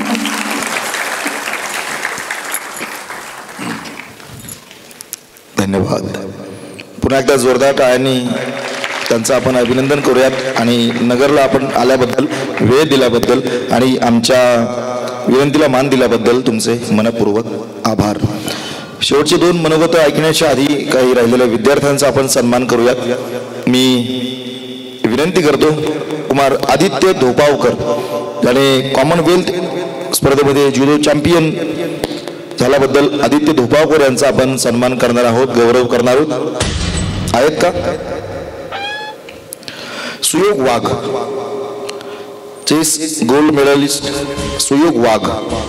धन्यवाद. पुन्हा एकदा जोरदार टाळ्यांनी त्यांचं आपण अभिनंदन करूयात आणि नगरला आपण आल्याबद्दल, वेळ दिल्याबद्दल आणि आमच्या विनंतीला मान दिल्याबद्दल तुमचे मनपूर्वक आभार. शेवटचे दोन मनोगत ऐकण्याच्या आधी काही राहिलेल्या विद्यार्थ्यांचा आपण सन्मान करूयात. मी विनंती करतो, कुमार आदित्य धोपावकर ज्याने कॉमनवेल्थ स्पर्धेमध्ये जुडो चॅम्पियन झाल्याबद्दल आदित्य धोपावकर यांचा आपण सन्मान करणार आहोत, गौरव करणार आहोत. आहेत का? Suyog Wagh, chess gold medalist Suyog Wagh.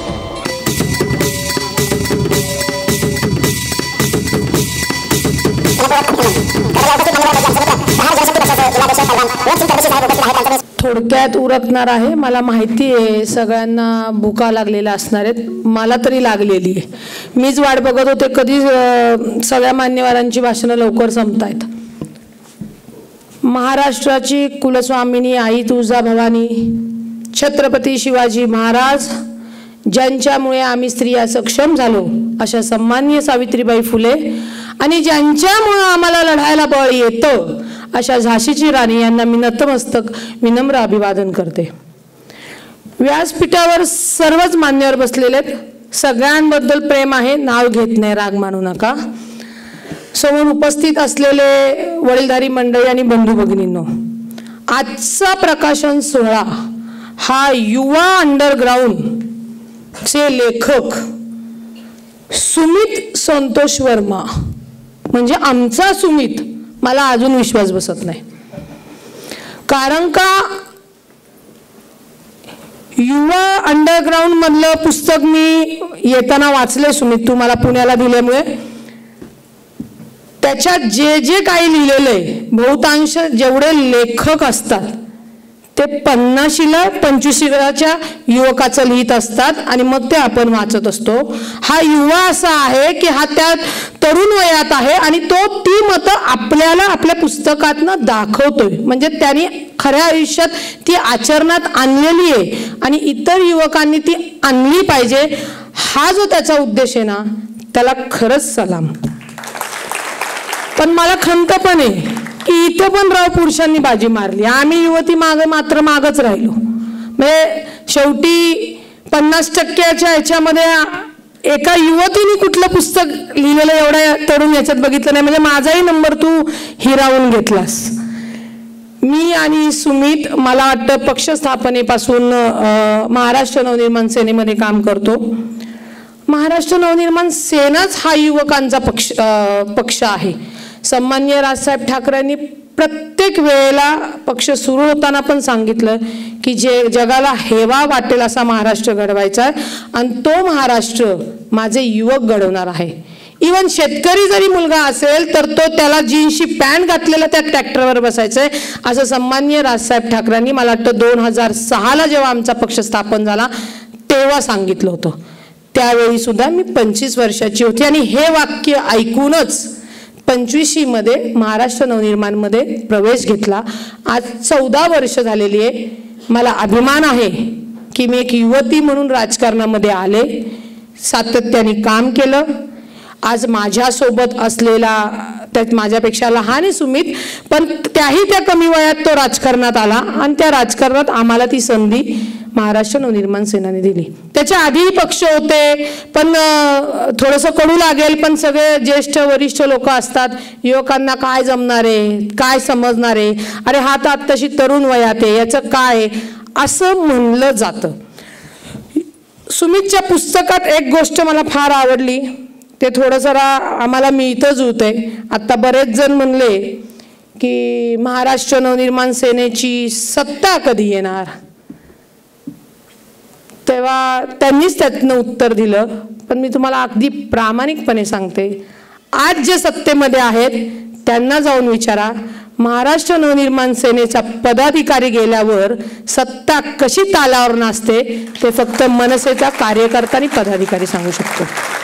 थोडक्यात उरकणार आहे. मला माहिती आहे सगळ्यांना भुका लागलेल्या असणार आहेत, मला तरी लागलेली आहे. मीच वाट बघत होते कधी सगळ्या मान्यवरांची भाषणं लवकर संपतायत. महाराष्ट्राची कुलस्वामिनी आई तुळजाभवानी, छत्रपती शिवाजी महाराज ज्यांच्यामुळे आम्ही स्त्रिया सक्षम झालो, अशा सन्माननीय सावित्रीबाई फुले आणि ज्यांच्यामुळे आम्हाला लढायला बळ येतं अशा झाशीची राणी यांना मी नतमस्तक विनम्र अभिवादन करते. व्यासपीठावर सर्वच मान्यवर बसलेले आहेत, सगळ्यांबद्दल प्रेम आहे, नाव घेत नाही, राग मानू नका. समोर उपस्थित असलेले वडीलधारी मंडळी आणि बंधू भगिनींनो, आजचा प्रकाशन सोहळा हा युवा अंडरग्राऊंड चे लेखक सुमित संतोष वर्मा म्हणजे आमचा सुमित, मला अजून विश्वास बसत नाही. कारण का युवा अंडरग्राऊंड मधलं पुस्तक मी येताना वाचले सुमित, तुम्हाला पुण्याला दिल्यामुळे. त्याच्यात जे जे काही लिहिलेलं आहे, बहुतांश जेवढे लेखक असतात ते पन्नाशीला पंचवीसच्या युवकाचं लिहित असतात आणि मग ते आपण वाचत असतो. हा युवा असा आहे की हा त्या तरुण वयात आहे आणि तो ती मतं आपल्याला आपल्या पुस्तकातनं दाखवतोय. म्हणजे त्यांनी खऱ्या आयुष्यात ती आचरणात आणलेली आहे आणि इतर युवकांनी ती आणली पाहिजे. हा जो त्याचा उद्देश आहे ना, त्याला खरंच सलाम. पण मला खंत पण आहे की इथे पण राव पुरुषांनी बाजी मारली, आम्ही युवती माग मात्र मागच राहिलो. म्हणजे शेवटी पन्नास टक्क्याच्या ह्याच्यामध्ये एका युवतीने कुठलं पुस्तक लिहिलेलं एवढ्या तरुण याच्यात बघितलं नाही. म्हणजे माझाही नंबर तू हिरावून घेतलास. मी आणि सुमित मला वाटतं पक्ष स्थापनेपासून महाराष्ट्र नवनिर्माण सेनेमध्ये काम करतो. महाराष्ट्र नवनिर्माण सेनाच हा युवकांचा पक्ष पक्ष आहे. सन्माननीय राजसाहेब ठाकरेंनी प्रत्येक वेळेला पक्ष सुरू होताना पण सांगितलं की जे जगाला हेवा वाटेल असा महाराष्ट्र घडवायचा आहे आणि तो महाराष्ट्र माझे युवक घडवणार आहे. इवन शेतकरी जरी मुलगा असेल तर तो त्याला जीन्सची पॅन्ट घातलेला त्या ट्रॅक्टरवर बसायचंय असं सन्माननीय राजसाहेब ठाकरेंनी मला वाटतं दोन हजार सहाला जेव्हा आमचा पक्ष स्थापन झाला तेव्हा सांगितलं होतं. त्यावेळी सुद्धा मी पंचवीस वर्षाची होती आणि हे वाक्य ऐकूनच पंचवीशी मध्ये महाराष्ट्र नवनिर्माणमध्ये प्रवेश घेतला. आज चौदा वर्ष झालेली आहे. मला अभिमान आहे की मी एक युवती म्हणून राजकारणामध्ये आले, सातत्याने काम केलं. आज माझ्यासोबत असलेला त्यात माझ्यापेक्षा लहान आहे सुमित, पण त्याही त्या कमी वयात तो राजकारणात आला आणि त्या राजकारणात आम्हाला ती संधी महाराष्ट्र नवनिर्माण सेनेने दिली. त्याच्या आधीही पक्ष होते, पण थोडंसं कडू लागेल, पण सगळे ज्येष्ठ वरिष्ठ लोक असतात, युवकांना काय जमणार आहे, काय समजणार आहे, अरे हा तर आत्ताशी तरुण वयात आहे, याचं काय असं म्हणलं जातं. सुमितच्या पुस्तकात एक गोष्ट मला फार आवडली, ते थोडं जरा आम्हाला मिळतं जुळतंय. आत्ता बरेच जण म्हणले की महाराष्ट्र नवनिर्माण सेनेची सत्ता कधी येणार, तेव्हा त्यांनीच त्यातनं उत्तर दिलं. पण मी तुम्हाला अगदी प्रामाणिकपणे सांगते, आज जे सत्तेमध्ये आहेत त्यांना जाऊन विचारा, महाराष्ट्र नवनिर्माण सेनेचा पदाधिकारी गेल्यावर सत्ता कशी तालावर नाचते ते फक्त मनसेचा कार्यकर्ता आणि पदाधिकारी सांगू शकतो.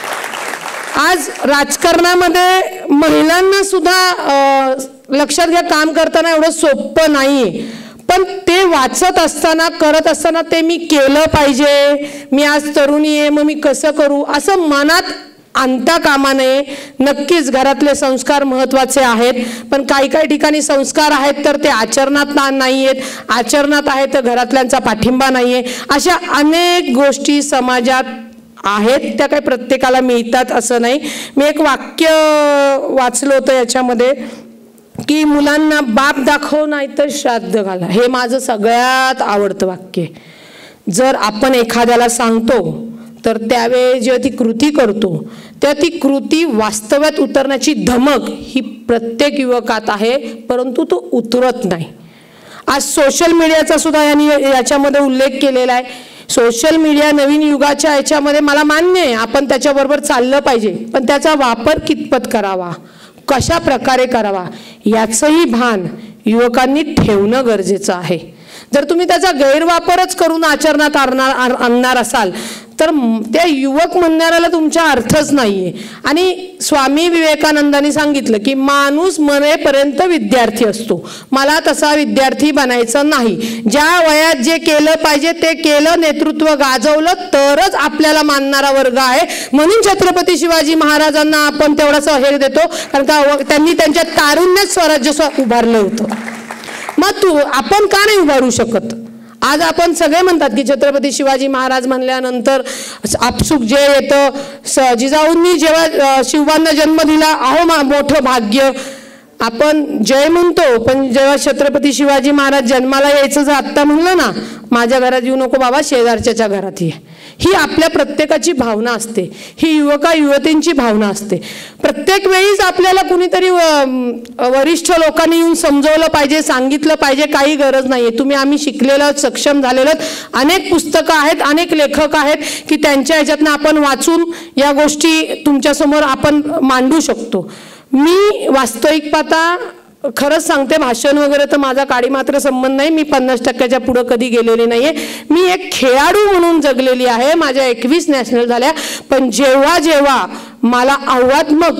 आज राजकारणामध्ये महिलांना सुद्धा लक्षात घ्या, काम करताना एवढं सोपं नाहीये, पण ते वाचत असताना करत असताना ते मी केलं पाहिजे, मी आज तरुणी आहे मग मी कसं करू असं मनात आणता कामा नये. नक्कीच घरातले संस्कार महत्त्वाचे आहेत, पण काही काही ठिकाणी संस्कार आहेत तर ते आचरणात नाही आहेत, आचरणात आहेत तर घरातल्यांचा पाठिंबा नाही आहे. अशा अनेक गोष्टी समाजात आहेत, त्या काही प्रत्येकाला मिळतात असं नाही. मी एक वाक्य वाचलं होतं याच्यामध्ये की मुलांना बाप दाखव नाही तर श्राद्ध घाला. हे माझं सगळ्यात आवडतं वाक्य. जर आपण एखाद्याला सांगतो तर त्यावेळी जेव्हा ती कृती करतो तेव्हा ती कृती वास्तव्यात उतरण्याची धमक ही प्रत्येक युवकात आहे, परंतु तो उतरत नाही. आज सोशल मीडियाचा सुद्धा यांनी याच्यामध्ये उल्लेख केलेला आहे. सोशल मीडिया नवीन युगाच्या याच्यामध्ये मला मान्य आहे, आपण त्याच्याबरोबर चाललं पाहिजे, पण त्याचा वापर कितपत करावा, कशा प्रकारे करावा याचंही भान युवकांनी ठेवणं गरजेचं आहे. जर तुम्ही त्याचा गैरवापरच करून आचरणात आणणार आणणार असाल तर त्या युवक म्हणणाऱ्याला तुमचा अर्थच नाहीये. आणि स्वामी विवेकानंदांनी सांगितलं की माणूस मरेपर्यंत विद्यार्थी असतो. मला तसा विद्यार्थी बनायचं नाही. ज्या वयात जे केलं पाहिजे ते केलं, नेतृत्व गाजवलं तरच आपल्याला मानणारा वर्ग आहे. म्हणून छत्रपती शिवाजी महाराजांना आपण तेवढंसं हे देतो, कारण का त्यांनी त्यांच्या तारुण्यात स्वराज्य उभारलं होतं. मग तू आपण का नाही उभारू शकत? आज आपण सगळे म्हणतात की छत्रपती शिवाजी महाराज म्हणल्यानंतर आपसुक जे येतं, जिजाऊंनी जेव्हा शिवबांना जन्म दिला, अहो मोठं भाग्य, आपण जय म्हणतो, पण जेव्हा छत्रपती शिवाजी महाराज जन्माला यायचं जर आत्ता म्हणलं ना, माझ्या घरात येऊ नको बाबा, शेजारच्याच्या घरात ये, ही आपल्या प्रत्येकाची भावना असते, ही युवका युवतींची भावना असते. प्रत्येक वेळीच आपल्याला कुणीतरी वरिष्ठ लोकांनी येऊन समजवलं पाहिजे, सांगितलं पाहिजे, काही गरज नाही आहे. तुम्ही आम्ही शिकलेलो, सक्षम झालेलो, अनेक पुस्तकं आहेत, अनेक लेखक आहेत की त्यांच्या ह्याच्यातनं आपण वाचून या गोष्टी तुमच्यासमोर आपण मांडू शकतो. मी वास्तविक पाहता खरंच सांगते, भाषण वगैरे तर माझा काडी मात्र संबंध नाही, मी पन्नास टक्क्याच्या पुढं कधी गेलेली नाही आहे. मी एक खेळाडू म्हणून जगलेली आहे, माझ्या एकवीस नॅशनल झाल्या. पण जेव्हा जेव्हा मला आव्हानात्मक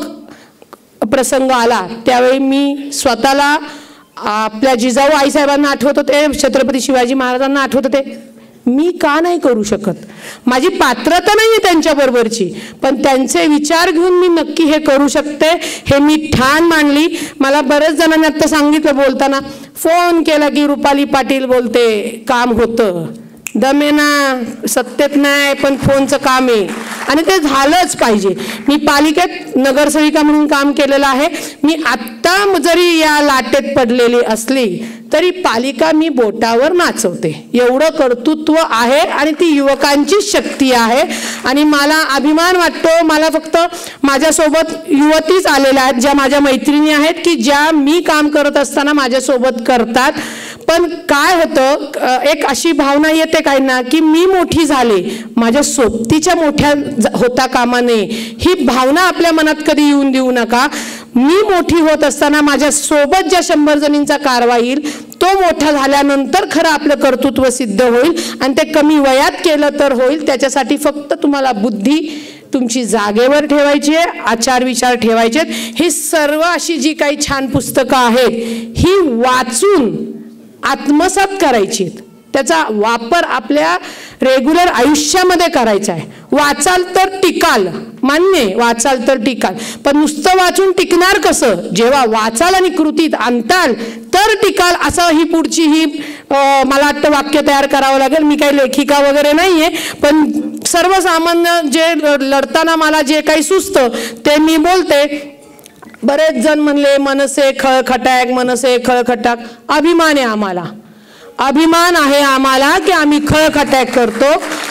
प्रसंग आला त्यावेळी मी स्वतःला आपल्या जिजाऊ आईसाहेबांना आठवत होते, छत्रपती शिवाजी महाराजांना आठवत होते. मी का नाही करू शकत? माझी पात्रता नाही आहे त्यांच्याबरोबरची, पण त्यांचे विचार घेऊन मी नक्की हे करू शकते, हे मी ठाण मांडली. मला बरेच जणांनी आत्ता सांगितलं बोलताना, फोन केला की रुपाली पाटील बोलते, काम होतं, दमेना, सत्तेत नाही पण फोनचं काम आहे आणि ते झालंच पाहिजे. मी पालिकेत नगरसेविका म्हणून काम केलेलं आहे. मी आत्ता जरी या लाटेत पडलेली असली तरी पालिका मी बोटावर नाचवते, एवढं कर्तृत्व आहे आणि ती युवकांची शक्ती आहे. आणि मला अभिमान वाटतो, मला फक्त माझ्यासोबत युवतीच आलेल्या आहेत, ज्या माझ्या मैत्रिणी आहेत की ज्या मी काम करत असताना माझ्यासोबत करतात. पण काय होतं, एक अशी भावना येते काय ना की मी मोठी झाले, माझ्या सोबतीच्या मोठ्या होता कामा नये, ही भावना आपल्या मनात कधी येऊन देऊ नका. मी मोठी होत असताना माझ्या सोबत ज्या शंभर जणींचा कारवा येईल तो मोठा झाल्यानंतर खरं आपलं कर्तृत्व सिद्ध होईल आणि ते कमी वयात केलं तर होईल. त्याच्यासाठी फक्त तुम्हाला बुद्धी तुमची जागेवर ठेवायची आहे, आचार विचार ठेवायचे. ही सर्व अशी जी काही छान पुस्तकं आहेत ही वाचून आत्मसात करायची, त्याचा वापर आपल्या रेग्युलर आयुष्यामध्ये करायचा आहे. वाचाल तर टिकाल, मान्य, वाचाल तर टिकाल, पण नुसतं वाचून टिकणार कसं? जेव्हा वाचाल आणि कृतीत आणताल तर टिकाल. असं ही पुढची ही मला वाटतं वाक्य तयार करावं लागेल. मी काही लेखिका वगैरे नाहीये, पण सर्वसामान्य जे लढताना मला जे काही सुचतं ते मी बोलते. बरेच जण म्हणले मनसे खळखटाक, मनसे खळखटाक. अभिमान आहे आम्हाला, अभिमान आहे आम्हाला की आम्ही खळखटाक करतो.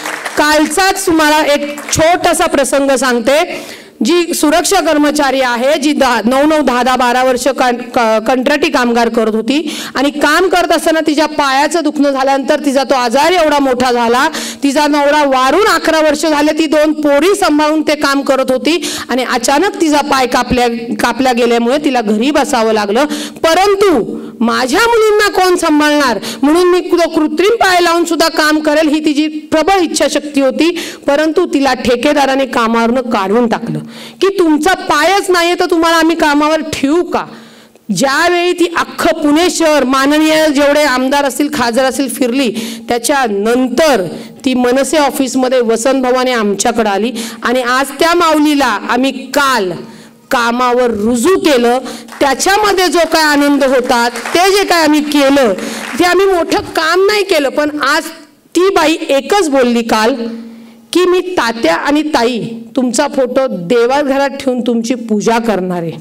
कालचाच तुम्हाला एक छोटासा प्रसंग सांगते. जी सुरक्षा कर्मचारी आहे, जी दहा नऊ नऊ दहा दहा बारा वर्ष कंत्राटी कामगार करत होती आणि काम करत असताना तिच्या पायाचं दुखणं झाल्यानंतर तिचा तो आजार एवढा मोठा झाला, तिचा नवरा वारून अकरा वर्ष झाले ती दोन पोरी सांभाळून ते काम करत होती आणि अचानक तिचा पाय कापल्या कापल्या गेल्यामुळे तिला घरी बसावं लागलं. परंतु माझ्या मुलींना कोण सांभाळणार म्हणून मी कृत्रिम पाय लावून सुद्धा काम करेल ही तिची प्रबळ इच्छाशक्ती होती. परंतु तिला ठेकेदाराने कामावरनं काढून टाकलं की तुमचा पायच नाहीये तर तुम्हाला आम्ही कामावर ठेवू का. ज्यावेळी ती अख्खं पुणे शहर माननीय जेवढे आमदार असतील खासदार असतील फिरली, त्याच्यानंतर ती मनसे ऑफिसमध्ये वसंत भवानी आमच्याकडे आली आणि आज त्या माऊलीला आम्ही काल कामावर रुजू केलं. त्याच्यामध्ये जो काय आनंद होता, ते जे काय आम्ही केलं ते आम्ही मोठं काम नाही केलं, पण आज ती बाई एकच बोलली काल की मी तात्या आणि ताई तुमचा फोटो देवाघरात ठेवून तुमची पूजा करणार आहे.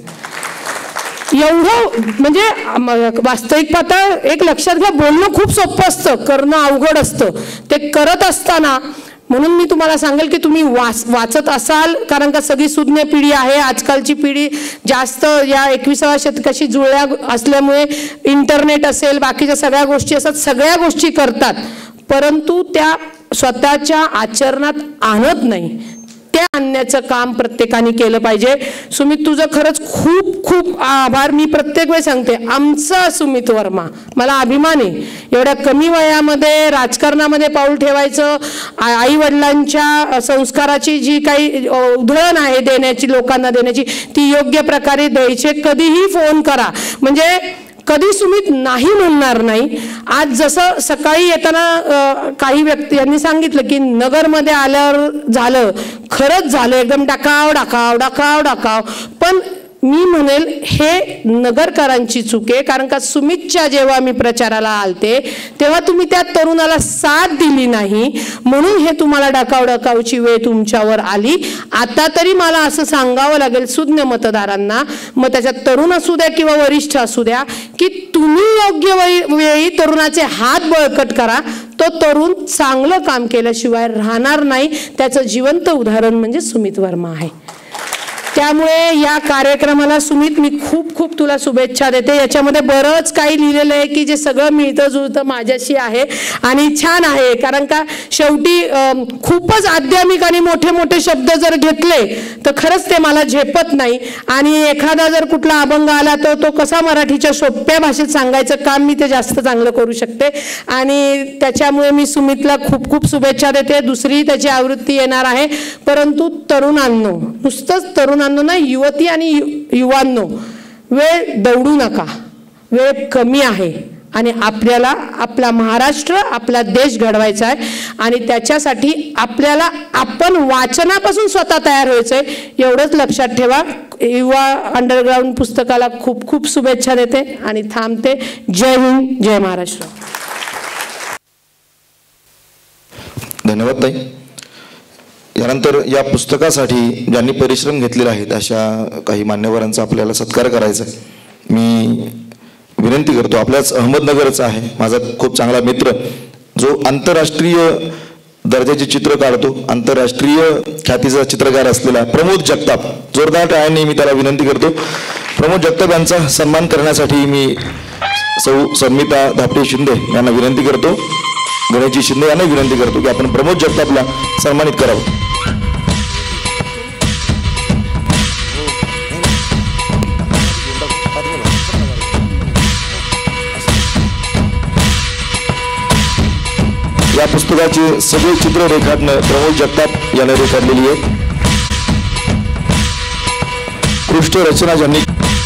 एवढं म्हणजे वास्तविक पाहता एक लक्षात घ्या, बोलणं खूप सोपं असतं, करणं अवघड असतं. ते करत असताना म्हणून मी तुम्हाला सांगेल की तुम्ही वाच वाचत असाल, कारण का सगळी सुज्ञ पिढी आहे. आजकालची पिढी जास्त या एकविसाव्या शतकाशी जुळल्या असल्यामुळे इंटरनेट असेल, बाकीच्या सगळ्या गोष्टी असतात, सगळ्या गोष्टी करतात, परंतु त्या स्वतःच्या आचरणात आणत नाही. त्या आणण्याचं काम प्रत्येकाने केलं पाहिजे. सुमित, तुझं खरंच खूप खूप आभार. मी प्रत्येक वेळी सांगते, आमचा सुमित वर्मा, मला अभिमान आहे एवढ्या कमी वयामध्ये राजकारणामध्ये पाऊल ठेवायचं. आई वडिलांच्या संस्काराची जी काही उधळण आहे देण्याची, लोकांना देण्याची, ती योग्य प्रकारे द्यायचे. कधीही फोन करा, म्हणजे कधी सुमित नाही म्हणणार नाही. आज जसं सकाळी येताना काही व्यक्ती यांनी सांगितलं की नगरमध्ये आल्यावर झालं, खरंच झालं, एकदम डाकाव डाकाव डाकाव डाकाव. पण मी म्हणेल हे नगरकरांची चूक आहे, कारण का सुमितच्या जेव्हा मी प्रचाराला आलते तेव्हा तुम्ही त्या तरुणाला साथ दिली नाही, म्हणून हे तुम्हाला डाकाव डाकावची वेळ तुमच्यावर आली. आता तरी मला असं सांगावं लागेल सुज्ञ मतदारांना, मग त्याच्यात तरुण असू द्या किंवा वरिष्ठ असू द्या, की तुम्ही योग्य वेळी तरुणाचे हात बळकट करा. तो तो तरुण चांगलं काम केल्याशिवाय राहणार नाही, त्याचं जिवंत उदाहरण म्हणजे सुमित वर्मा आहे. त्यामुळे या कार्यक्रमाला सुमित मी खूप खूप तुला शुभेच्छा देते. याच्यामध्ये बरंच काही लिहिलेलं आहे की जे सगळं मिळतं जुळतं माझ्याशी आहे आणि छान आहे. कारण का शेवटी खूपच आध्यात्मिक आणि मोठे मोठे शब्द जर घेतले तर खरंच ते मला झेपत नाही आणि एखादा जर कुठला अभंग आला तर तो कसा मराठीच्या सोप्या भाषेत सांगायचं काम मी ते जास्त चांगलं करू शकते आणि त्याच्यामुळे मी सुमितला खूप खूप शुभेच्छा देते. दुसरी त्याची आवृत्ती येणार आहे. परंतु तरुणांनो, नुसतंच तरुण ना, युवती आणि युवांनो, वेळ दौडू नका, वेळ कमी आहे आणि आपल्याला आपला महाराष्ट्र आपला देश घडवायचा आहे आणि त्याच्यासाठी आपल्याला आपण वाचनापासून स्वतः तयार व्हायचंय, एवढंच लक्षात ठेवा. युवा अंडरग्राऊंड पुस्तकाला खूप खूप शुभेच्छा देते आणि थांबते. जय हिंद, जय महाराष्ट्र. धन्यवाद ताई. यानंतर या पुस्तकासाठी ज्यांनी परिश्रम घेतलेले आहेत अशा काही मान्यवरांचा आपल्याला सत्कार करायचा आहे. मी विनंती करतो, आपल्याच अहमदनगरचा आहे माझा खूप चांगला मित्र जो आंतरराष्ट्रीय दर्जाचे चित्र काढतो, आंतरराष्ट्रीय ख्यातीचा चित्रकार असलेला प्रमोद जगताप. जोरदार टाळ्यांनी मी त्याला विनंती करतो. प्रमोद जगताप यांचा सन्मान करण्यासाठी मी सौ सन्मिता धापटे शिंदे यांना विनंती करतो, गणेशजी शिंदे यांना विनंती करतो की आपण प्रमोद जगतापला सन्मानित करावं. या पुस्तकाचे सगळे चित्र रेखाटणं प्रमोद जगताप याने रेखाटलेली आहे. पृष्ठ रचना ज्यांनी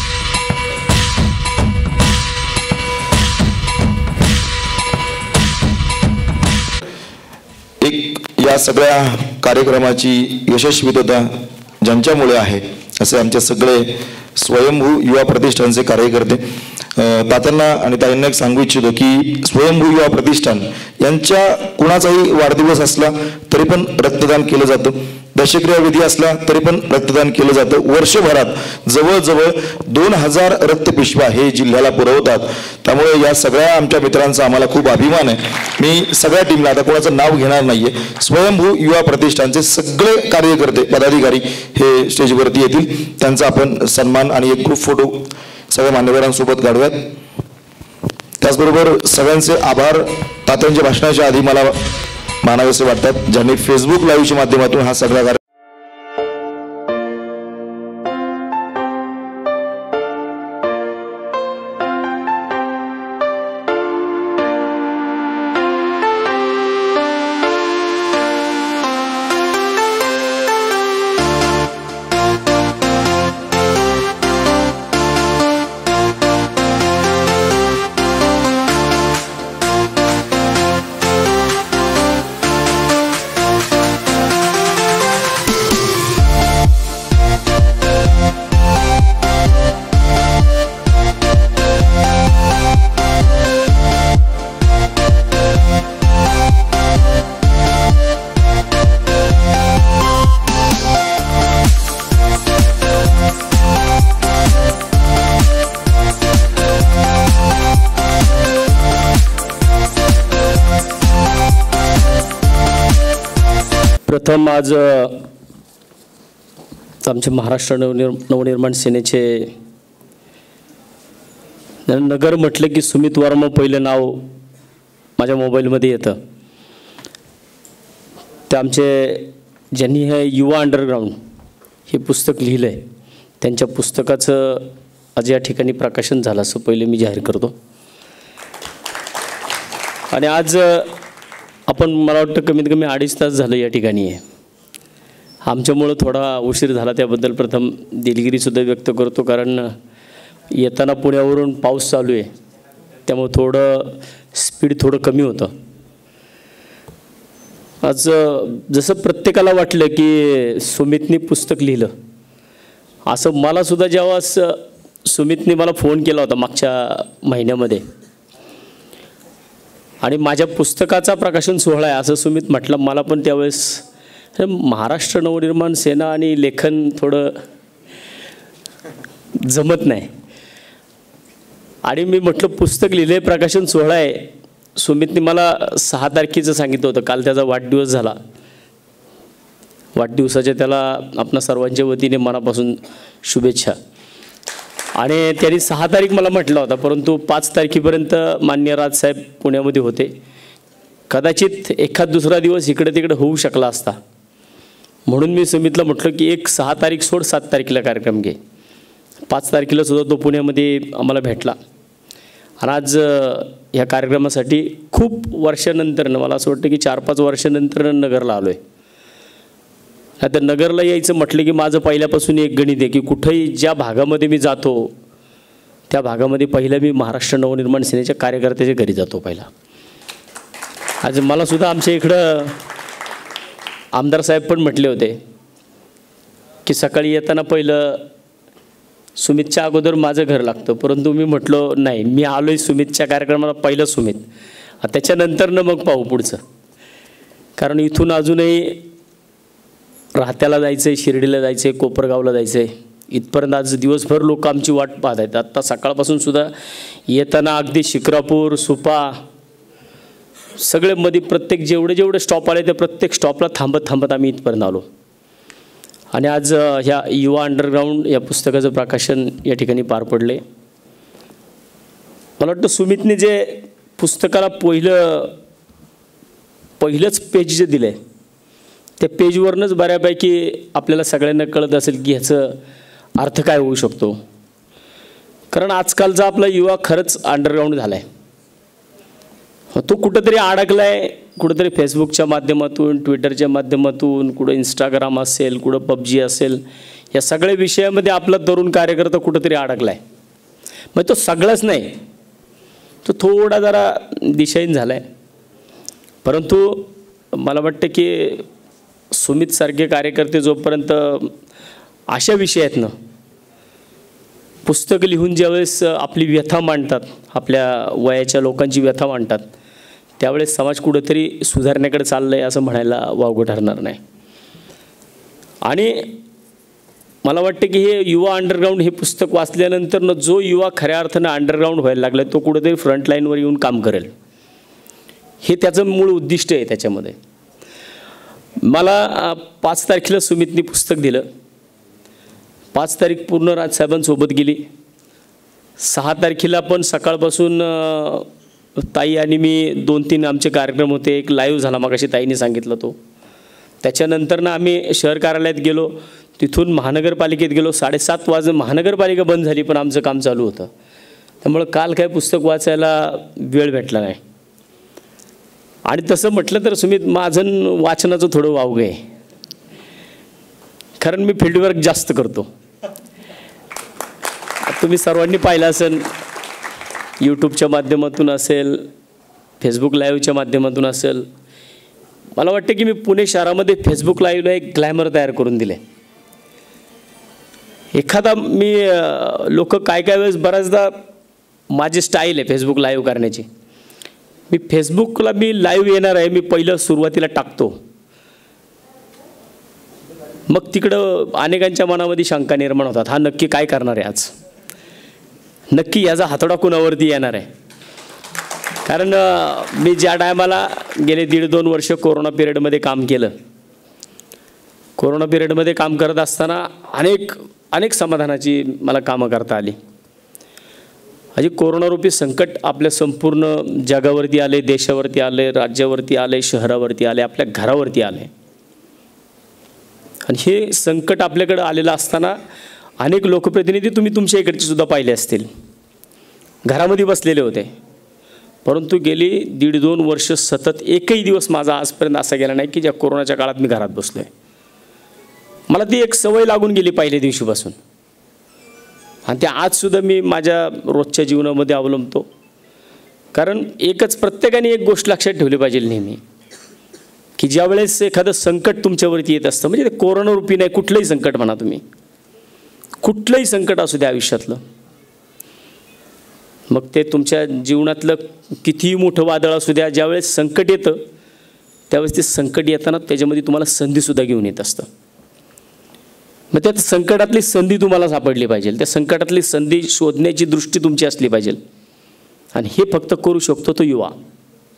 एक या सगळ्या कार्यक्रमाची यशस्वीतता ज्यांच्यामुळे आहे असे आमचे सगळे स्वयंभू युवा प्रतिष्ठानचे कार्यकर्ते. तात्यांना आणि ताईंना एक सांगू इच्छितो की स्वयंभू युवा प्रतिष्ठान यांच्या कुणाचाही वाढदिवस असला तरी पण रक्तदान केलं जातं, दशक्रिया विधी असला तरी पण रक्तदान केलं जातं. वर्षभरात जवळजवळ दोन हजार रक्तपिशव्या हे जिल्ह्याला पुरवतात. त्यामुळे या सगळ्या आमच्या मित्रांचा आम्हाला खूप अभिमान आहे. मी सगळ्या टीमला, आता कोणाचं नाव घेणार नाहीये, स्वयंभू युवा प्रतिष्ठानचे सगळे कार्यकर्ते पदाधिकारी हे स्टेजवरती येतील. त्यांचा आपण सन्मान आणि एक ग्रुप फोटो सगळ्या मान्यवरांसोबत काढूयात. त्याचबरोबर सगळ्यांचे आभार तात्यांच्या भाषणाच्या आधी मला मानावेसे वाटतात ज्यांनी फेसबुक लाईव्हच्या माध्यमातून हा सगळा कार्य प्रथम आज आमचे महाराष्ट्र नवनिर् नवनिर्माण सेनेचे नगर म्हटलं की सुमित वर्मा पहिलं नाव माझ्या मोबाईलमध्ये येतं. ते आमचे ज्यांनी हे युवा अंडरग्राऊंड हे पुस्तक लिहिलं आहे त्यांच्या पुस्तकाचं आज या ठिकाणी प्रकाशन झालं असं पहिले मी जाहीर करतो. आणि आज आपण मला वाटतं कमीत कमी अडीच तास झालं या ठिकाणी आहे. आमच्यामुळं थोडा उशीर झाला त्याबद्दल प्रथम दिलगिरीसुद्धा व्यक्त करतो, कारण येताना पुण्यावरून पाऊस चालू आहे त्यामुळे थोडं स्पीड थोडं कमी होतं. आज जसं प्रत्येकाला वाटलं की सुमितनी पुस्तक लिहिलं असं मलासुद्धा जेव्हा सुमितने मला फोन केला होता मागच्या महिन्यामध्ये आणि माझ्या पुस्तकाचा प्रकाशन सोहळा आहे असं सुमित म्हटलं, मला पण त्यावेळेस महाराष्ट्र नवनिर्माण सेना आणि लेखन थोडं जमत नाही. आणि मी म्हटलं पुस्तक लिहिले प्रकाशन सोहळा आहे, सुमितने मला सहा तारखेचं सांगितलं होतं, काल त्याचा वाढदिवस झाला. वाढदिवसाच्या त्याला आपणा सर्वांच्या वतीने मनापासून शुभेच्छा. आणि त्यांनी सहा तारीख मला म्हटलं होता, परंतु पाच तारखेपर्यंत माननीय राजसाहेब पुण्यामध्ये होते. कदाचित एखाद दुसरा दिवस इकडे तिकडे होऊ शकला असता, म्हणून मी सुमितला म्हटलं की एक सहा तारीख सोड, सात तारखेला कार्यक्रम घे. पाच तारखेला सुद्धा तो पुण्यामध्ये आम्हाला भेटला. आणि आज ह्या कार्यक्रमासाठी खूप वर्षानंतरनं, मला असं वाटतं की चार पाच वर्षानंतर नगरला आलो आहे. आता नगरला यायचं म्हटलं की माझं पहिल्यापासून एक गणित आहे की कुठंही ज्या भागामध्ये मी जातो त्या भागामध्ये पहिलं मी महाराष्ट्र नवनिर्माण सेनेच्या कार्यकर्त्याच्या घरी जातो पहिला. आज मला सुद्धा आमच्या इकडं आमदार साहेब पण म्हटले होते की सकाळी येताना पहिलं सुमितच्या अगोदर माझं घर लागतं, परंतु मी म्हटलो नाही, मी आलो आहे सुमितच्या कार्यक्रमाला पहिलं सुमित, त्याच्यानंतरनं मग पाहू पुढचं. कारण इथून अजूनही राहत्याला जायचं आहे, शिर्डीला जायचं आहे, कोपरगावला जायचं आहे. इथपर्यंत आज दिवसभर लोक आमची वाट पाहत आहेत. आत्ता सकाळपासून सुद्धा येताना अगदी शिक्रापूर, सुपा सगळे मध्ये प्रत्येक जेवढे जेवढे स्टॉप आले त्या प्रत्येक स्टॉपला थांबत थांबत आम्ही इथपर्यंत आलो. आणि आज ह्या युवा अंडरग्राऊंड या पुस्तकाचं प्रकाशन या ठिकाणी पार पडले. मला वाटतं सुमितने जे पुस्तकाला पहिलं पहिलंच पेज जे दिलं आहे त्या पेजवरनंच बऱ्यापैकी आपल्याला सगळ्यांना कळत असेल की ह्याचं अर्थ काय होऊ शकतो. कारण आजकालचा आपला युवा खरंच अंडरग्राऊंड झाला आहे. तो कुठंतरी अडकला आहे, कुठंतरी फेसबुकच्या माध्यमातून, ट्विटरच्या माध्यमातून, कुठं इंस्टाग्राम असेल, कुठं पबजी असेल, या सगळ्या विषयामध्ये आपला तरुण कार्यकर्ता कुठंतरी अडकला आहे. मग तो सगळंच नाही, तो थोडा जरा दिशाहीन झाला आहे. परंतु मला वाटतं की सुमितसारखे कार्यकर्ते जोपर्यंत अशा विषयातनं पुस्तकं लिहून ज्यावेळेस आपली व्यथा मांडतात, आपल्या वयाच्या लोकांची व्यथा मांडतात, त्यावेळेस समाज कुठंतरी सुधारण्याकडे चाललं आहे असं म्हणायला वावगं ठरणार नाही. आणि मला वाटतं की हे युवा अंडरग्राऊंड हे पुस्तक वाचल्यानंतर जो युवा खऱ्या अर्थानं अंडरग्राऊंड व्हायला लागला तो कुठंतरी फ्रंटलाईनवर येऊन काम करेल, हे त्याचं मूळ उद्दिष्ट आहे. त्याच्यामध्ये मला पाच तारखेला सुमितनी पुस्तक दिलं. पाच तारीख पूर्ण राजसाहेबांसोबत गेली. सहा तारखेला पण सकाळपासून ताई आणि मी दोन तीन आमचे कार्यक्रम होते. एक लाईव्ह झाला मगाशी ताईने सांगितलं तो. त्याच्यानंतरनं आम्ही शहर कार्यालयात गेलो, तिथून महानगरपालिकेत गेलो. साडेसात वाजता महानगरपालिका बंद झाली पण आमचं काम चालू होतं. त्यामुळं काल काय पुस्तक वाचायला वेळ भेटला नाही. आणि तसं म्हटलं तर सुमित माझं वाचनाचं थोडं वावगं आहे, कारण मी फील्डवर्क जास्त करतो. तुम्ही सर्वांनी पाहिलं असेल, यूट्यूबच्या माध्यमातून असेल, फेसबुक लाईव्हच्या माध्यमातून असेल. मला वाटतं की मी पुणे शहरामध्ये फेसबुक लाईव्हला एक ग्लॅमर तयार करून दिले. एखादा मी लोक काय काय वेळेस बऱ्याचदा माझी स्टाईल आहे फेसबुक लाईव्ह करण्याची. मी फेसबुकला मी लाईव्ह येणार आहे, मी पहिलं सुरुवातीला टाकतो, मग तिकडं अनेकांच्या मनामध्ये शंका निर्माण होतात, हा नक्की काय करणार आहे आज, नक्की याचा हातोडा कुणावरती येणार आहे. कारण मी ज्या टायमाला गेले दीड दोन वर्ष कोरोना पिरियडमध्ये काम केलं, कोरोना पिरियडमध्ये काम करत असताना अनेक अनेक समाधानाची मला कामं करता आली. म्हणजे कोरोनारूपी संकट आपल्या संपूर्ण जगावरती आले, देशावरती आले, राज्यावरती आले, शहरावरती आले, आपल्या घरावरती आले. आणि हे संकट आपल्याकडे आलेलं असताना अनेक लोकप्रतिनिधी तुम्ही तुमच्या इकडचे सुद्धा पाहिले असतील, घरामध्ये बसलेले होते. परंतु गेली दीड दोन वर्ष सतत एकही दिवस माझा आजपर्यंत असा गेला नाही की ज्या कोरोनाच्या काळात मी घरात बसलो आहे. मला ती एक सवय लागून गेली पहिल्या दिवशीपासून, आणि त्या आजसुद्धा मी माझ्या रोजच्या जीवनामध्ये अवलंबतो. कारण एकच प्रत्येकाने एक गोष्ट लक्षात ठेवली पाहिजे नेहमी, की ज्या वेळेस एखादं संकट तुमच्यावरती येत असतं, म्हणजे ते कोरोनारूपी नाही, कुठलंही संकट म्हणा तुम्ही, कुठलंही संकट असू द्या आयुष्यातलं, मग ते तुमच्या जीवनातलं कितीही मोठं वादळ असू द्या, ज्यावेळेस संकट येतं त्यावेळेस ते संकट येताना त्याच्यामध्ये तुम्हाला संधीसुद्धा घेऊन येत असतं. मग त्या संकटातली संधी तुम्हाला सापडली पाहिजे, त्या संकटातली संधी शोधण्याची दृष्टी तुमची असली पाहिजे. आणि हे फक्त करू शकतो तो युवा.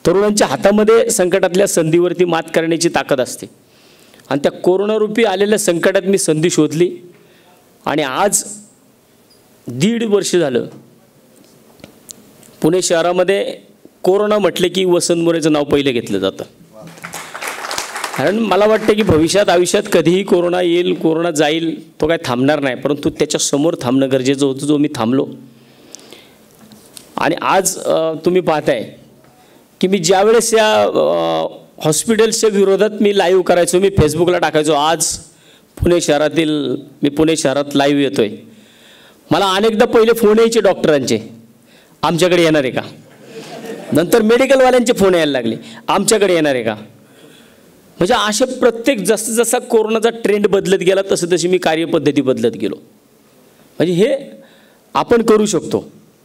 तरुणांच्या हातामध्ये संकटातल्या संधीवरती मात करण्याची ताकद असते आणि त्या कोरोनारूपी आलेल्या संकटात मी संधी शोधली आणि आज दीड वर्ष झालं पुणे शहरामध्ये कोरोना म्हटले की वसंत मोरेचं नाव पहिलं घेतलं जातं. कारण मला वाटतं की भविष्यात आयुष्यात कधीही कोरोना येईल, कोरोना जाईल, तो काय थांबणार नाही, परंतु त्याच्यासमोर थांबणं गरजेचं होतं, जो मी थांबलो. आणि आज तुम्ही पाहताय की मी ज्यावेळेस या हॉस्पिटल्सच्या विरोधात मी लाईव्ह करायचो, मी फेसबुकला टाकायचो, आज पुणे शहरातील मी पुणे शहरात लाईव्ह येतोय, मला अनेकदा पहिले फोन यायचे डॉक्टरांचे, आमच्याकडे येणार आहे का. नंतर मेडिकलवाल्यांचे फोन यायला लागले, आमच्याकडे येणार आहे का. म्हणजे असे प्रत्येक जसं जसा कोरोनाचा ट्रेंड बदलत गेला तसं तशी मी कार्यपद्धती बदलत गेलो. म्हणजे हे आपण करू शकतो.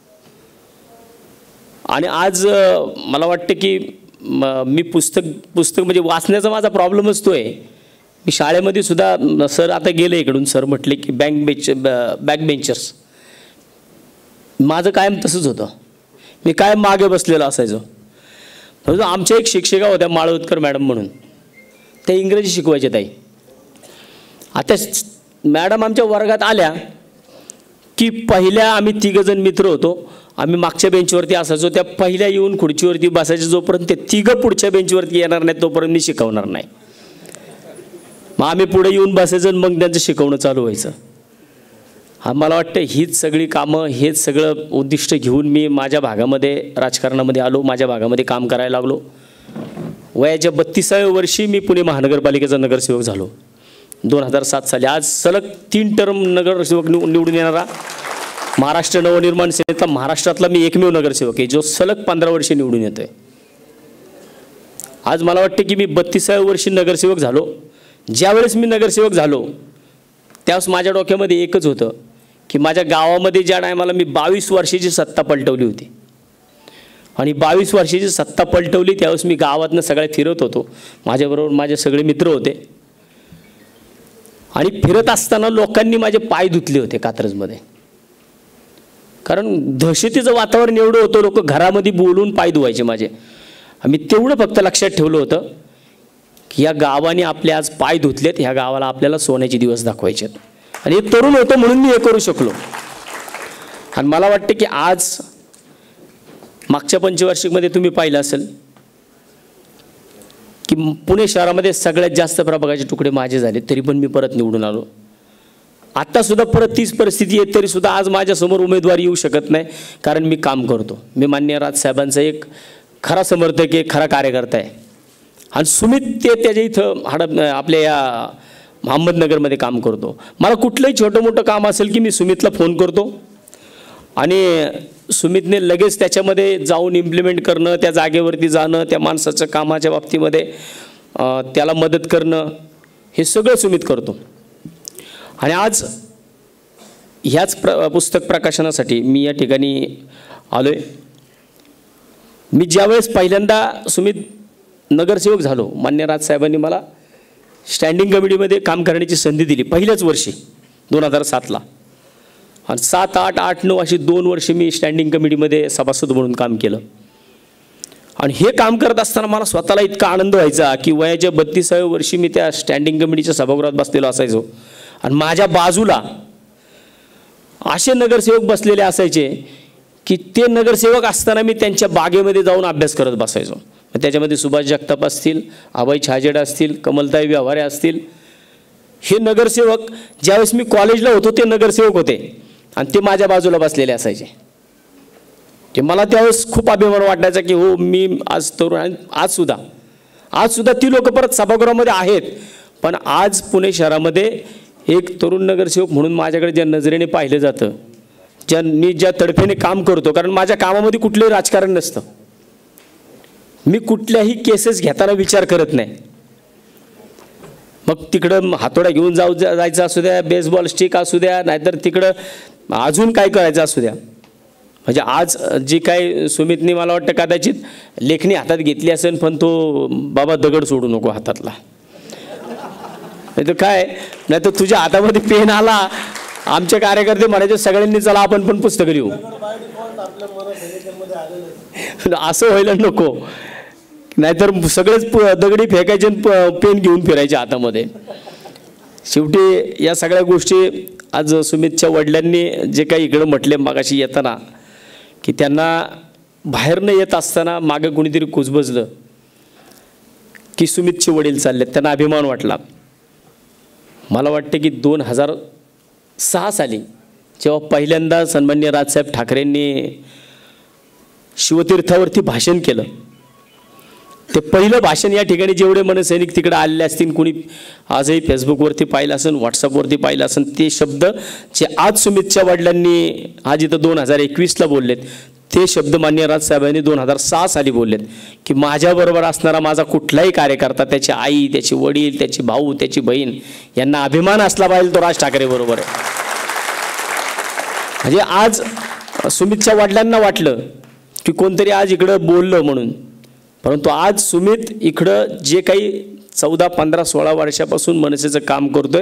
आणि आज मला वाटतं की मी पुस्तक पुस्तक म्हणजे वाचण्याचा माझा प्रॉब्लेमच तो आहे. मी शाळेमध्ये सुद्धा सर आता गेले इकडून, सर म्हटले की बँक बेंच बॅक बेंचर्स, माझं कायम तसंच होतं, मी कायम मागे बसलेलो असायचो. म्हणजे आमच्या एक शिक्षिका होत्या माळवतकर मॅडम म्हणून, त्या इंग्रजी शिकवायच्या ताई. आता मॅडम आमच्या वर्गात आल्या की पहिल्या आम्ही तिघजण मित्र होतो, आम्ही मागच्या बेंचवरती असायचो, त्या पहिल्या येऊन खुर्चीवरती बसायचे, जोपर्यंत ते तिघं पुढच्या बेंचवरती येणार नाही तोपर्यंत मी शिकवणार नाही. मग आम्ही पुढे येऊन बसायचं आणि मग त्यांचं शिकवणं चालू व्हायचं. हा मला वाटतं हीच सगळी कामं, हेच सगळं उद्दिष्ट घेऊन मी माझ्या भागामध्ये राजकारणामध्ये आलो, माझ्या भागामध्ये काम करायला लागलो. वयाच्या बत्तीसाव्या वर्षी मी पुणे महानगरपालिकेचा नगरसेवक झालो दोन हजार सात साली. आज सलग तीन टर्म नगरसेवक निवडून येणारा महाराष्ट्र नवनिर्माण सेनेचा महाराष्ट्रातला मी एकमेव नगरसेवक आहे जो सलग पंधरा वर्षे निवडून येतोय. आज मला वाटतं की मी बत्तीसाव्या वर्षी नगरसेवक झालो. ज्यावेळेस मी नगरसेवक झालो त्यावेळेस माझ्या डोक्यामध्ये एकच होतं की माझ्या गावामध्ये ज्या टायमाला मी बावीस वर्षाची सत्ता पलटवली होती आणि बावीस वर्षाची सत्ता पलटवली त्यावेळेस मी गावातनं सगळे फिरत होतो, माझ्याबरोबर माझे सगळे मित्र होते. आणि फिरत असताना लोकांनी माझे पाय धुतले होते कात्रजमध्ये, कारण दहशतीचं वातावरण एवढं होतं, लोक घरामध्ये बोलून पाय धुवायचे माझे. आम्ही तेवढं फक्त लक्षात ठेवलं होतं की या गावाने आपले आज पाय धुतलेत, ह्या गावाला आपल्याला सोन्याचे दिवस दाखवायचे. आणि हे तरुण होतं म्हणून मी हे करू शकलो. आणि मला वाटतं की आज मागच्या पंचवार्षिकमध्ये तुम्ही पाहिलं असेल की पुणे शहरामध्ये सगळ्यात जास्त प्रभागाचे तुकडे माझे झाले, तरी पण मी परत निवडून आलो. आत्तासुद्धा परत तीच परिस्थिती आहे, तरी सुद्धा आज माझ्यासमोर उमेदवार येऊ शकत नाही, कारण मी काम करतो. मी माननीय राजसाहेबांचा एक खरा समर्थक आहे, खरा कार्यकर्ता आहे. आणि सुमित ते त्याच्या इथं हडप आपल्या या अहमदनगरमध्ये काम करतो. मला कुठलंही छोटं मोठं काम असेल की मी सुमितला फोन करतो आणि सुमितने लगेच त्याच्यामध्ये जाऊन इम्प्लिमेंट करणं, त्या जागेवरती जाणं, त्या माणसाच्या कामाच्या बाबतीमध्ये त्याला मदत करणं, हे सगळं सुमित करतो. आणि आज ह्याच प्र पुस्तक प्रकाशनासाठी मी या ठिकाणी आलो आहे. मी ज्यावेळेस पहिल्यांदा सुमित नगरसेवक झालो, मान्य राजसाहेबांनी मला स्टँडिंग कमिटीमध्ये काम करण्याची संधी दिली पहिल्याच वर्षी दोन हजार सातला. आणि सात आठ आठ नऊ अशी दोन वर्षे मी स्टँडिंग कमिटीमध्ये सभासद म्हणून काम केलं. आणि हे काम करत असताना मला स्वतःला इतका आनंद व्हायचा की वयाच्या बत्तीसाव्या वर्षी मी त्या स्टँडिंग कमिटीच्या सभागृहात बसलेलो असायचो आणि माझ्या बाजूला असे नगरसेवक बसलेले असायचे की ते नगरसेवक असताना मी त्यांच्या बागेमध्ये जाऊन अभ्यास करत बसायचो. त्याच्यामध्ये सुभाष जगताप असतील, अभय छाजेड असतील, कमलताई व्यवहारे असतील, हे नगरसेवक ज्यावेळेस मी कॉलेजला होतो ते नगरसेवक होते आणि ते माझ्या बाजूला बसलेले असायचे. ते मला त्यावेळेस खूप अभिमान वाटायचा की हो मी आज तरुण, आणि आजसुद्धा आजसुद्धा ती लोक परत सभागृहामध्ये आहेत. पण आज पुणे शहरामध्ये एक तरुण नगरसेवक म्हणून माझ्याकडे ज्या नजरेने पाहिलं जातं, ज्या मी ज्या तडफेने काम करतो, कारण माझ्या कामामध्ये कुठलंही राजकारण नसतं, मी कुठल्याही केसेस घेताना विचार करत नाही. मग तिकडं हातोडा घेऊन जाऊ जायचं असू द्या, बेसबॉल स्टिक असू द्या, नाहीतर तिकडं अजून काय करायचं असू द्या. म्हणजे आज जी काय सुमितने मला वाटतं कदाचित लेखणी हातात घेतली असेल, पण तो बाबा दगड सोडू नको हातातला, नाही तर काय, नाही तर तुझ्या हातामध्ये पेन आला, आमचे कार्यकर्ते म्हणायचे सगळ्यांनी चला आपण पण पुस्तकं लिहू, असं व्हायला नको. नाहीतर सगळेच प- दगडी फेकायचे आणि प- पेन घेऊन फिरायचे हातामध्ये. शेवटी या सगळ्या गोष्टी आज सुमितच्या वडिलांनी जे काही इकडं म्हटले मागाशी येताना, की त्यांना बाहेर न येत असताना मागं कोणीतरी कुजबजलं की सुमितचे वडील चालले, त्यांना अभिमान वाटला. मला वाटतं की दोन हजार सहा साली जेव्हा पहिल्यांदा सन्माननीय राजसाहेब ठाकरेंनी शिवतीर्थावरती भाषण केलं, ते पहिलं भाषण या ठिकाणी जेवढे मनसैनिक तिकडे आलेले असतील, कोणी आजही फेसबुकवरती पाहिलं असेल, व्हॉट्सअपवरती पाहिलं असेल, ते शब्द जे आज सुमितच्या वडिलांनी आज इथं दोन हजार एकवीसला बोललेत, ते शब्द माननीय राजसाहेबांनी दोन हजार सहा साली बोललेत की माझ्याबरोबर असणारा माझा कुठलाही कार्यकर्ता, त्याची आई, त्याचे वडील, त्याची भाऊ, त्याची बहीण यांना अभिमान असला पाहिजे तो राज ठाकरे बरोबर आहे. म्हणजे आज सुमितच्या वडिलांना वाटलं की कोणतरी आज इकडं बोललं म्हणून, परंतु आज सुमित इकडं जे काही चौदा पंधरा सोळा वर्षापासून मनसेचं काम करतोय,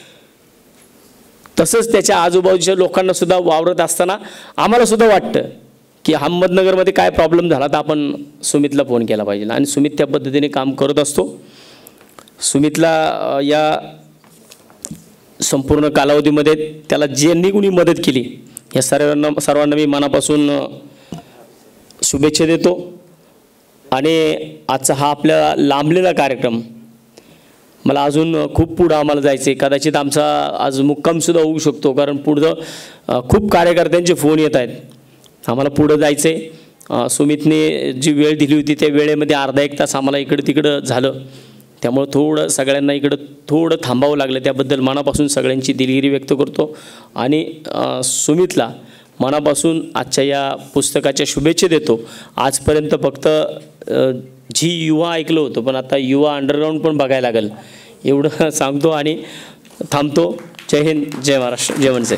तसंच त्याच्या आजूबाजूच्या लोकांना सुद्धा वावरत असताना आम्हाला सुद्धा वाटतं की अहमदनगरमध्ये काय प्रॉब्लेम झाला तर आपण सुमितला फोन केला पाहिजे, आणि सुमित त्या पद्धतीने काम करत असतो. सुमितला या संपूर्ण कालावधीमध्ये त्याला ज्यांनी कुणी मदत केली या सर्वांना सर्वांना मी मनापासून शुभेच्छा देतो. आणि आजचा हा आपला लांबलेला कार्यक्रम, मला अजून खूप पुढं आम्हाला जायचं आहे. कदाचित आमचा आज मुक्कामसुद्धा होऊ शकतो, कारण पुढं खूप कार्यकर्त्यांचे फोन येत आहेत. आम्हाला पुढं जायचं आहे. सुमितने जी वेळ दिली होती त्या वेळेमध्ये अर्धा एक तास आम्हाला इकडं तिकडं झालं, त्यामुळं थोडं सगळ्यांना इकडं थोडं थांबावं लागलं. त्याबद्दल मनापासून सगळ्यांची दिलगिरी व्यक्त करतो. आणि सुमितला मनापासून आजच्या या पुस्तकाच्या शुभेच्छा देतो. आजपर्यंत फक्त जी युवा ऐकलं होतं, पण आता युवा अंडरग्राऊंड पण बघायला लागेल एवढं सांगतो आणि थांबतो. जय हिंद, जय महाराष्ट्र, जय मनसे.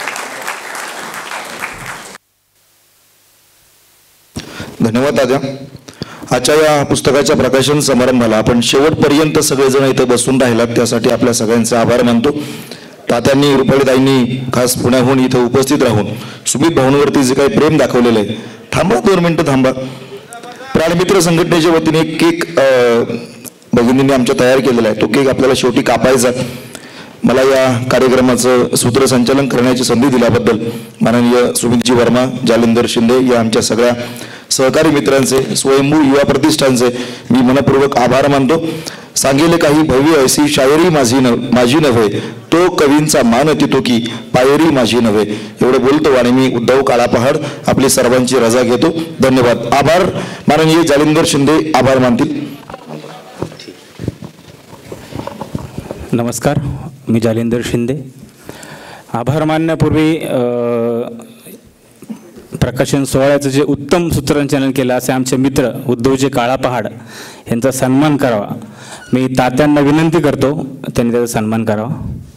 धन्यवाद दादा. आजच्या या पुस्तकाच्या प्रकाशन समारंभाला आपण शेवटपर्यंत सगळेजण इथं बसून राहिलात, त्यासाठी आपल्या सगळ्यांचे आभार मानतो. तात्यांनी, रुपालीताईंनी खास पुण्याहून इथं उपस्थित राहून सुमित भाऊंवरती जे काही प्रेम दाखवलेलं आहे, थांबा दोन मिनटं थांबा. प्राणमित्र संघटनेच्या वतीने एक केक भगिनींनी आमच्या तयार केलेला आहे, तो केक आपल्याला शेवटी कापायचा. मला या कार्यक्रमाचं सूत्रसंचालन करण्याची संधी दिल्याबद्दल माननीय सुमितजी वर्मा, जालिंदर शिंदे या आमच्या सगळ्या सहकारी मित्रांचे, स्वयंभू युवा प्रतिष्ठानचे मी मनपूर्वक आभार मानतो. सांगेले काही भव्य ऐसी शायरी माझी न माझी नव्हे, तो कवींचा मान तितो की पायरी माझी नव्हे. एवढं बोलतो आणि मी उद्धव काळा पहाड आपली सर्वांची रजा घेतो. धन्यवाद. आभार. माननीय जालिंदर शिंदे आभार मानतील. नमस्कार, मी जालिंदर शिंदे. आभार मानण्यापूर्वी प्रकाशन सोहळ्याचं जे उत्तम सूत्रसंचालन केलं असे आमचे मित्र उद्धवजी काळा पहाड यांचा सन्मान करावा. मी तात्यांना विनंती करतो त्यांनी त्याचा सन्मान करावा.